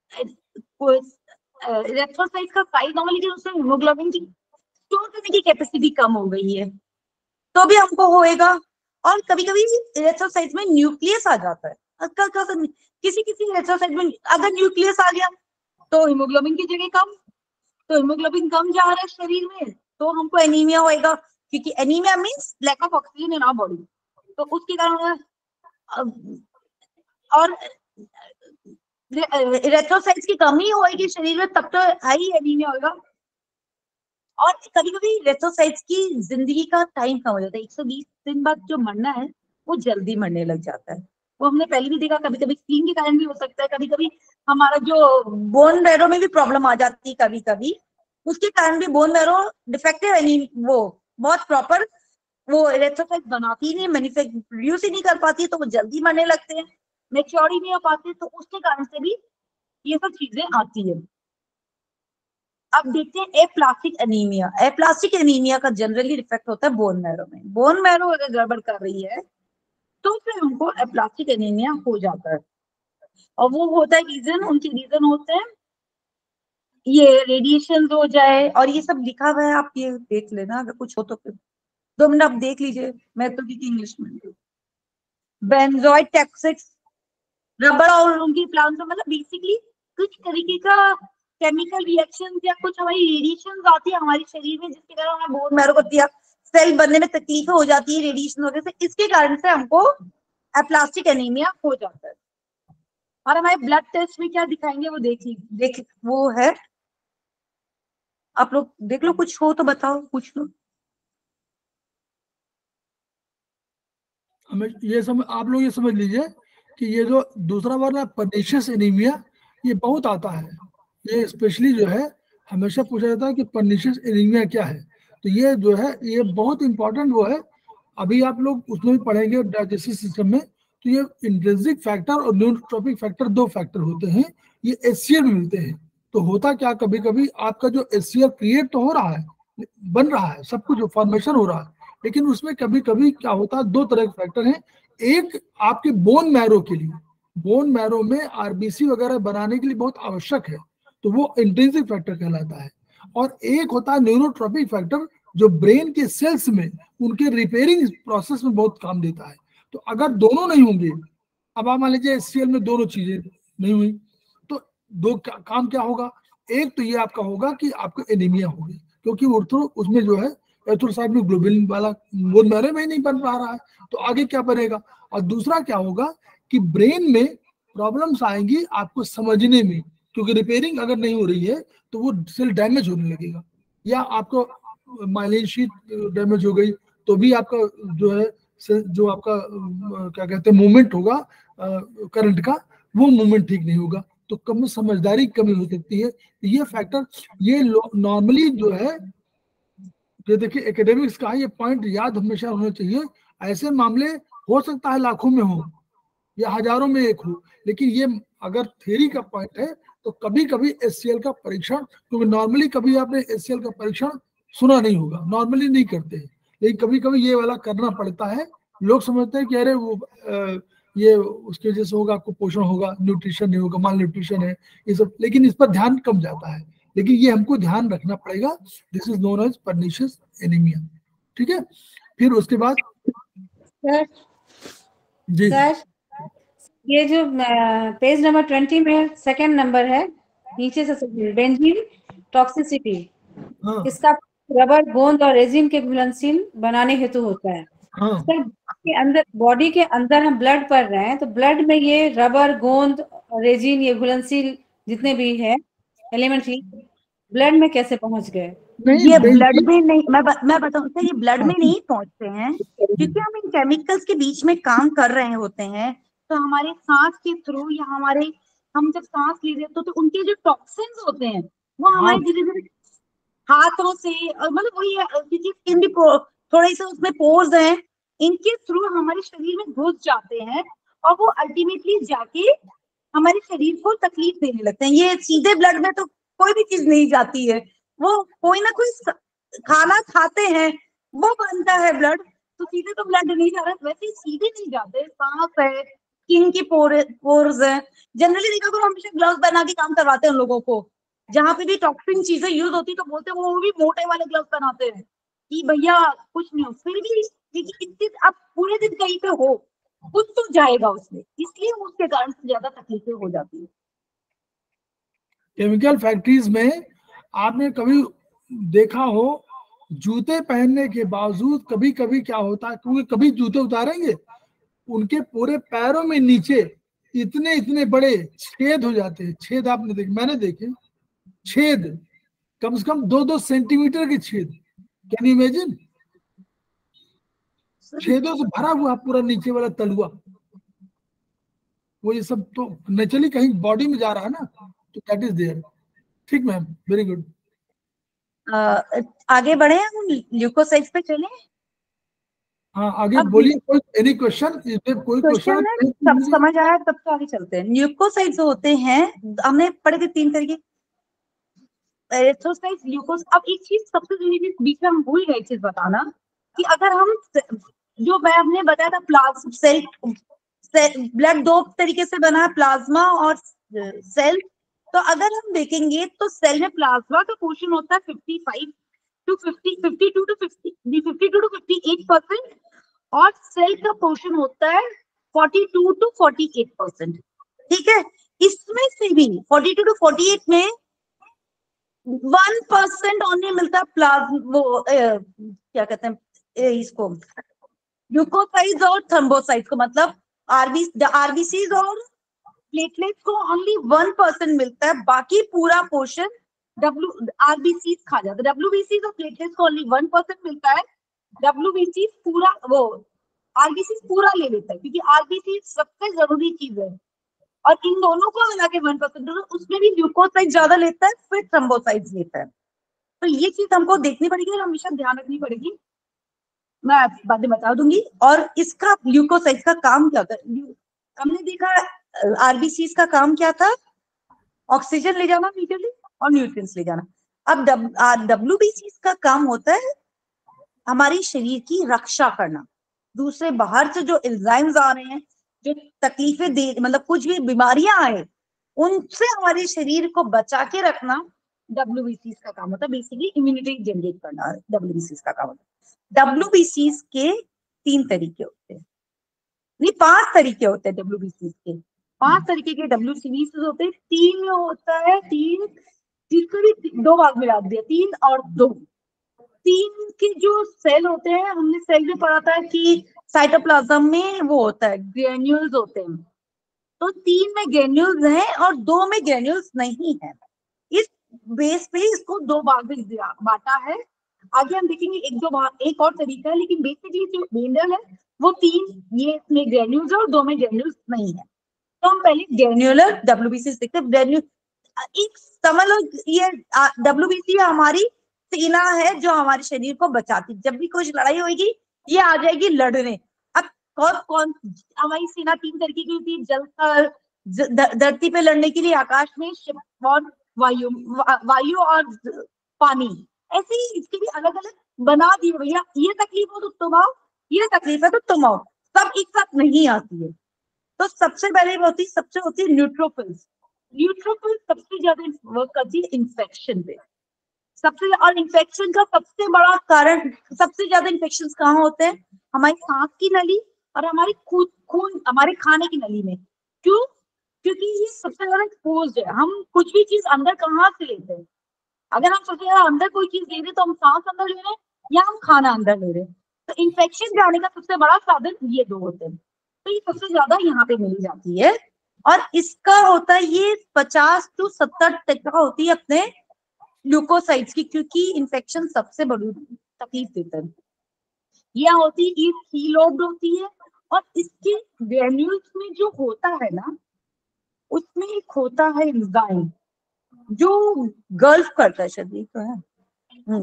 इलेक्ट्रोसाइट का साइज नॉर्मल, लेकिन उसमें हीमोग्लोबिन की स्टोर करने की कैपेसिटी कम हो गई है, तो भी हमको होएगा। और कभी कभी इलेक्ट्रोसाइट में न्यूक्लियस आ जाता है, किसी किसी इलेक्ट्रोसाइट में अगर न्यूक्लियस आ गया तो हीमोग्लोबिन की जगह कम, तो हीमोग्लोबिन कम जा रहा है शरीर में, तो हमको एनीमिया होएगा, क्योंकि anaemia means lack of oxygen in our body, तो उसके कारण। और इलेक्ट्रोसाइट्स की कमी होएगी शरीर में तब तो हाई एनीमिया होगा। और कभी कभी इलेक्ट्रोसाइट्स की जिंदगी का टाइम कम हो जाता है, एक सौ बीस दिन बाद जो मरना है वो जल्दी मरने लग जाता है, वो हमने पहले भी देखा। कभी कभी स्क्रीन के कारण भी हो सकता है, कभी कभी हमारा जो बोन मैरो में भी प्रॉब्लम आ जाती है, कभी कभी उसके कारण भी बोन मैरो डिफेक्टिव एनी वो बहुत प्रॉपर वो इलेक्ट्रोसाइट बनाती ही नहीं, मैन्युफैक्चर प्रोड्यूस ही नहीं कर पाती, तो वो जल्दी मरने लगते हैं। मैच्योर ही नहीं हो पाते, तो उसके कारण से भी ये सब चीजें आती है। अब देखते हैं एप्लास्टिक एनीमिया। एप्लास्टिक एनीमिया का जनरली इफेक्ट होता है बोन मैरो में। बोन मैरो अगर गड़बड़ कर रही है तो फिर हमको एप्लास्टिक एनीमिया हो जाता है। और वो होता है रीजन, उनके रीजन होते हैं ये रेडिएशन हो जाए, और ये सब लिखा हुआ है, आप ये देख लेना अगर कुछ हो तो। फिर दो मिनट आप देख लीजिए, मैं तो लिखी इंग्लिश में। बेंजोइड टॉक्सिक्स, रबड़ और उनकी प्लांट्स में, मतलब बेसिकली कुछ तरीके का केमिकल रिएक्शन या कुछ हमारी रेडिएशन आती है हमारे शरीर में, जिसके कारण हमारे बोन मैरो को दिया सेल बनने में तकलीफ हो जाती है रेडिएशन वगैरह से। इसके कारण से हमको एप्लास्टिक एनीमिया हो जाता है। और हमारे ब्लड टेस्ट में क्या दिखाएंगे वो देख लीजिए, देख वो है, आप लोग देख लो, कुछ हो तो बताओ, पूछ लो। हमें ये समझ, आप लोग ये समझ लीजिए कि ये जो दूसरा वाला पर्निशियस एनीमिया ये बहुत आता है। ये स्पेशली जो है हमेशा पूछा जाता है कि पर्निशियस एनीमिया क्या है। तो ये जो है ये बहुत इंपॉर्टेंट वो है, अभी आप लोग उसमें भी पढ़ेंगे डाइजेस्टिव सिस्टम में। तो ये इंट्रिंसिक फैक्टर और न्यूरोट्रॉपिक फैक्टर दो फैक्टर होते हैं, ये एचसीएल में मिलते हैं। तो होता क्या, कभी कभी आपका जो एचसीएल क्रिएट तो हो रहा है, बन रहा है, सब कुछ फॉर्मेशन हो रहा है, लेकिन उसमें कभी कभी क्या होता है, दो तरह के फैक्टर हैं। एक आपके बोन मैरो के लिए, बोन मैरो में आरबीसी वगैरह बनाने के लिए बहुत आवश्यक है, तो वो इंट्रिंसिक फैक्टर कहलाता है। और एक होता है न्यूरोट्रॉपिक फैक्टर, जो ब्रेन के सेल्स में उनके रिपेयरिंग प्रोसेस में बहुत काम देता है। तो अगर दोनों नहीं होंगे, अब आप मान लीजिए एचसीएल में दोनों चीजें नहीं हुई, तो दो का, काम क्या होगा, एक तो ये आपका होगा कि आपको एनीमिया होगी, क्योंकि उसमें जो है एथ्रोसाइक्लिन ग्लोबुलिन वाला बोन मैरो में ही नहीं बन पा रहा है, तो आगे क्या बनेगा। और दूसरा क्या होगा कि ब्रेन में प्रॉब्लम्स आएंगी आपको समझने में, क्योंकि रिपेयरिंग अगर नहीं हो रही है तो वो सेल डैमेज होने लगेगा, या आपको माइलिन शीट डैमेज हो गई तो भी आपका जो है जो आपका क्या कहते हैं मूवमेंट होगा करंट का, वो मूवमेंट ठीक नहीं होगा, तो कम समझदारी कमी हो सकती है। ये फैक्टर ये नॉर्मली जो है, ये देखिए एकेडमिक्स का ये पॉइंट याद हमेशा होना चाहिए। ऐसे मामले हो सकता है लाखों में हो या हजारों में एक हो, लेकिन ये अगर थ्योरी का पॉइंट है तो कभी कभी एचसीएल का परीक्षण, क्योंकि नॉर्मली कभी आपने एचसीएल का परीक्षण सुना नहीं होगा, नॉर्मली नहीं करते हैं, लेकिन कभी कभी ये वाला करना पड़ता है। लोग समझते हैं कि अरे वो आ, ये उसकी वजह से होगा, आपको पोषण होगा, न्यूट्रिशन नहीं होगा, माल न्यूट्रिशन है, ये सब, लेकिन इस पर ध्यान कम जाता है। लेकिन ये हमको ध्यान रखना पड़ेगा, this is known as pernicious anaemia. ठीक है, फिर उसके बाद सर जी सर ये जो पेज नंबर ट्वेंटी में सेकंड नंबर है, नीचे से बेंजीन टॉक्सिसिटी, हाँ इसका रबर गोंद और रेजिन के घुलनशील बनाने हेतु होता है। हाँ सर के अंदर, बॉडी के अंदर हम ब्लड पढ़ रहे हैं, तो ब्लड में ये रबर गोंद रेजिन ये घुलनशील जितने भी है एलिमेंट ब्लड में कैसे पहुंच गए? ये ब्लड में नहीं, मैं मैं बताऊं सर, ये ब्लड में नहीं पहुंचते हैं, क्योंकि हम इन केमिकल्स के बीच में काम कर रहे होते हैं। तो हमारे सांस के थ्रू या हमारे, हम जब सांस ले रहे तो, तो उनके जो टॉक्सिन्स होते हैं वो हमारे धीरे धीरे हाथों से, और मतलब वही है, क्योंकि स्किन भी थोड़े से उसमें पोर्स हैं, इनके थ्रू हमारे शरीर में घुस जाते हैं, और वो अल्टीमेटली जाके हमारे शरीर को तकलीफ देने लगते हैं। ये सीधे ब्लड में तो कोई भी चीज नहीं जाती है, वो कोई ना कोई खाना खाते हैं वो बनता है ब्लड, तो सीधे तो ब्लड नहीं जा रहा है, वैसे सीधे नहीं जाते। सांस है, स्किन की पोर्स है, जनरली देखा करो हमेशा ग्लव्स पहना के काम करवाते हैं लोगों को, जहाँ पे भी टॉक्सिन चीजें यूज होती तो बोलते हैं वो भी मोटे वाले ग्लव्स पहनाते हैं कि भैया कुछ नहीं हो। फिर भी देखिए आप पूरे दिन कहीं पे हो, कुछ तो जाएगा उसमें, इसलिए उसके कारण से ज्यादा तकलीफें हो जाती है। केमिकल फैक्ट्रीज में आपने कभी देखा हो, जूते पहनने के बावजूद कभी कभी क्या होता है, क्योंकि कभी जूते उतारेंगे उनके पूरे पैरों में नीचे इतने इतने बड़े छेद हो जाते हैं। छेद आपने देखे, मैंने देखे छेद, कम से कम दो दो सेंटीमीटर के छेद। Can you imagine? छेदों से भरा हुआ पूरा नीचे वाला तलुआ, वो ये सब तो नेचुरली कहीं बॉडी में जा रहा है ना, तो दैट इज देयर। ठीक मैम, वेरी गुड। आगे बढ़े हम ल्यूकोसाइट्स पे चले। हाँ आगे अब बोलिए, कोई एनी क्वेश्चन, इसमें कोई क्वेश्चन क्वेश्चन है, सब समझ आया तब तो आगे चलते हैं। ल्यूकोसाइट्स होते हैं, हमने पढ़े थे तीन तरीके, एरिथ्रोसाइट्स, ल्यूकोस। अब एक चीज सबसे जरूरी, बीच में हम भूल गए चीज बताना, कि अगर हम, जो मैं हमने बताया था प्लाज्मा सेल, ब्लड दो तरीके से बना है, प्लाज्मा और सेल। तो अगर हम देखेंगे तो सेल में प्लाज्मा का पोर्शन होता है fifty five to fifty, fifty to to fifty, fifty to to fifty eight percent, और सेल का पोर्शन होता है forty to to forty eight percent. ठीक है, इसमें से भी forty to to forty eight में वन परसेंट ओनली मिलता है प्लाज्मा, वो ए, क्या कहते हैं ए, इसको ल्यूकोसाइट्स और थ्रोम्बोसाइट्स को, मतलब आरबी आरबीसीज और प्लेटलेट्स को ओनली वन परसेंट मिलता है, बाकी पूरा पोर्शन डब्ल्यू आरबीसीज खा जाता है। डब्ल्यूबीसीज और प्लेटलेट्स को ओनली वन परसेंट मिलता है, डब्ल्यूबीसीज पूरा, वो आरबीसीज पूरा ले लेता है, क्योंकि आरबीसीज सबसे जरूरी चीज है, और इन दोनों को मिला के वन परसेंट, उसमें भी ल्यूकोसाइट ज्यादा लेता है, फिर थ्रोम्बोसाइट्स लेता है। तो ये चीज हमको देखनी पड़ेगी और हमेशा ध्यान रखनी पड़ेगी, मैं बाद में बता दूंगी। और इसका ल्यूकोसाइट का काम क्या होता है, हमने देखा आरबीसीज का काम क्या था, ऑक्सीजन ले जाना मीडियली और न्यूट्रिएंट्स ले जाना। अब डब्ल्यूबीसीज का काम होता है हमारी शरीर की रक्षा करना, दूसरे बाहर से जो एंजाइम्स आ रहे हैं, जो तकलीफें दे, मतलब कुछ भी बीमारियां आए, उनसे हमारे शरीर को बचा के रखना डब्ल्यूबीसीज का काम होता है। बेसिकली इम्यूनिटी जनरेट करना डब्ल्यूबीसीज का काम होता है। डब्ल्यूबीसीज के तीन तरीके होते हैं, नहीं पांच तरीके होते हैं डब्ल्यूबीसीज के, पांच तरीके के डब्ल्यूबीसीज होते हैं। तीन में होता है, तीन जिसको भी दो भाग में रख दिया, तीन और दो। तीन के जो सेल होते हैं, हमने सेल में पढ़ा था कि साइटोप्लाज्म में वो होता है ग्रेन्यूल्स होते हैं, तो तीन में ग्रेन्यूल्स हैं और दो में ग्रेन्यूल्स नहीं है। इस बेस पे इसको दो भाग में बांटा है। आगे हम देखेंगे एक दो भाग, एक और तरीका है, लेकिन बेसिकली जो मेंडल है वो तीन, ये इसमें ग्रेन्यूल्स है और दो में ग्रेन्यूल्स नहीं है। तो हम पहले ग्रेन्युलर डब्ल्यूबीसी देखते हैं। ग्रेन्यू एक समझ लो, ये डब्ल्यूबीसी हमारी सेना है जो हमारे शरीर को बचाती, जब भी कुछ लड़ाई होगी ये आ जाएगी लड़ने। अब कौन कौन हमारी सेना तीन तरीके की होती है, जल पर, धरती पे लड़ने के लिए आकाश में, शिप और वायु, वायु और पानी, ऐसे ही इसके भी अलग अलग बना दिए भैया, ये तकलीफ हो तो तुम आओ, ये तकलीफ है तो तुम आओ, सब एक साथ नहीं आती है। तो सबसे पहले होती सबसे होती है न्यूट्रोफिल्स। न्यूट्रोफिल्स सबसे ज्यादा वर्क करती है इन्फेक्शन पे, सबसे, और इन्फेक्शन का सबसे बड़ा कारण, सबसे ज्यादा इन्फेक्शन कहाँ होते हैं, हमारी सांस की नली और हमारी खून खून हमारे खाने की नली में। क्यों? क्योंकि ये सबसे ज्यादा एक्सपोज्ड है। हम कुछ भी चीज अंदर कहाँ से लेते हैं, अगर हम सबसे ज्यादा अंदर कोई चीज ले रहे हैं तो हम सांस अंदर ले रहे हैं या हम खाना अंदर ले रहे हैं। तो इन्फेक्शन जाने का सबसे बड़ा साधन ये दो होते हैं, तो ये सबसे ज्यादा यहाँ पे मिली जाती है। और इसका होता है ये पचास टू सत्तर टका होती है अपने ल्यूकोसाइट्स की, क्योंकि इन्फेक्शन सबसे बड़ी तकलीफ देता है। यह होती है कीलोब्ड होती है, और इसके ग्रेन्यूल्स में जो होता है ना, उसमें एक होता है एंजाइम जो गल्फ करता है शरीर को, है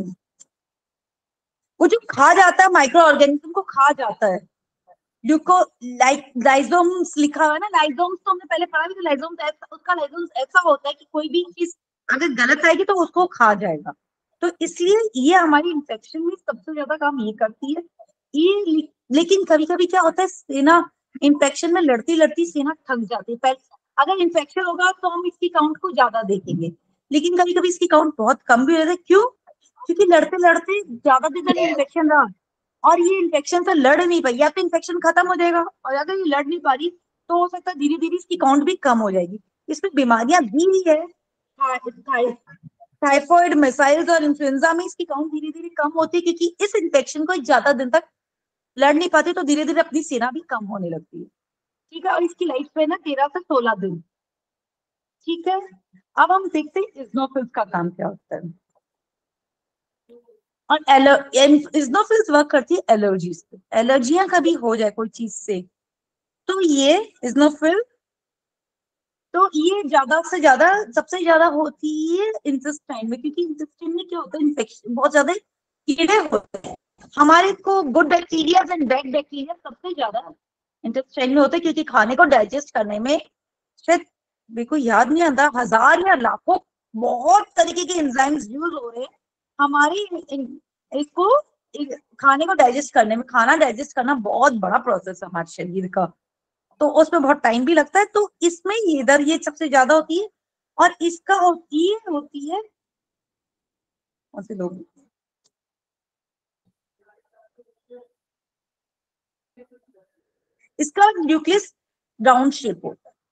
वो जो खा जाता है, माइक्रो ऑर्गेनिज्म को खा जाता है। ल्यूको लाइक लाइजोम्स लिखा हुआ है ना, लाइजोम्स तो हमने पहले पढ़ा भी था। लाइजोम्स ऐसा, उसका लाइजोम्स ऐसा होता है कि कोई भी चीज अगर गलत आएगी तो उसको खा जाएगा। तो इसलिए ये हमारी इन्फेक्शन में सबसे ज्यादा काम ये करती है ये। लेकिन कभी कभी क्या होता है, सेना इन्फेक्शन में लड़ती लड़ती सेना थक जाती है। पहले अगर इन्फेक्शन होगा तो हम इसकी काउंट को ज्यादा देखेंगे, लेकिन कभी कभी इसकी काउंट बहुत कम भी हो जाती है। क्यों? क्योंकि लड़ते लड़ते ज्यादा दिन तक इन्फेक्शन रहा और ये इन्फेक्शन से लड़ नहीं पाई, या तो इन्फेक्शन खत्म हो जाएगा, और अगर ये लड़ नहीं पा रही तो हो सकता है धीरे धीरे इसकी काउंट भी कम हो जाएगी। इसमें बीमारियां भी है, टाइफॉइड, मेसाइल्स और इन्फ्लुएंजा में इसकी काउंट धीरे धीरे कम होती है, क्योंकि इस इन्फेक्शन को ज्यादा दिन तक लड़ नहीं पाती, तो धीरे धीरे अपनी सेना भी कम होने लगती है। ठीक है, और इसकी लाइफ स्पैन है तेरह से सोलह दिन। ठीक है, अब हम देखते हैं इज़नोफिल्स का काम क्या होता है। और इज़नोफिल्स वर्क करती है एलर्जीज पे। एलर्जियां कभी हो जाए कोई चीज से तो ये इज़नोफिल, तो ये ज्यादा से ज्यादा सबसे ज्यादा होती है इंटेस्टाइन में, क्योंकि इंटेस्टाइन में क्या होता है, इन्फेक्शन बहुत ज्यादा कीड़े होते हैं। हमारे को good bacteria and bad bacteria सबसे ज्यादा इंटेस्टाइन में होते हैं, क्योंकि खाने को डाइजेस्ट करने में शायद मेरे को याद नहीं आता हजार या लाखों बहुत तरीके के एंजाइम्स यूज हो रहे हैं हमारी इसको खाने को डाइजेस्ट करने में। खाना डाइजेस्ट करना बहुत बड़ा प्रोसेस है हमारे शरीर का, तो उसमें बहुत टाइम भी लगता है। तो इसमें ये इधर ये सबसे ज्यादा होती है, और इसका होती है होती है ऐसे लोग इसका न्यूक्लियस राउंड शेप होता है।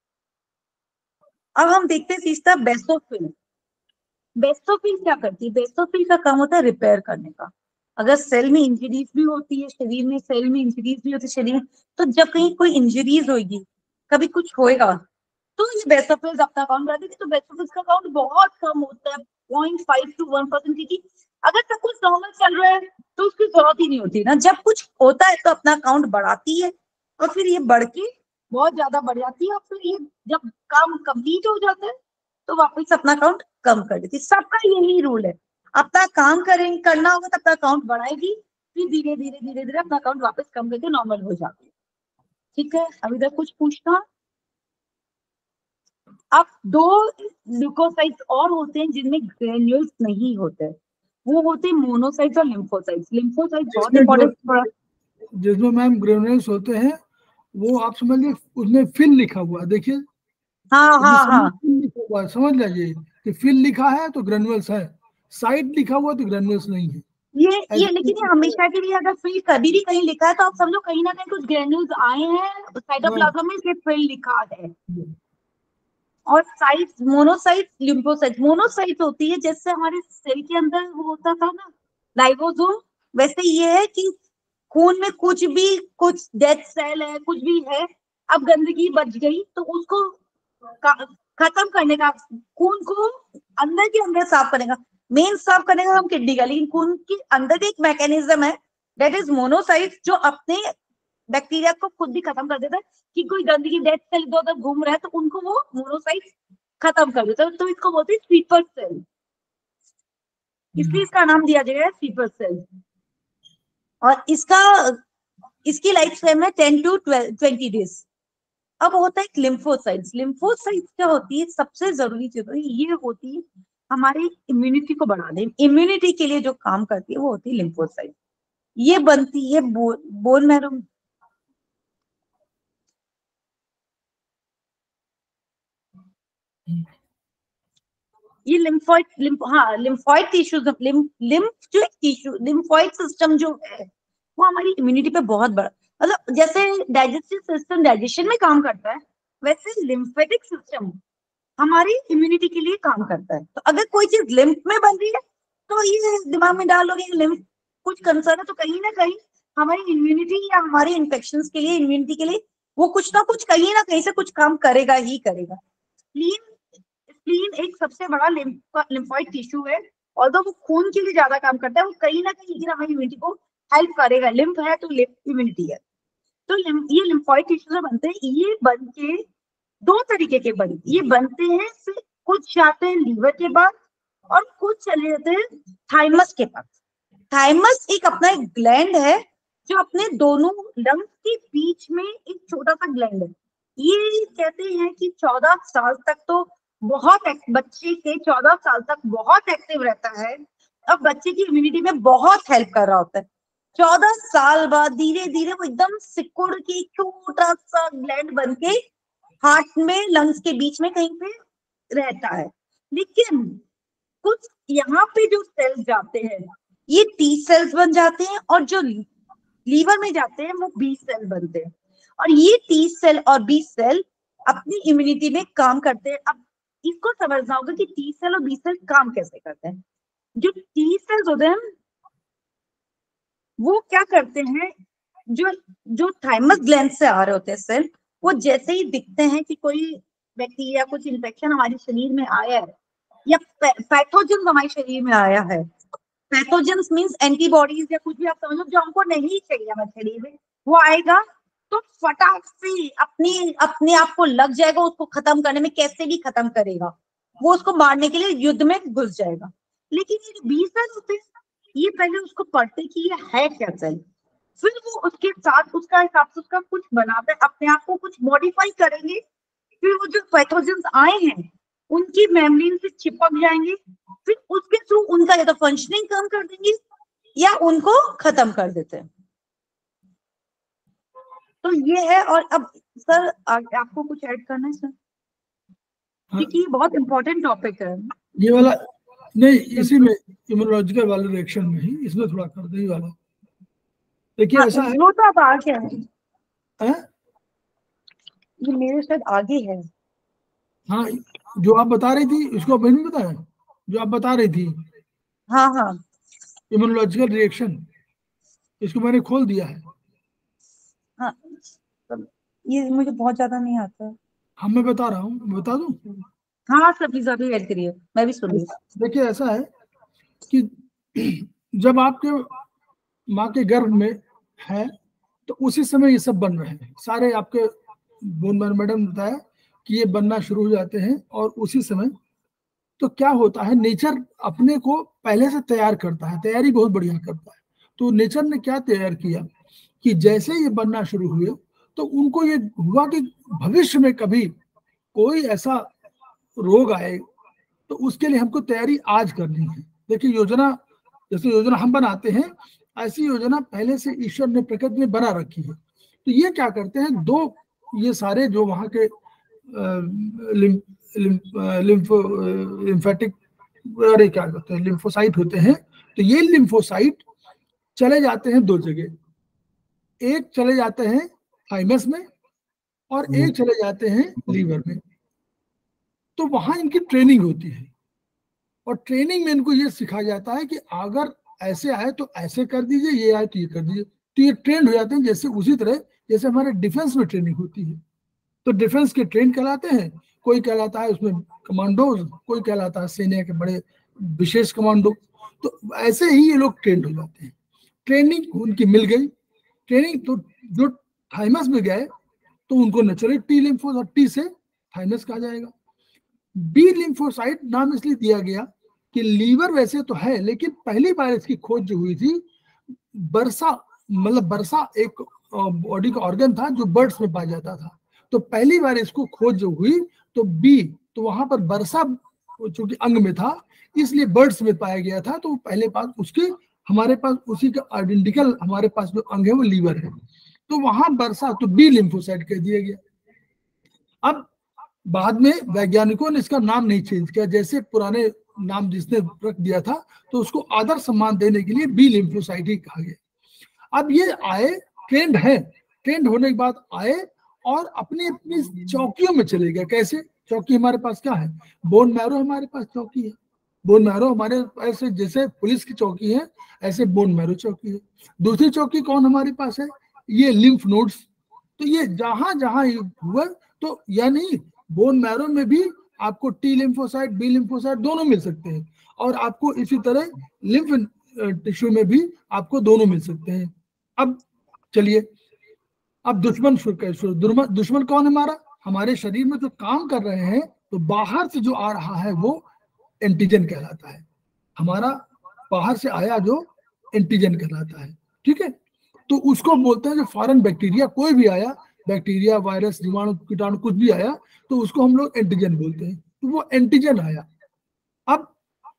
अब हम देखते हैं तीसरा बेसोफिल। बेसोफिल क्या करती है? बेसोफिल का काम होता है रिपेयर करने का। अगर सेल में इंजरीज भी होती है, शरीर में सेल में इंजरीज भी होती है शरीर में, तो जब कहीं कोई इंजरीज होगी, कभी कुछ होएगा, तो ये बेसोफिल्स अपना काउंट कर देंगे। तो बेसोफिल्स का काउंट बहुत कम होता है, point five to one percent, क्योंकि अगर सब कुछ नॉर्मल चल रहा है तो उसकी जरूरत ही नहीं होती ना। जब कुछ होता है तो अपना काउंट बढ़ाती है, और फिर ये बढ़ के बहुत ज्यादा बढ़ जाती है, और फिर ये जब काम कंप्लीट हो जाता है तो वापस अपना काउंट कम कर देती है। सबका यही रूल है, अपना काम करें करना होगा तो अपना काउंट बढ़ाएगी, फिर धीरे धीरे धीरे धीरे अपना काउंट वापस कम करके नॉर्मल हो जाती है। ठीक है, अभी तक कुछ पूछना? अब दो ल्यूकोसाइट्स और होते हैं जिनमें ग्रेन्यूल्स नहीं होते, वो होते हैं मोनोसाइट्स और लिम्फोसाइट्स। लिम्फोसाइट्स बहुत इंपॉर्टेंट, जिसमें मैम ग्रेन्यूल्स होते हैं वो आप समझ लीजिए उसमें फिल लिखा हुआ है, देखिए। हाँ हाँ हाँ लिखा हुआ है, समझ लीजिए कि फिल लिखा है तो ग्रेन्यूल्स है, साइड लिखा हुआ तो ग्रेन्यूल्स नहीं है। ये ये लेकिन ये हमेशा के लिए, अगर फिल कभी भी कहीं लिखा है तो आप समझो कहीं ना कहीं कुछ ग्रेन्यूल्स आए हैं साइटोप्लाज्म में, इसलिए फिल लिखा है। और साइट्स, मोनोसाइट्स, लिम्फोसाइट्स। मोनोसाइट्स होती है जैसे हमारे सेल के अंदर वो होता था ना लाइबोसोम, वैसे ये है कि खून में कुछ भी, कुछ डेड सेल है, कुछ भी है, अब गंदगी बच गई तो उसको खत्म करने का, खून को अंदर के अंदर साफ करेगा, मेन साफ करने का हम किडनी का, लेकिन खून के अंदर एक मैकेनिज्म है दैट इज मोनोसाइट्स, जो अपने बैक्टीरिया को खुद भी खत्म कर देता है। कि कोई गंदगी डेड सेल इधर उधर घूम रहा है तो उनको वो मोनोसाइट्स खत्म कर देता है, तो इसको बोलते हैं स्वीपर सेल, इसलिए इसका नाम दिया गया है स्वीपर सेल। और इसका इसकी लाइफ टाइम है टेन टू ट्वेंटी डेज। अब होता है लिम्फोसाइट्स। लिम्फोसाइट्स क्या होती है? सबसे जरूरी चीज ये होती है हमारी इम्यूनिटी को बढ़ाने, इम्यूनिटी के लिए जो काम करती है वो होती है लिम्फोसाइट। ये बनती है बो, बोन मैरो, ये लिम्फोइड लिम्फ हाँ लिम्फोइड टिश्यूज, लिम्फ लिम्फ जो टिश्यू, लिम्फोइड सिस्टम जो है वो हमारी इम्यूनिटी पे बहुत बड़ा, मतलब जैसे डाइजेस्टिव सिस्टम डाइजेशन में काम करता है, वैसे लिम्फेटिक सिस्टम हमारी इम्यूनिटी के लिए काम करता है। तो अगर कोई चीज लिम्फ में बन रही है तो ये दिमाग में डाल लोगे लिम्फ कुछ कंसर्न है, तो कहीं ना कहीं हमारी इम्यूनिटी या हमारे इन्फेक्शन के लिए, इम्यूनिटी के लिए वो कुछ ना कुछ कहीं ना कहीं से कुछ काम करेगा ही करेगा। स्प्लीन स्प्लीन एक सबसे बड़ा लिम्फोइड टिश्यू है, और वो खून के लिए ज्यादा काम करता है, वो कहीं ना कहीं हमारी इम्यूनिटी को हेल्प करेगा। लिम्फ है तो इम्यूनिटी है, तो ये लिम्फोइड टिश्यू से बनते हैं। ये बन के दो तरीके के बन ये बनते हैं, कुछ जाते हैं लीवर के पास और कुछ चले जाते हैं थाइमस के पास। थाइमस एक अपना एक ग्लैंड है जो अपने दोनों लंग्स के बीच में एक छोटा सा ग्लैंड है। ये कहते हैं कि चौदह साल तक तो बहुत, बच्चे के चौदह साल तक बहुत एक्टिव रहता है, अब बच्चे की इम्यूनिटी में बहुत हेल्प कर रहा होता है। चौदह साल बाद धीरे धीरे वो एकदम सिकुड़ के छोटा सा ग्लैंड बन के हार्ट में, लंग्स के बीच में कहीं पे रहता है। लेकिन कुछ यहाँ पे जो सेल्स जाते हैं ये टी सेल्स बन जाते हैं, और जो लीवर में जाते हैं वो बी सेल बनते हैं। और ये टी सेल और बी सेल अपनी इम्यूनिटी में काम करते हैं। अब इसको समझना होगा कि टी सेल और बी सेल काम कैसे करते हैं। जो टी सेल्स होते हैं वो क्या करते हैं, जो जो थाइमस ग्लैंड से आ रहे होते हैं सेल, वो जैसे ही दिखते हैं कि कोई बैक्टीरिया, कुछ इन्फेक्शन हमारे शरीर में आया है या पैथोजन हमारे शरीर में आया है, पैथोजन मींस एंटीबॉडीज या कुछ भी आप समझो जो हमको नहीं चाहिए हमारे शरीर में, वो आएगा तो फटाक से अपनी अपने आप को लग जाएगा, उसको खत्म करने में कैसे भी खत्म करेगा, वो उसको मारने के लिए युद्ध में घुस जाएगा। लेकिन ये बी सेल होते हैं ये पहले उसको पढ़ते कि ये है क्या सेल, फिर वो उसके साथ उसका हिसाब से उसका कुछ बनाते हैं, अपने आप को कुछ मॉडिफाई करेंगे, फिर वो जो पैथोजेंस आए हैं उनकी मेम्ब्रेन से चिपक जाएंगे, फिर उसके थ्रू उनका या तो फंक्शनिंग कम कर देंगे या उनको खत्म कर देते हैं। तो ये है। और अब सर आगे आपको कुछ ऐड करना है सर, क्योंकि ये बहुत इंपॉर्टेंट टॉपिक है। ये वाला नहीं, इसी में इम्यूनोलॉजिकल वाले रिएक्शन में ही इसमें थोड़ा कर दे वाला। देखिए हाँ, ऐसा है, वो तो अब आगे है, है? ये मेरे साथ आगे है। हाँ, जो आप बता रही थी उसको मैंने बताया, जो आप बता रही थी हाँ हाँ इम्यूनोलॉजिकल रिएक्शन, इसको मैंने खोल दिया है। हाँ, सब ये मुझे बहुत ज्यादा नहीं आता है। हाँ मैं बता रहा हूँ, मैं बता दूं। हाँ सर प्लीज अभी ऐड करिए, मैं भी सुन रही हूँ। देखिए ऐसा है कि जब आपके माँ के गर्भ में है तो उसी समय ये सब बन रहे हैं सारे आपके बोन मैरो, मैडम ने बताया कि ये बनना शुरू हो जाते हैं और उसी समय। तो क्या होता है, नेचर अपने को पहले से तैयार करता है, तैयारी बहुत बढ़िया करता है। तो नेचर ने क्या तैयार किया कि जैसे ये बनना शुरू हुए तो उनको ये हुआ कि भविष्य में कभी कोई ऐसा रोग आए तो उसके लिए हमको तैयारी आज करनी है। देखिए योजना, जैसे योजना हम बनाते हैं ऐसी योजना पहले से ईश्वर ने प्रकृति में बना रखी है। तो ये क्या करते हैं, दो ये सारे जो वहाँ के लिम, लिम, लिम्फो लिम्फेटिक अरे क्या कहते हैं लिम्फोसाइट होते हैं। तो ये लिम्फोसाइट चले जाते हैं दो जगह, एक चले जाते हैं थाइमस में और एक चले जाते हैं लीवर में। तो वहां इनकी ट्रेनिंग होती है और ट्रेनिंग में इनको ये सिखाया जाता है कि अगर ऐसे आए तो ऐसे कर दीजिए, ये आए तो ये कर दीजिए। तो ये ट्रेंड हो जाते हैं, जैसे उसी तरह जैसे हमारे डिफेंस में ट्रेनिंग होती है। तो डिफेंस के ट्रेन कहलाते हैं, कोई कहलाता है उसमें कमांडोज, कोई कहलाता है सेना के बड़े विशेष कमांडो। तो ऐसे ही ये लोग ट्रेंड हो जाते हैं। ट्रेनिंग उनकी मिल गई, ट्रेनिंग तो जो थाइमस में गए तो उनको नेचुरली टी लिम्फोसाइट, टी से थाइमस कहा जाएगा। बी लिम्फोसाइट नाम इसलिए दिया गया कि लीवर वैसे तो है लेकिन पहली बार इसकी खोज जो हुई थी बर्सा, मतलब बर्सा एक बॉडी का ऑर्गन था जो बर्ड्स में पाया जाता था। तो पहली बार इसको खोज जो हुई तो बी, तो वहां पर बर्सा चूंकि अंग में था इसलिए बर्ड्स में पाया गया था। तो पहले पास उसके हमारे पास उसी का आइडेंटिकल हमारे पास जो अंग है वो लीवर है। तो वहां बर्सा, तो बी लिम्फोसाइट कह दिया गया। अब बाद में वैज्ञानिकों ने इसका नाम नहीं चेंज किया, जैसे पुराने नाम जिसने रख दिया था तो उसको आदर सम्मान देने के लिए बी लिम्फोसाइट ही कहा गया। अब ये आए, ट्रेंड है, ट्रेंड होने के बाद आए और अपनी अपनी चौकियों में चले गए। कैसे चौकी, हमारे पास क्या है, बोन मैरो हमारे पास चौकी है। बोन मैरो हमारे ऐसे जैसे पुलिस की चौकी है ऐसे बोन मैरो चौकी है। दूसरी चौकी कौन हमारे पास है, ये लिम्फ नोड्स। तो ये जहां जहां हुआ तो यानी बोन मैरो में भी आपको टी लिम्फोसाइट, बी लिम्फोसाइट दोनों मिल सकते हैं और आपको इसी तरह लिम्फ टिश्यू में भी आपको दोनों मिल सकते हैं। अब चलिए, अब दुश्मन शुरू, दुश्मन कौन हमारा, हमारे शरीर में जो काम कर रहे हैं तो बाहर से जो आ रहा है वो एंटीजन कहलाता है। हमारा बाहर से आया जो एंटीजन कहलाता है, ठीक है। तो उसको बोलते हैं जो फॉरेन बैक्टीरिया, कोई भी आया, बैक्टीरिया, वायरस, जीवाणु, कीटाणु कुछ भी आया तो उसको हम लोग एंटीजन बोलते हैं। तो वो एंटीजन आया। अब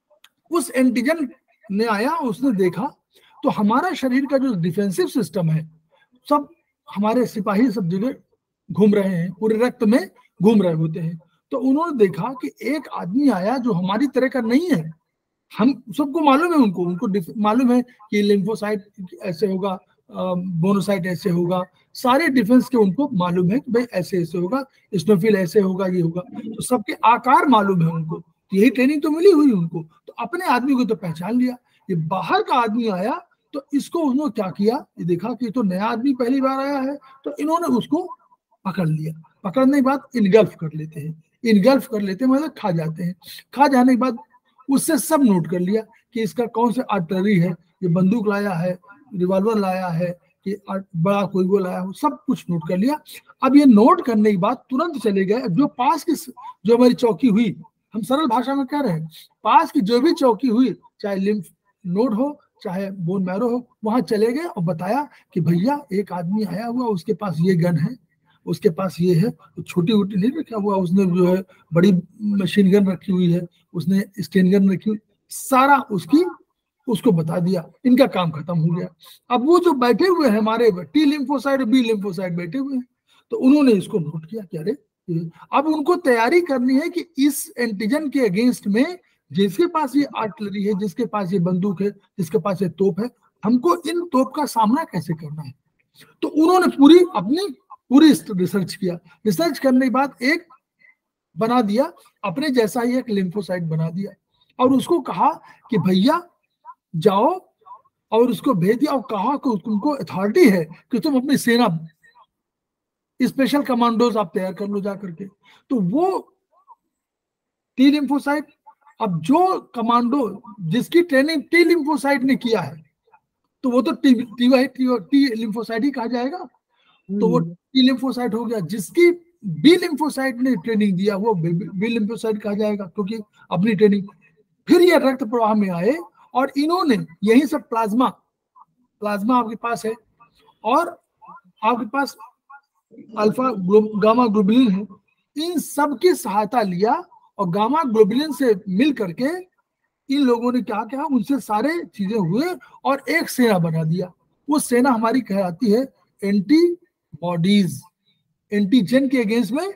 उस एंटीजन ने आया, उसने देखा तो हमारा शरीर का जो डिफेंसिव सिस्टम है सब हमारे सिपाही सब जगह घूम रहे हैं, पूरे रक्त में घूम रहे होते हैं। तो उन्होंने देखा कि एक आदमी आया जो हमारी तरह का नहीं है। हम सबको मालूम है, उनको उनको मालूम है कि लिम्फोसाइट ऐसे होगा, मोनोसाइट ऐसे होगा, सारे डिफेंस के उनको मालूम है कि भाई ऐसे ऐसे होगा, स्नोफिल ऐसे होगा, ये होगा। तो सबके आकार मालूम है उनको, यही ट्रेनिंग तो मिली हुई उनको। तो अपने आदमी को तो पहचान लिया। ये बाहर का आदमी आया तो इसको उन्होंने क्या किया, ये देखा कि तो नया आदमी पहली बार आया है तो इन्होंने उसको पकड़ लिया। पकड़ने के बाद इनगल्फ कर लेते हैं, इनगल्फ कर लेते हैं मतलब खा जाते हैं। खा जाने के बाद उससे सब नोट कर लिया कि इसका कौन सा आर्टरी है, ये बंदूक लाया है, रिवॉल्वर लाया है, कि बड़ा कोई वो लाया हो, सब कुछ नोट कर लिया। अब ये नोट करने के बाद तुरंत चले गए जो पास की, जो हमारी चौकी हुई, हम सरल भाषा में कह रहे हैं, पास की जो भी चौकी हुई, चाहे लिम्फ नोड हो, चाहे बोन मैरो हो, वहां चले गए और बताया कि भैया एक आदमी आया हुआ, उसके पास ये गन है, उसके पास ये है, तो छोटी वोटी नहीं रखा हुआ, उसने जो है बड़ी मशीन गन रखी हुई है, उसने स्टेन गन रखी हुई, सारा उसकी उसको बता दिया। इनका काम खत्म हो गया। अब वो जो बैठे हुए हैं हमारे टी लिम्फोसाइट बी लिम्फोसाइट बैठे हुए हैं, तो उन्होंने इसको नोट किया कि अरे, अब उनको तैयारी करनी है कि इस एंटीजन के अगेंस्ट में जिसके पास ये आर्टिलरी है, जिसके पास ये बंदूक है, जिसके पास ये तोप है, हमको इन तोप का सामना कैसे करना है। तो उन्होंने पूरी अपनी पूरी रिसर्च किया। रिसर्च करने के बाद एक बना दिया, अपने जैसा ही एक लिम्फोसाइट बना दिया, और उसको कहा कि भैया जाओ, और उसको भेज दिया और कहा कि तुमको अथॉरिटी है कि तुम अपनी सेना स्पेशल कमांडोज आप तैयार कर लो जा करके। तो वो टी लिम्फोसाइट, अब जो कमांडो जिसकी ट्रेनिंग टी लिम्फोसाइट ने किया है, तो वो तो T T, T, T lymphocyte ही कहा जाएगा, तो वो टी लिम्फोसाइट हो गया। जिसकी बी लिम्फोसाइट ने ट्रेनिंग दिया वो बी लिम्फोसाइट कहा जाएगा, क्योंकि अपनी ट्रेनिंग। फिर ये रक्त प्रवाह में आए और इन्होंने यही सब प्लाज्मा प्लाज्मा आपके पास है और आपके पास अल्फा गामा ग्लोबुलिन है, इन सब की सहायता लिया और गामा ग्लोबुलिन से मिल करके इन लोगों ने क्या किया, उनसे सारे चीजें हुए और एक सेना बना दिया। वो सेना हमारी कहलाती है एंटीबॉडीज, एंटीजन के अगेंस्ट में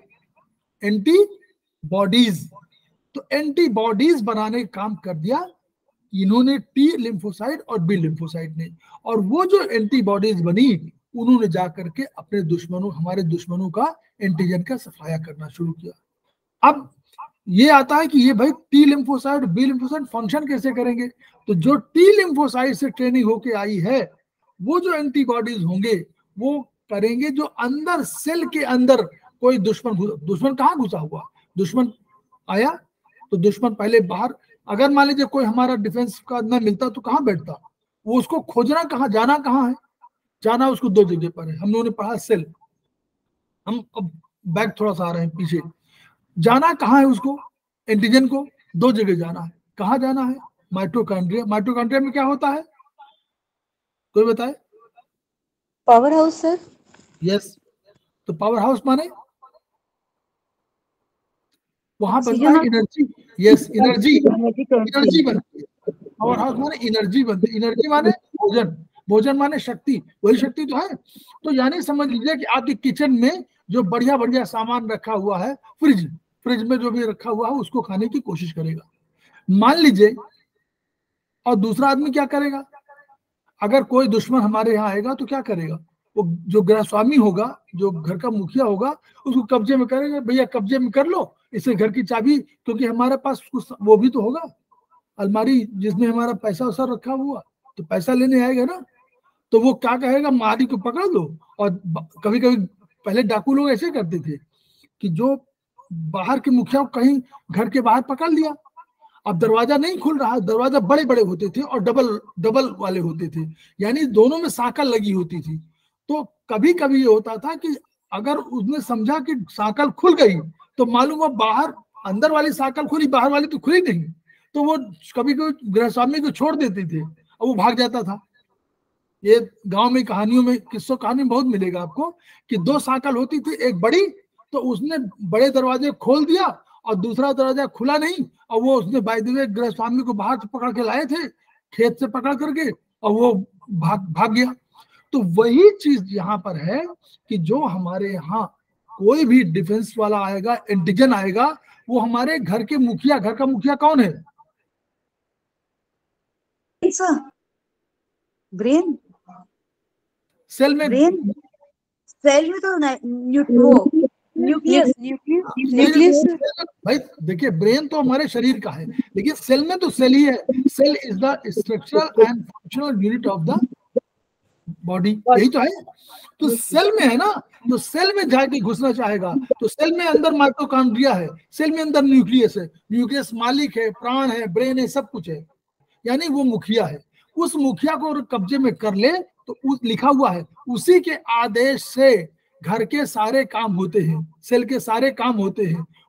एंटीबॉडीज। तो एंटीबॉडीज बनाने का काम कर दिया इन्होंने टी लिम्फोसाइट और बी लिम्फोसाइट ने, और वो जो एंटीबॉडीज बनी उन्होंने जाकर के अपने दुश्मनों हमारे दुश्मनों का एंटीजन का सफाया करना शुरू किया। अब ये आता है कि ये भाई T lymphocyte B lymphocyte function कैसे करेंगे। तो जो टी लिम्फोसाइट से ट्रेनिंग होके आई है वो जो एंटीबॉडीज होंगे वो करेंगे जो अंदर सेल के अंदर कोई दुश्मन दुश्मन कहाँ घुसा हुआ, दुश्मन आया तो दुश्मन पहले बाहर, अगर मान लीजिए कोई हमारा डिफेंस का न मिलता तो कहाँ बैठता, वो उसको खोजना कहाँ, जाना कहाँ है, जाना उसको दो जगह पर है। हम लोगों ने पढ़ा सेल, हम अब बैक थोड़ा सा आ रहे हैं पीछे, जाना कहाँ है उसको, एंटीजन को दो जगह जाना है। कहाँ जाना है, माइटोकॉन्ड्रिया। माइटोकॉन्ड्रिया में क्या होता है कोई बताए? Power house sir. यस, तो पावर हाउस माने वहां बनता है एनर्जी। यस, एनर्जी एनर्जी बनती है। पावर हाउस माने एनर्जी बनती है। एनर्जी माने भोजन, भोजन माने शक्ति, वही शक्ति तो है। तो यानी समझ लीजिए कि आपके किचन में जो बढ़िया बढ़िया सामान रखा हुआ है, फ्रिज फ्रिज में जो भी रखा हुआ है उसको खाने की कोशिश करेगा, मान लीजिए। और दूसरा आदमी क्या करेगा, अगर कोई दुश्मन हमारे यहाँ आएगा तो क्या करेगा, वो जो गृह स्वामी होगा, जो घर का मुखिया होगा, उसको कब्जे में करेगा, भैया कब्जे में कर लो इसे घर की चाबी, क्योंकि हमारे पास कुछ वो भी तो होगा अलमारी जिसमें हमारा पैसा वैसा रखा हुआ, तो पैसा लेने आएगा ना। तो वो क्या कहेगा, माली को पकड़ लो। और कभी कभी पहले डाकू लोग ऐसे करते थे कि जो बाहर के मुखिया को कहीं घर के बाहर पकड़ लिया, अब दरवाजा नहीं खुल रहा, दरवाजा बड़े बड़े होते थे और डबल डबल वाले होते थे, यानी दोनों में साकल लगी होती थी। तो कभी कभी ये होता था कि अगर उसने समझा कि साकल खुल गई तो मालूम हुआ बाहर अंदर वाली साकल खुली, बाहर वाली तो खुली नहीं, तो वो कभी कभी गृहस्वामी को छोड़ देते थे और वो भाग जाता था। ये गांव में कहानियों में किस्सों कहानी बहुत मिलेगा आपको कि दो साकल होती थी, एक बड़ी, तो उसने बड़े दरवाजे खोल दिया और दूसरा दरवाजा खुला नहीं, और वो उसने बाय द वे गृहस्वामी को बाहर से पकड़ के लाए थे, खेत से पकड़ करके, और वो भाग भाग गया। तो वही चीज यहाँ पर है कि जो हमारे यहाँ कोई भी डिफेंस वाला आएगा, एंटीजन आएगा, वो हमारे घर के मुखिया, घर का मुखिया कौन है, ब्रेन, सेल में ब्रेन, सेल में तो न्यूक्लियस न्यूक्लियस न्यूक्लियस भाई देखिए, ब्रेन तो हमारे शरीर का है, लेकिन सेल में तो सेल ही है। Cell is the structural and functional unit of the body, यही तो है। तो सेल में है ना, तो सेल में जाके घुसना चाहेगा, तो सेल में अंदर माइटोकॉन्ड्रिया है, सेल में अंदर न्यूक्लियस है, न्यूक्लियस मालिक है, प्राण है, ब्रेन है, सब कुछ है, यानी वो मुखिया है। उस मुखिया को कब्जे में कर ले तो उस लिखा हुआ है उसी के आदेश से घर के सारे काम होते हैं, सेल के सारे काम होते हैं।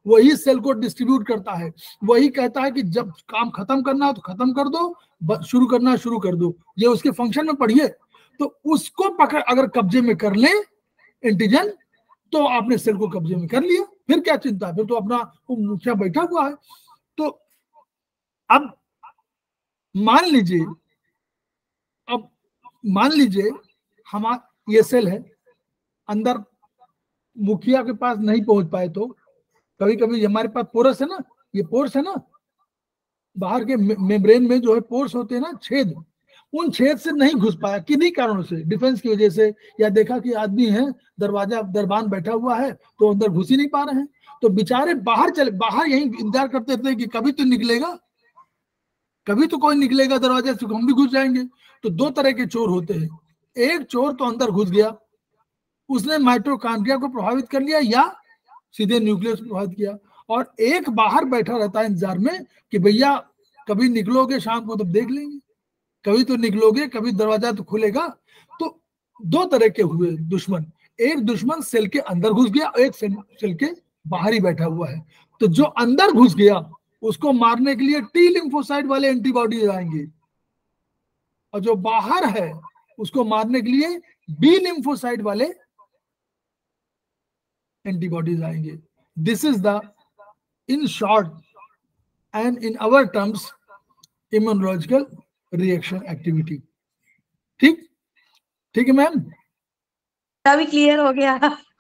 वही सेल को डिस्ट्रीब्यूट करता है, वही कहता है कि जब काम खत्म करना हो तो खत्म कर दो, शुरू करना शुरू कर दो। ये उसके फंक्शन में पढ़िए। तो उसको पकड़ अगर कब्जे में कर ले एंटीजन, तो आपने सेल को कब्जे में कर लिया, फिर क्या चिंता है, फिर तो अपना वो मुखिया बैठा हुआ है। तो अब मान लीजिए, अब मान लीजिए हमारा ये सेल है, अंदर मुखिया के पास नहीं पहुंच पाए, तो कभी कभी हमारे पास पोरस है ना, ये पोर्स है ना, बाहर के मेम्ब्रेन में जो है पोर्स होते हैं ना, छेद, उन छेद से नहीं घुस पाया किन्हीं कारणों से, डिफेंस की वजह से, या देखा कि आदमी है दरवाजा दरबान बैठा हुआ है तो अंदर घुस ही नहीं पा रहे हैं, तो बेचारे बाहर चले, बाहर यही इंतजार करते थे कि कभी तो निकलेगा, कभी तो कोई निकलेगा दरवाजे से, हम भी घुस जाएंगे। तो दो तरह के चोर होते हैं, एक चोर तो अंदर घुस गया, उसने माइटोकॉन्ड्रिया को प्रभावित कर लिया या सीधे न्यूक्लियस को प्रभावित किया, और एक बाहर बैठा रहता है इंतजार में कि भैया कभी निकलोगे शाम को तब देख लेंगे, कभी तो निकलोगे, कभी दरवाजा तो खुलेगा। तो दो तरह के हुए दुश्मन, एक दुश्मन सेल के अंदर घुस गया, एक सेल, सेल के बाहर ही बैठा हुआ है। तो जो अंदर घुस गया उसको मारने के लिए टी लिम्फोसाइट वाले एंटीबॉडीज आएंगे, और जो बाहर है उसको मारने के लिए बी लिम्फोसाइट वाले एंटीबॉडीज आएंगे। This is the in short and in our terms immunological reaction activity. ठीक ठीक है मैम, अभी क्लियर हो गया।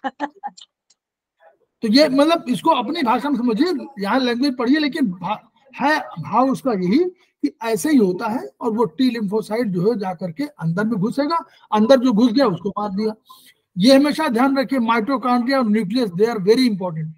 तो ये मतलब इसको अपनी भाषा में समझिए, यहाँ लैंग्वेज पढ़िए, लेकिन भा, है भाव उसका यही कि ऐसे ही होता है, और वो टी लिम्फोसाइट जो है जाकर के अंदर में घुसेगा, अंदर जो घुस गया उसको मार दिया। ये हमेशा ध्यान रखिए, माइटोकॉन्ड्रिया और nucleus they are very important.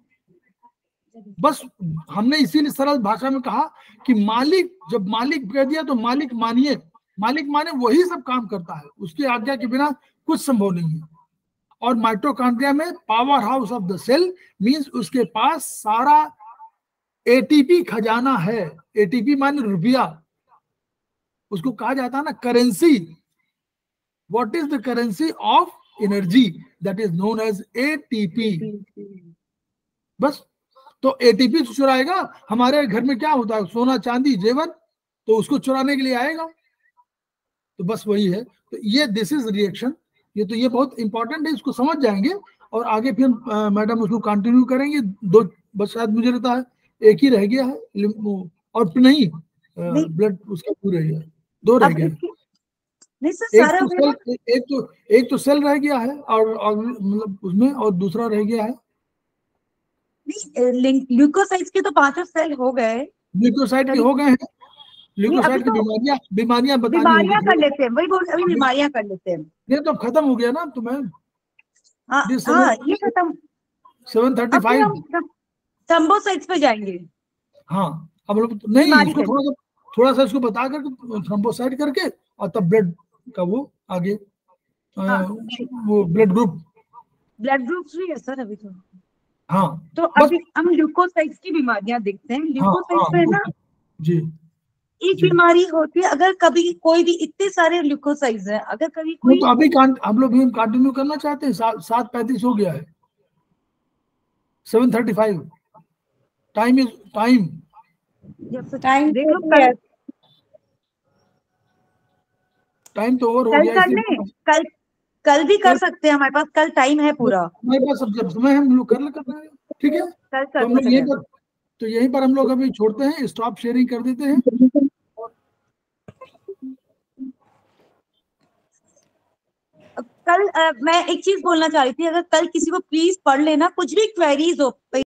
बस हमने इसीलिए सरल भाषा में कहा कि मालिक, जब मालिक कह दिया तो मालिक मानिए, मालिक माने वही सब काम करता है, उसकी आज्ञा के बिना कुछ संभव नहीं है। और माइटोकॉन्ड्रिया में power house of the cell means उसके पास सारा एटीपी खजाना है। एटीपी माने रुपया, उसको कहा जाता है ना currency. What is the currency of energy? That is known as ATP. बस, तो एटीपी चुराएगा, हमारे घर में क्या होता है, सोना चांदी जेवर, तो उसको चुराने के लिए आएगा। तो बस वही है। तो ये दिस इज रिएक्शन, ये तो ये बहुत इंपॉर्टेंट है, इसको समझ जाएंगे और आगे फिर मैडम उसको कंटिन्यू करेंगे। दो बस शायद मुझे लगता है एक ही रह गया है, और नहीं ब्लड उसका पूरा रह गया, दो रह गए। नहीं सर, एक सारा तो सेल, एक तो एक तो सेल रह गया है, और, और मतलब उसमें, और दूसरा रह गया है ल्यूकोसाइट्स के तो पांचों सेल हो गए, ल्यूकोसाइट के हो गए हैं। ल्यूकोसाइट की तो बीमारियां बीमारियां बतानी बीमारियां कर लेते हैं, वही बोल अभी बीमारियां कर लेते हैं। ये तो खत्म हो गया ना, तो मैं हाँ हाँ ये खत्म। सेवन थर्टी फाइव थ्रोम्बोसाइट्स पे जाएंगे। हाँ, अब लोग नहीं, इसको थोड़ा सा थोड़ा सा इसको बता कर थ्रोम्बोसाइट करके, और तब ब्लड का वो आगे हाँ, वो ब्लड ग्रुप ब्लड ग्रुप भी है सर अभी तो। हाँ, तो अभी हम ल्यूकोसाइट्स की बीमारियां देखते हैं। ल्यूकोसाइट्स हाँ, है ना जी, एक बीमारी होती है, अगर कभी कोई भी, इतने सारे ल्यूकोसाइट्स हैं, अगर कभी कोई तो अभी हम लोग भी कंटिन्यू करना चाहते हैं। सात पैंतीस हो गया है, seven thirty five time is time time देख लो, कल टाइम तो ओवर हो कल गया। कर लें, कल कल भी कर सकते हैं, हमारे पास कल टाइम है पूरा, हमारे पास सब समय हम लोग कर ले कर रहे हैं। ठीक है, कल तो हम लोग यहीं पर तो यहीं पर हम लोग अभी छोड़ते हैं, स्टॉप शेयरिंग कर देते हैं। कल आ, मैं एक चीज बोलना चाह रही थी, अगर कल किसी को प्लीज पढ़ लेना, कुछ भी क्वेरीज हो